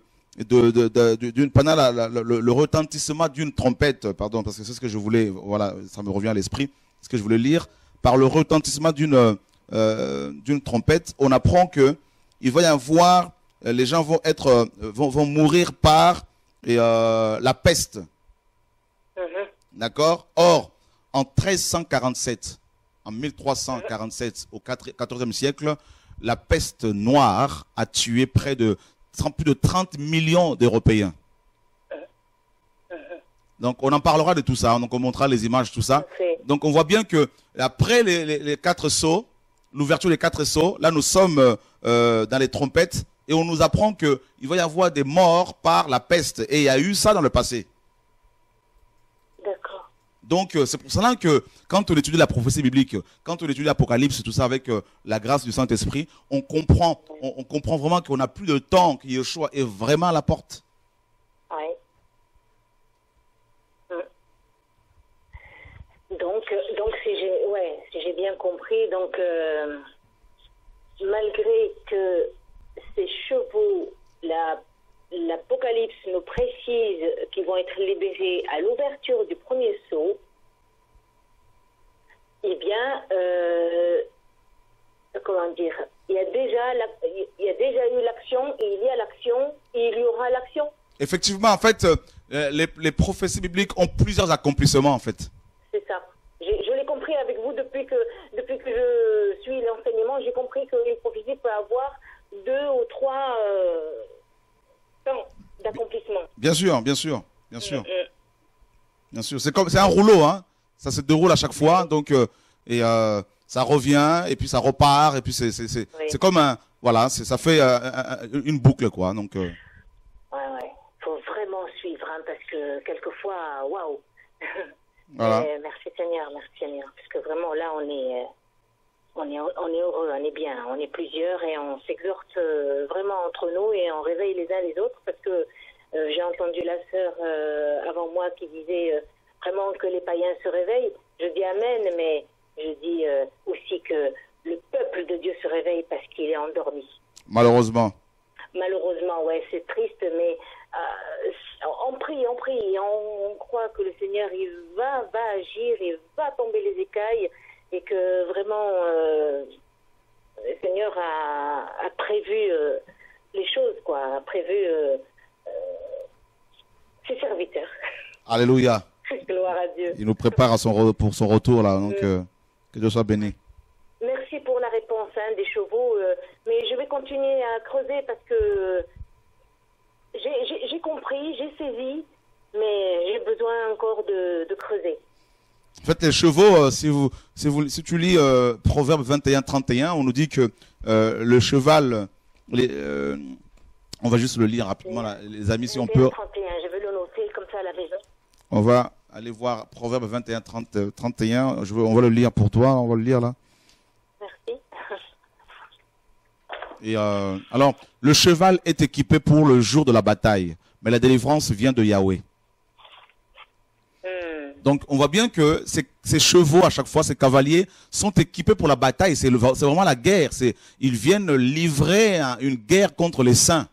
le retentissement d'une trompette, pardon, parce que c'est ce que je voulais, voilà, ça me revient à l'esprit, ce que je voulais lire, par le retentissement d'une trompette, on apprend que il va y avoir, les gens vont mourir par la peste. D'accord? Or, en 1347, en 1347, au 14e siècle, la peste noire a tué plus de 30 millions d'Européens. Donc, on en parlera de tout ça, donc on montrera les images, tout ça. Donc, on voit bien que après les 4 sceaux, l'ouverture des 4 sceaux, là, nous sommes dans les trompettes et on nous apprend qu'il va y avoir des morts par la peste. Et il y a eu ça dans le passé. D'accord. Donc, c'est pour cela que quand on étudie la prophétie biblique, quand on étudie l'Apocalypse, tout ça avec la grâce du Saint-Esprit, on comprend vraiment qu'on n'a plus de temps, que Yeshua est vraiment à la porte. Oui. Donc si j'ai bien compris, donc malgré que ces chevaux, l'Apocalypse nous précise qu'ils vont être libérés à l'ouverture du premier sceau, eh bien, comment dire, il y a déjà eu l'action, et il y a l'action, et il y aura l'action. Effectivement, en fait, les prophéties bibliques ont plusieurs accomplissements, en fait. C'est ça. Je l'ai compris avec vous depuis que je suis l'enseignement, j'ai compris qu'une prophétie peut avoir 2 ou 3 temps d'accomplissement. Bien sûr. Bien sûr. C'est un rouleau, hein. Ça se déroule à chaque fois, donc ça revient et puis ça repart et puis c'est comme un, voilà, ça fait une boucle, quoi. Donc. Ouais. Faut vraiment suivre, hein, parce que quelquefois, waouh. Voilà. Merci Seigneur, parce que vraiment là on est heureux, on est bien, on est plusieurs et on s'exhorte vraiment entre nous et on réveille les uns les autres, parce que j'ai entendu la sœur avant moi qui disait vraiment que les païens se réveillent. Je dis amen, mais je dis aussi que le peuple de Dieu se réveille parce qu'il est endormi. Malheureusement, ouais, c'est triste, mais on prie, on croit que le Seigneur il va agir, il va tomber les écailles, et que vraiment le Seigneur a prévu les choses, quoi, a prévu ses serviteurs. Alléluia. Gloire à Dieu. Il nous prépare pour son retour, là, donc que Dieu soit béni. Merci pour la réponse, hein, des chevaux, mais je vais continuer à creuser parce que j'ai compris, j'ai saisi, mais j'ai besoin encore de creuser. En fait, les chevaux, si tu lis Proverbe 21-31, on nous dit que le cheval, on va juste le lire rapidement, là, les amis, si on peut. 31, je vais le noter comme ça à la maison. On va aller voir Proverbe 21-31, on va le lire pour toi, on va le lire là. Merci. Et alors, le cheval est équipé pour le jour de la bataille, mais la délivrance vient de Yahweh. Donc, on voit bien que ces chevaux, à chaque fois, ces cavaliers, sont équipés pour la bataille. C'est vraiment la guerre. Ils viennent livrer une guerre contre les saints.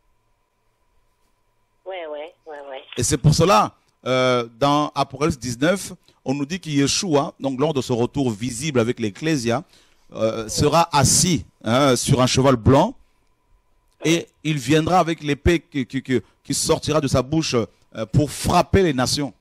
Ouais. Et c'est pour cela, dans Apocalypse 19, on nous dit que Yeshua, donc lors de ce retour visible avec l'Ecclésia, sera assis sur un cheval blanc et il viendra avec l'épée qui sortira de sa bouche pour frapper les nations.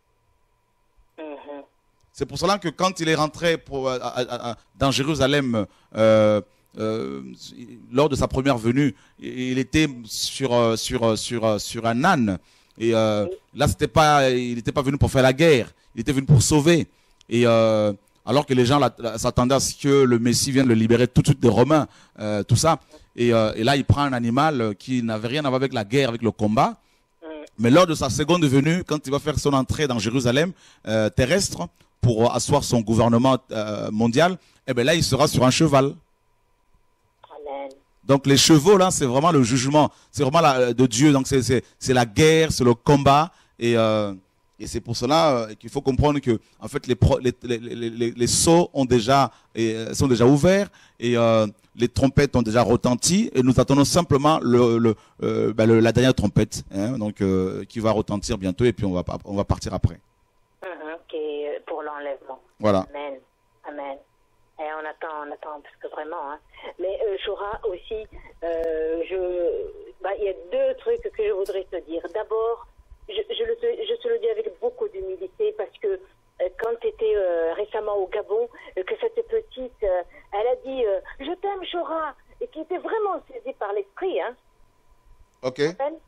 C'est pour cela que quand il est rentré dans Jérusalem lors de sa première venue, il était sur un âne. Et là, il n'était pas venu pour faire la guerre, il était venu pour sauver. Et alors que les gens s'attendaient à ce que le Messie vienne le libérer tout de suite des Romains, tout ça. Et là, il prend un animal qui n'avait rien à voir avec la guerre, avec le combat. Mais lors de sa seconde venue, quand il va faire son entrée dans Jérusalem terrestre, pour asseoir son gouvernement mondial, eh bien là, il sera sur un cheval. Amen. Donc les chevaux, là, c'est vraiment le jugement. C'est vraiment de Dieu. Donc c'est la guerre, c'est le combat. Et c'est pour cela qu'il faut comprendre que, en fait, les sceaux sont déjà ouverts et les trompettes ont déjà retenti. Et nous attendons simplement la dernière trompette, donc qui va retentir bientôt. Et puis on va partir après. Pour l'enlèvement. Voilà. Amen. Et on attend parce que vraiment. Mais Shura aussi, il y a deux trucs que je voudrais te dire. D'abord, je te le dis avec beaucoup d'humilité parce que quand tu étais récemment au Gabon, que cette petite, elle a dit je t'aime Shura, et qui était vraiment saisie par l'esprit. Ok.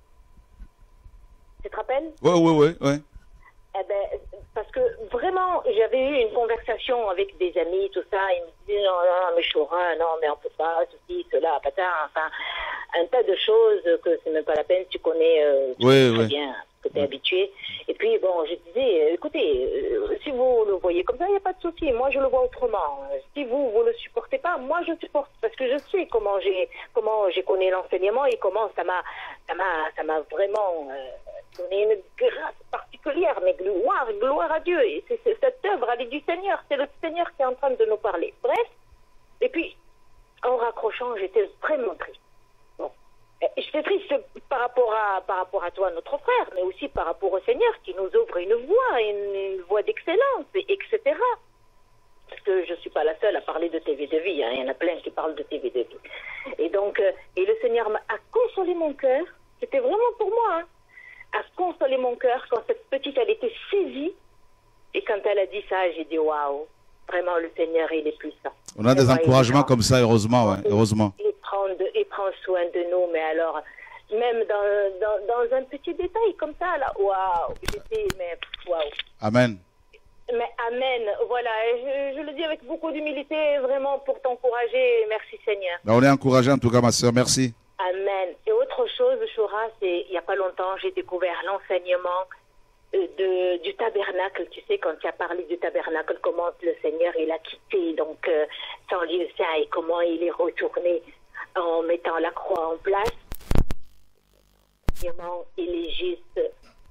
Tu te rappelles? Oui. Eh ben, parce que vraiment, j'avais eu une conversation avec des amis, tout ça, ils me disaient non, mais Shura, non, mais on peut pas, ceci, cela, patin, enfin, un tas de choses que c'est même pas la peine, tu connais très bien, que tu es habitué. Et puis, bon, je disais, écoutez, si vous le voyez comme ça, il n'y a pas de souci, moi je le vois autrement. Si vous le supportez pas, moi je supporte, parce que je sais comment j'ai connu l'enseignement et comment ça m'a vraiment donné une grâce particulière, mais gloire à Dieu. Et c'est cette œuvre, elle est du Seigneur, c'est le Seigneur qui est en train de nous parler. Bref, et puis, en raccrochant, j'étais vraiment triste. Bon. J'étais triste par rapport à toi, notre frère, mais aussi par rapport au Seigneur qui nous ouvre une voie d'excellence, etc. Parce que je ne suis pas la seule à parler de TV de vie, il y en a plein qui parlent de TV de vie. Et donc, et le Seigneur a consolé mon cœur, c'était vraiment pour moi, a consolé mon cœur quand cette petite, elle était saisie. Et quand elle a dit ça, j'ai dit waouh, vraiment le Seigneur, il est puissant. On a des encouragements comme ça, heureusement, heureusement. Il prend soin de nous, mais alors, même dans un petit détail comme ça, là, waouh, waouh. Amen. Mais amen, voilà, je le dis avec beaucoup d'humilité, vraiment pour t'encourager, merci Seigneur. On est encouragé en tout cas, ma soeur, merci. Amen. Et autre chose, Shura, c'est il n'y a pas longtemps, j'ai découvert l'enseignement du tabernacle. Tu sais, quand tu as parlé du tabernacle, comment le Seigneur il a quitté donc son lieu saint et comment il est retourné en mettant la croix en place. Il est juste,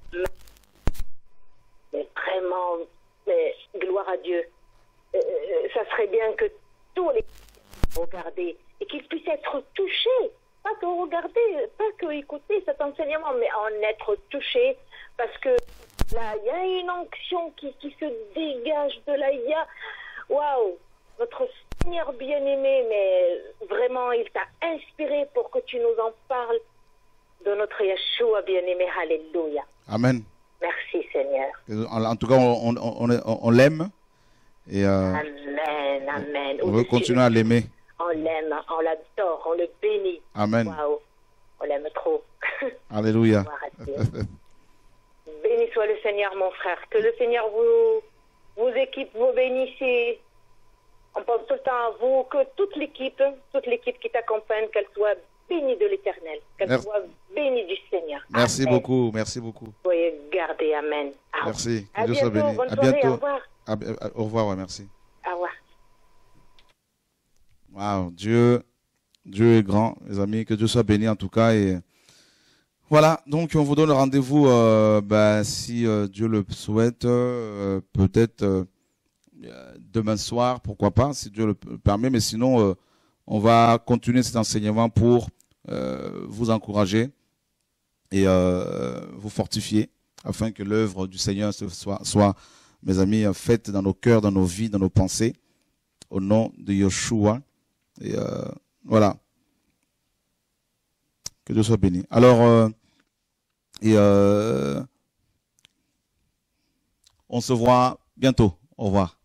mais vraiment, mais gloire à Dieu. Ça serait bien que tous les regardaient et qu'ils puissent être touchés. Pas que regarder, pas que écouter cet enseignement, mais en être touché, parce que là, il y a une onction qui se dégage de là, il y a, waouh, notre Seigneur bien-aimé, mais vraiment, il t'a inspiré pour que tu nous en parles de notre Yeshua bien-aimé, alléluia. Amen. Merci Seigneur. En tout cas, on l'aime. Et amen. On veut continuer à l'aimer. On l'aime, on l'adore, on le bénit. Amen. Waouh, on l'aime trop. Alléluia. Béni soit le Seigneur, mon frère. Que le Seigneur vous équipe, vous bénisse. On pense tout le temps à vous, que toute l'équipe qui t'accompagne, qu'elle soit bénie de l'Éternel, qu'elle soit bénie du Seigneur. Merci beaucoup, merci beaucoup. Soyez gardés, amen. Merci, que Dieu soit béni. Bonne soirée, au revoir. Au revoir, merci. Au revoir. Wow, Dieu Dieu est grand, les amis. Que Dieu soit béni en tout cas. Et voilà, donc on vous donne rendez-vous, si Dieu le souhaite, peut-être demain soir, pourquoi pas, si Dieu le permet. Mais sinon, on va continuer cet enseignement pour vous encourager et vous fortifier, afin que l'œuvre du Seigneur soit, mes amis, faite dans nos cœurs, dans nos vies, dans nos pensées, au nom de Yeshua. Et voilà. Que Dieu soit béni. Alors, on se voit bientôt. Au revoir.